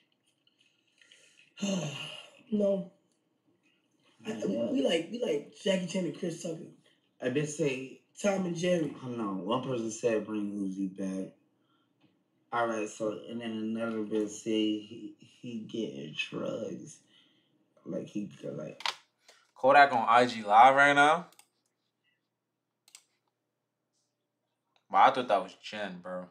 Speaker 2: on. No. I, we like we like Jackie Chan and Chris Tucker.
Speaker 4: I did say
Speaker 2: Tom and Jerry.
Speaker 4: I don't know. One person said bring Uzi back. All right, so and then another bit say he he getting drugs, like he like.
Speaker 1: Kodak on I G Live right now. But I thought that was Jen, bro.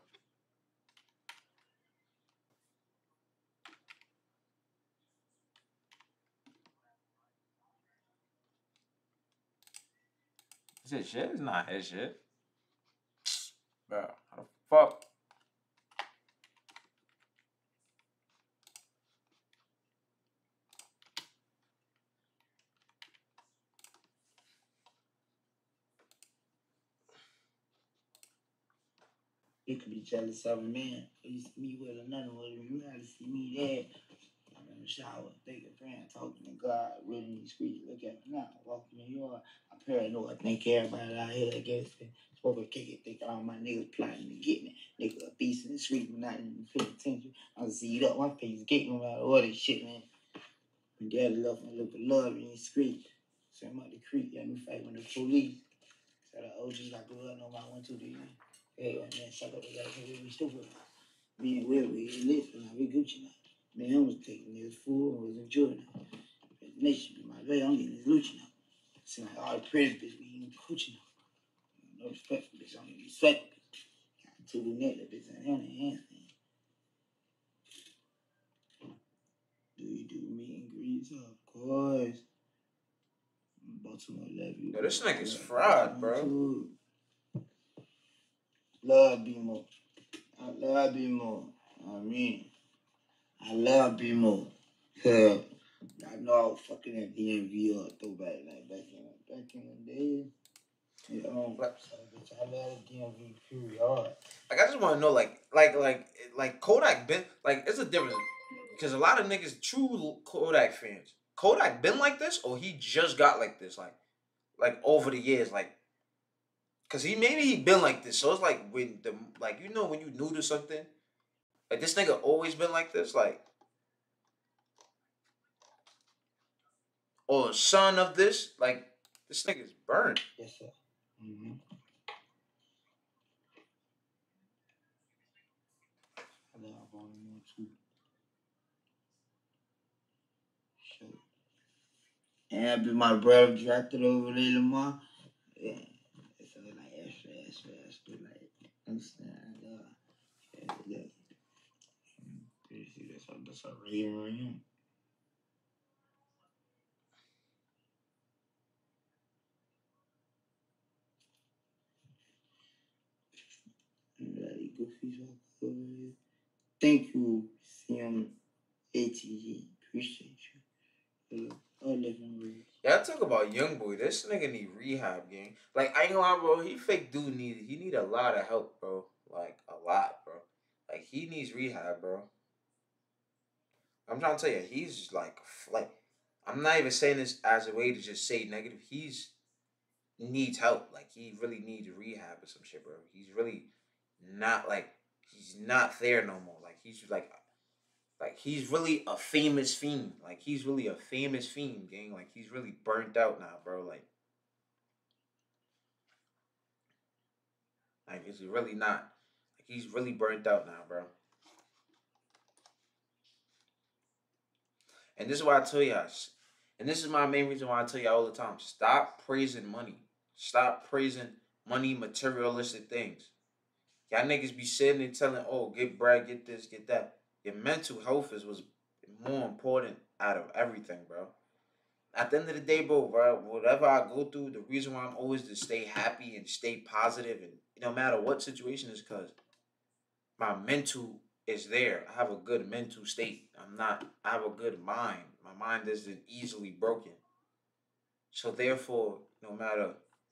Speaker 1: Is it shit? It's not his shit. Bro, how the fuck?
Speaker 4: You could be jealous of a man. You see me with another one. You gotta see me there. I'm in the shower, thinking, praying, talking to God, reading these scriptures. Look at me now, walking in your. I'm paranoid. Think everybody out here against me. Supposed to kick it, thinking all my niggas plotting to get me. Nigga a beast in the street, but not even paying attention. I'm z'd up, my face getting about all this shit, man. My daddy left me a little love in the street. So I'm out the creek, let me fight with the police. So the O Gs I grew up, know my one, two, three. Hey, man, suck up the guy. We stupid. Me and Will, we listen. Now we Gucci now. Me, I was taking his food. I was enjoying it. Nation, my baby, I'm getting his Gucci now. See, like all the pretty bitch, we eating Gucci now. No respect for bitch. I'm gonna be sweating. Got two net bitch in their hands. Do you do meet and greets? Of course. Baltimore love you.
Speaker 1: Yo, this nigga's fried, bro.
Speaker 4: Love B-Mo. I love B-Mo. I mean, I love B-Mo. Cause I know I was fucking at D M V or throwback like back in back in the day. You know, so bitch, I love D M V period.
Speaker 1: Like I just want to know, like, like, like, like Kodak been like it's a difference because a lot of niggas true Kodak fans. Kodak been like this, or he just got like this, like, like over the years, like, cause he maybe he been like this. So it's like when the like you know when you new to something, like this nigga always been like this, like, or son of this, like this nigga's burned.
Speaker 4: Yes, sir. Mm-hmm. I love Baltimore too. Sure. And I be my brother drafted over there, Lamar. Yeah. So like extra, extra, extra, like understand. Uh, yeah, yeah. You see, that's a that's a rating on him. Really goofy over here. Thank you, C M A T G. Appreciate you. All living real.
Speaker 1: Yeah, I talk about YoungBoy. This nigga need rehab, gang. Like, I ain't gonna lie, bro. He fake dude need he need a lot of help, bro. Like, a lot, bro. Like, he needs rehab, bro. I'm trying to tell you, he's like, like, I'm not even saying this as a way to just say negative. He's needs help. Like, he really needs rehab or some shit, bro. He's really not like he's not there no more. Like, he's like. Like, he's really a famous fiend. Like, he's really a famous fiend, gang. Like, he's really burnt out now, bro. Like, like it's really not. Like, he's really burnt out now, bro. And this is why I tell y'all. And this is my main reason why I tell y'all all the time. Stop praising money. Stop praising money, materialistic things. Y'all niggas be sitting and telling, oh, get bread, get this, get that. Your mental health is was more important out of everything, bro. At the end of the day, bro, bro, whatever I go through, the reason why I'm always to stay happy and stay positive, and no matter what situation is, because my mental is there. I have a good mental state. I'm not. I have a good mind. My mind isn't easily broken. So therefore, no matter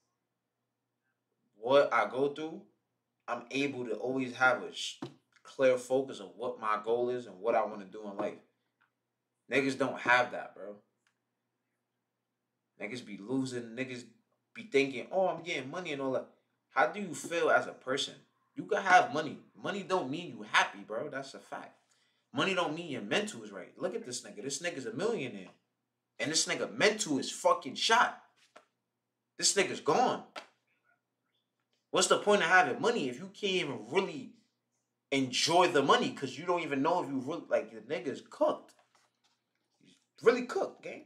Speaker 1: what I go through, I'm able to always have a sh- clear focus of what my goal is and what I want to do in life. Niggas don't have that, bro. Niggas be losing. Niggas be thinking, oh, I'm getting money and all that. How do you feel as a person? You can have money. Money don't mean you happy, bro. That's a fact. Money don't mean your mental is right. Look at this nigga. This nigga's a millionaire. And this nigga mental is fucking shot. This nigga's gone. What's the point of having money if you can't even really enjoy the money? Because you don't even know if you really, like, the nigga's cooked. He's really cooked, gang.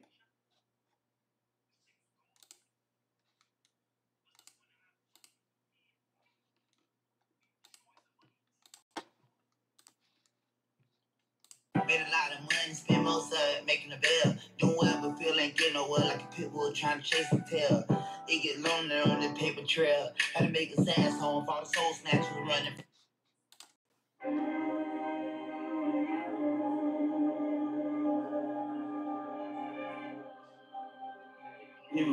Speaker 4: Made a lot of money, spend most of it making a bill. Doing well, but feel ain't getting nowhere like a pit bull trying to chase a tail. It get lonely on the paper trail. Had to make a sad song for all the soul snatchers running. Yeah.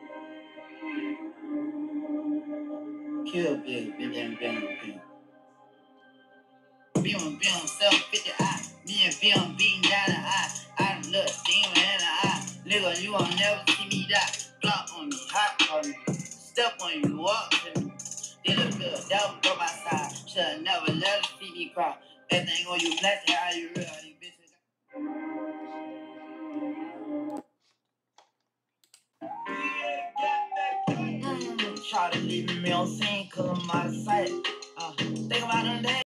Speaker 4: Kill Bill, Bill, Bill, Bill, Bill. Bill, Bill, self fifty eye. Me and Bill beating down the eye. I done look demon in the eye. Nigga, you won't never see me die. Block on me, hot on me. Step on you, walk to me. Did a good devil go my side. Should never let her see me cry. Everything on you, blessed, how you real, you bitches. Try to leave me on scene cause I'm out of sight.
Speaker 2: Uh, think about them days.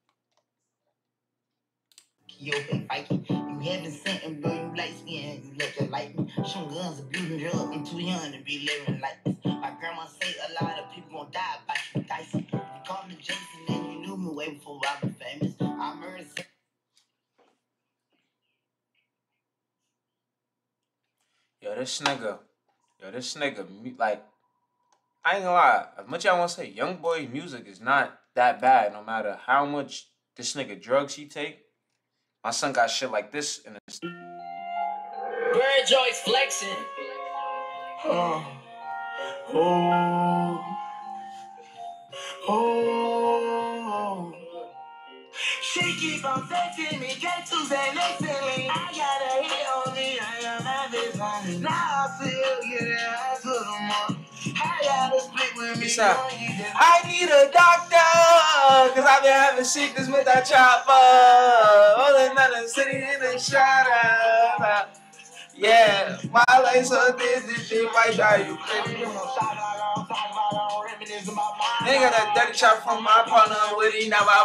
Speaker 2: Yo, hey, Mikey, you haven't sent him, bro. You light skin, you look just like me. Some guns, abuse, and drugs. I'm too young to be living like this. My grandma say a lot of people gon' die by you, Dyson. You called me Jason, and you knew me way before I was famous. I'm murdered.
Speaker 1: Yo, this nigga, yo, this nigga, mu- like, I ain't gonna lie. As much as I want to say, Young Boy music is not that bad. No matter how much this nigga drugs he take, my son got shit like this in his.
Speaker 2: Bird Joyce flexing. Oh, oh, oh. She keep on texting me, get to say listening. I got a hit on me, I am having fun. Now I feel get it, I put them on. I got a split with me.
Speaker 1: I need a doctor, cause I've been having sickness with that chopper. Rolling down the city in the shadow. Yeah, my life so this, this shit might drive you crazy. They got a dirty chop from my partner, Woody, now I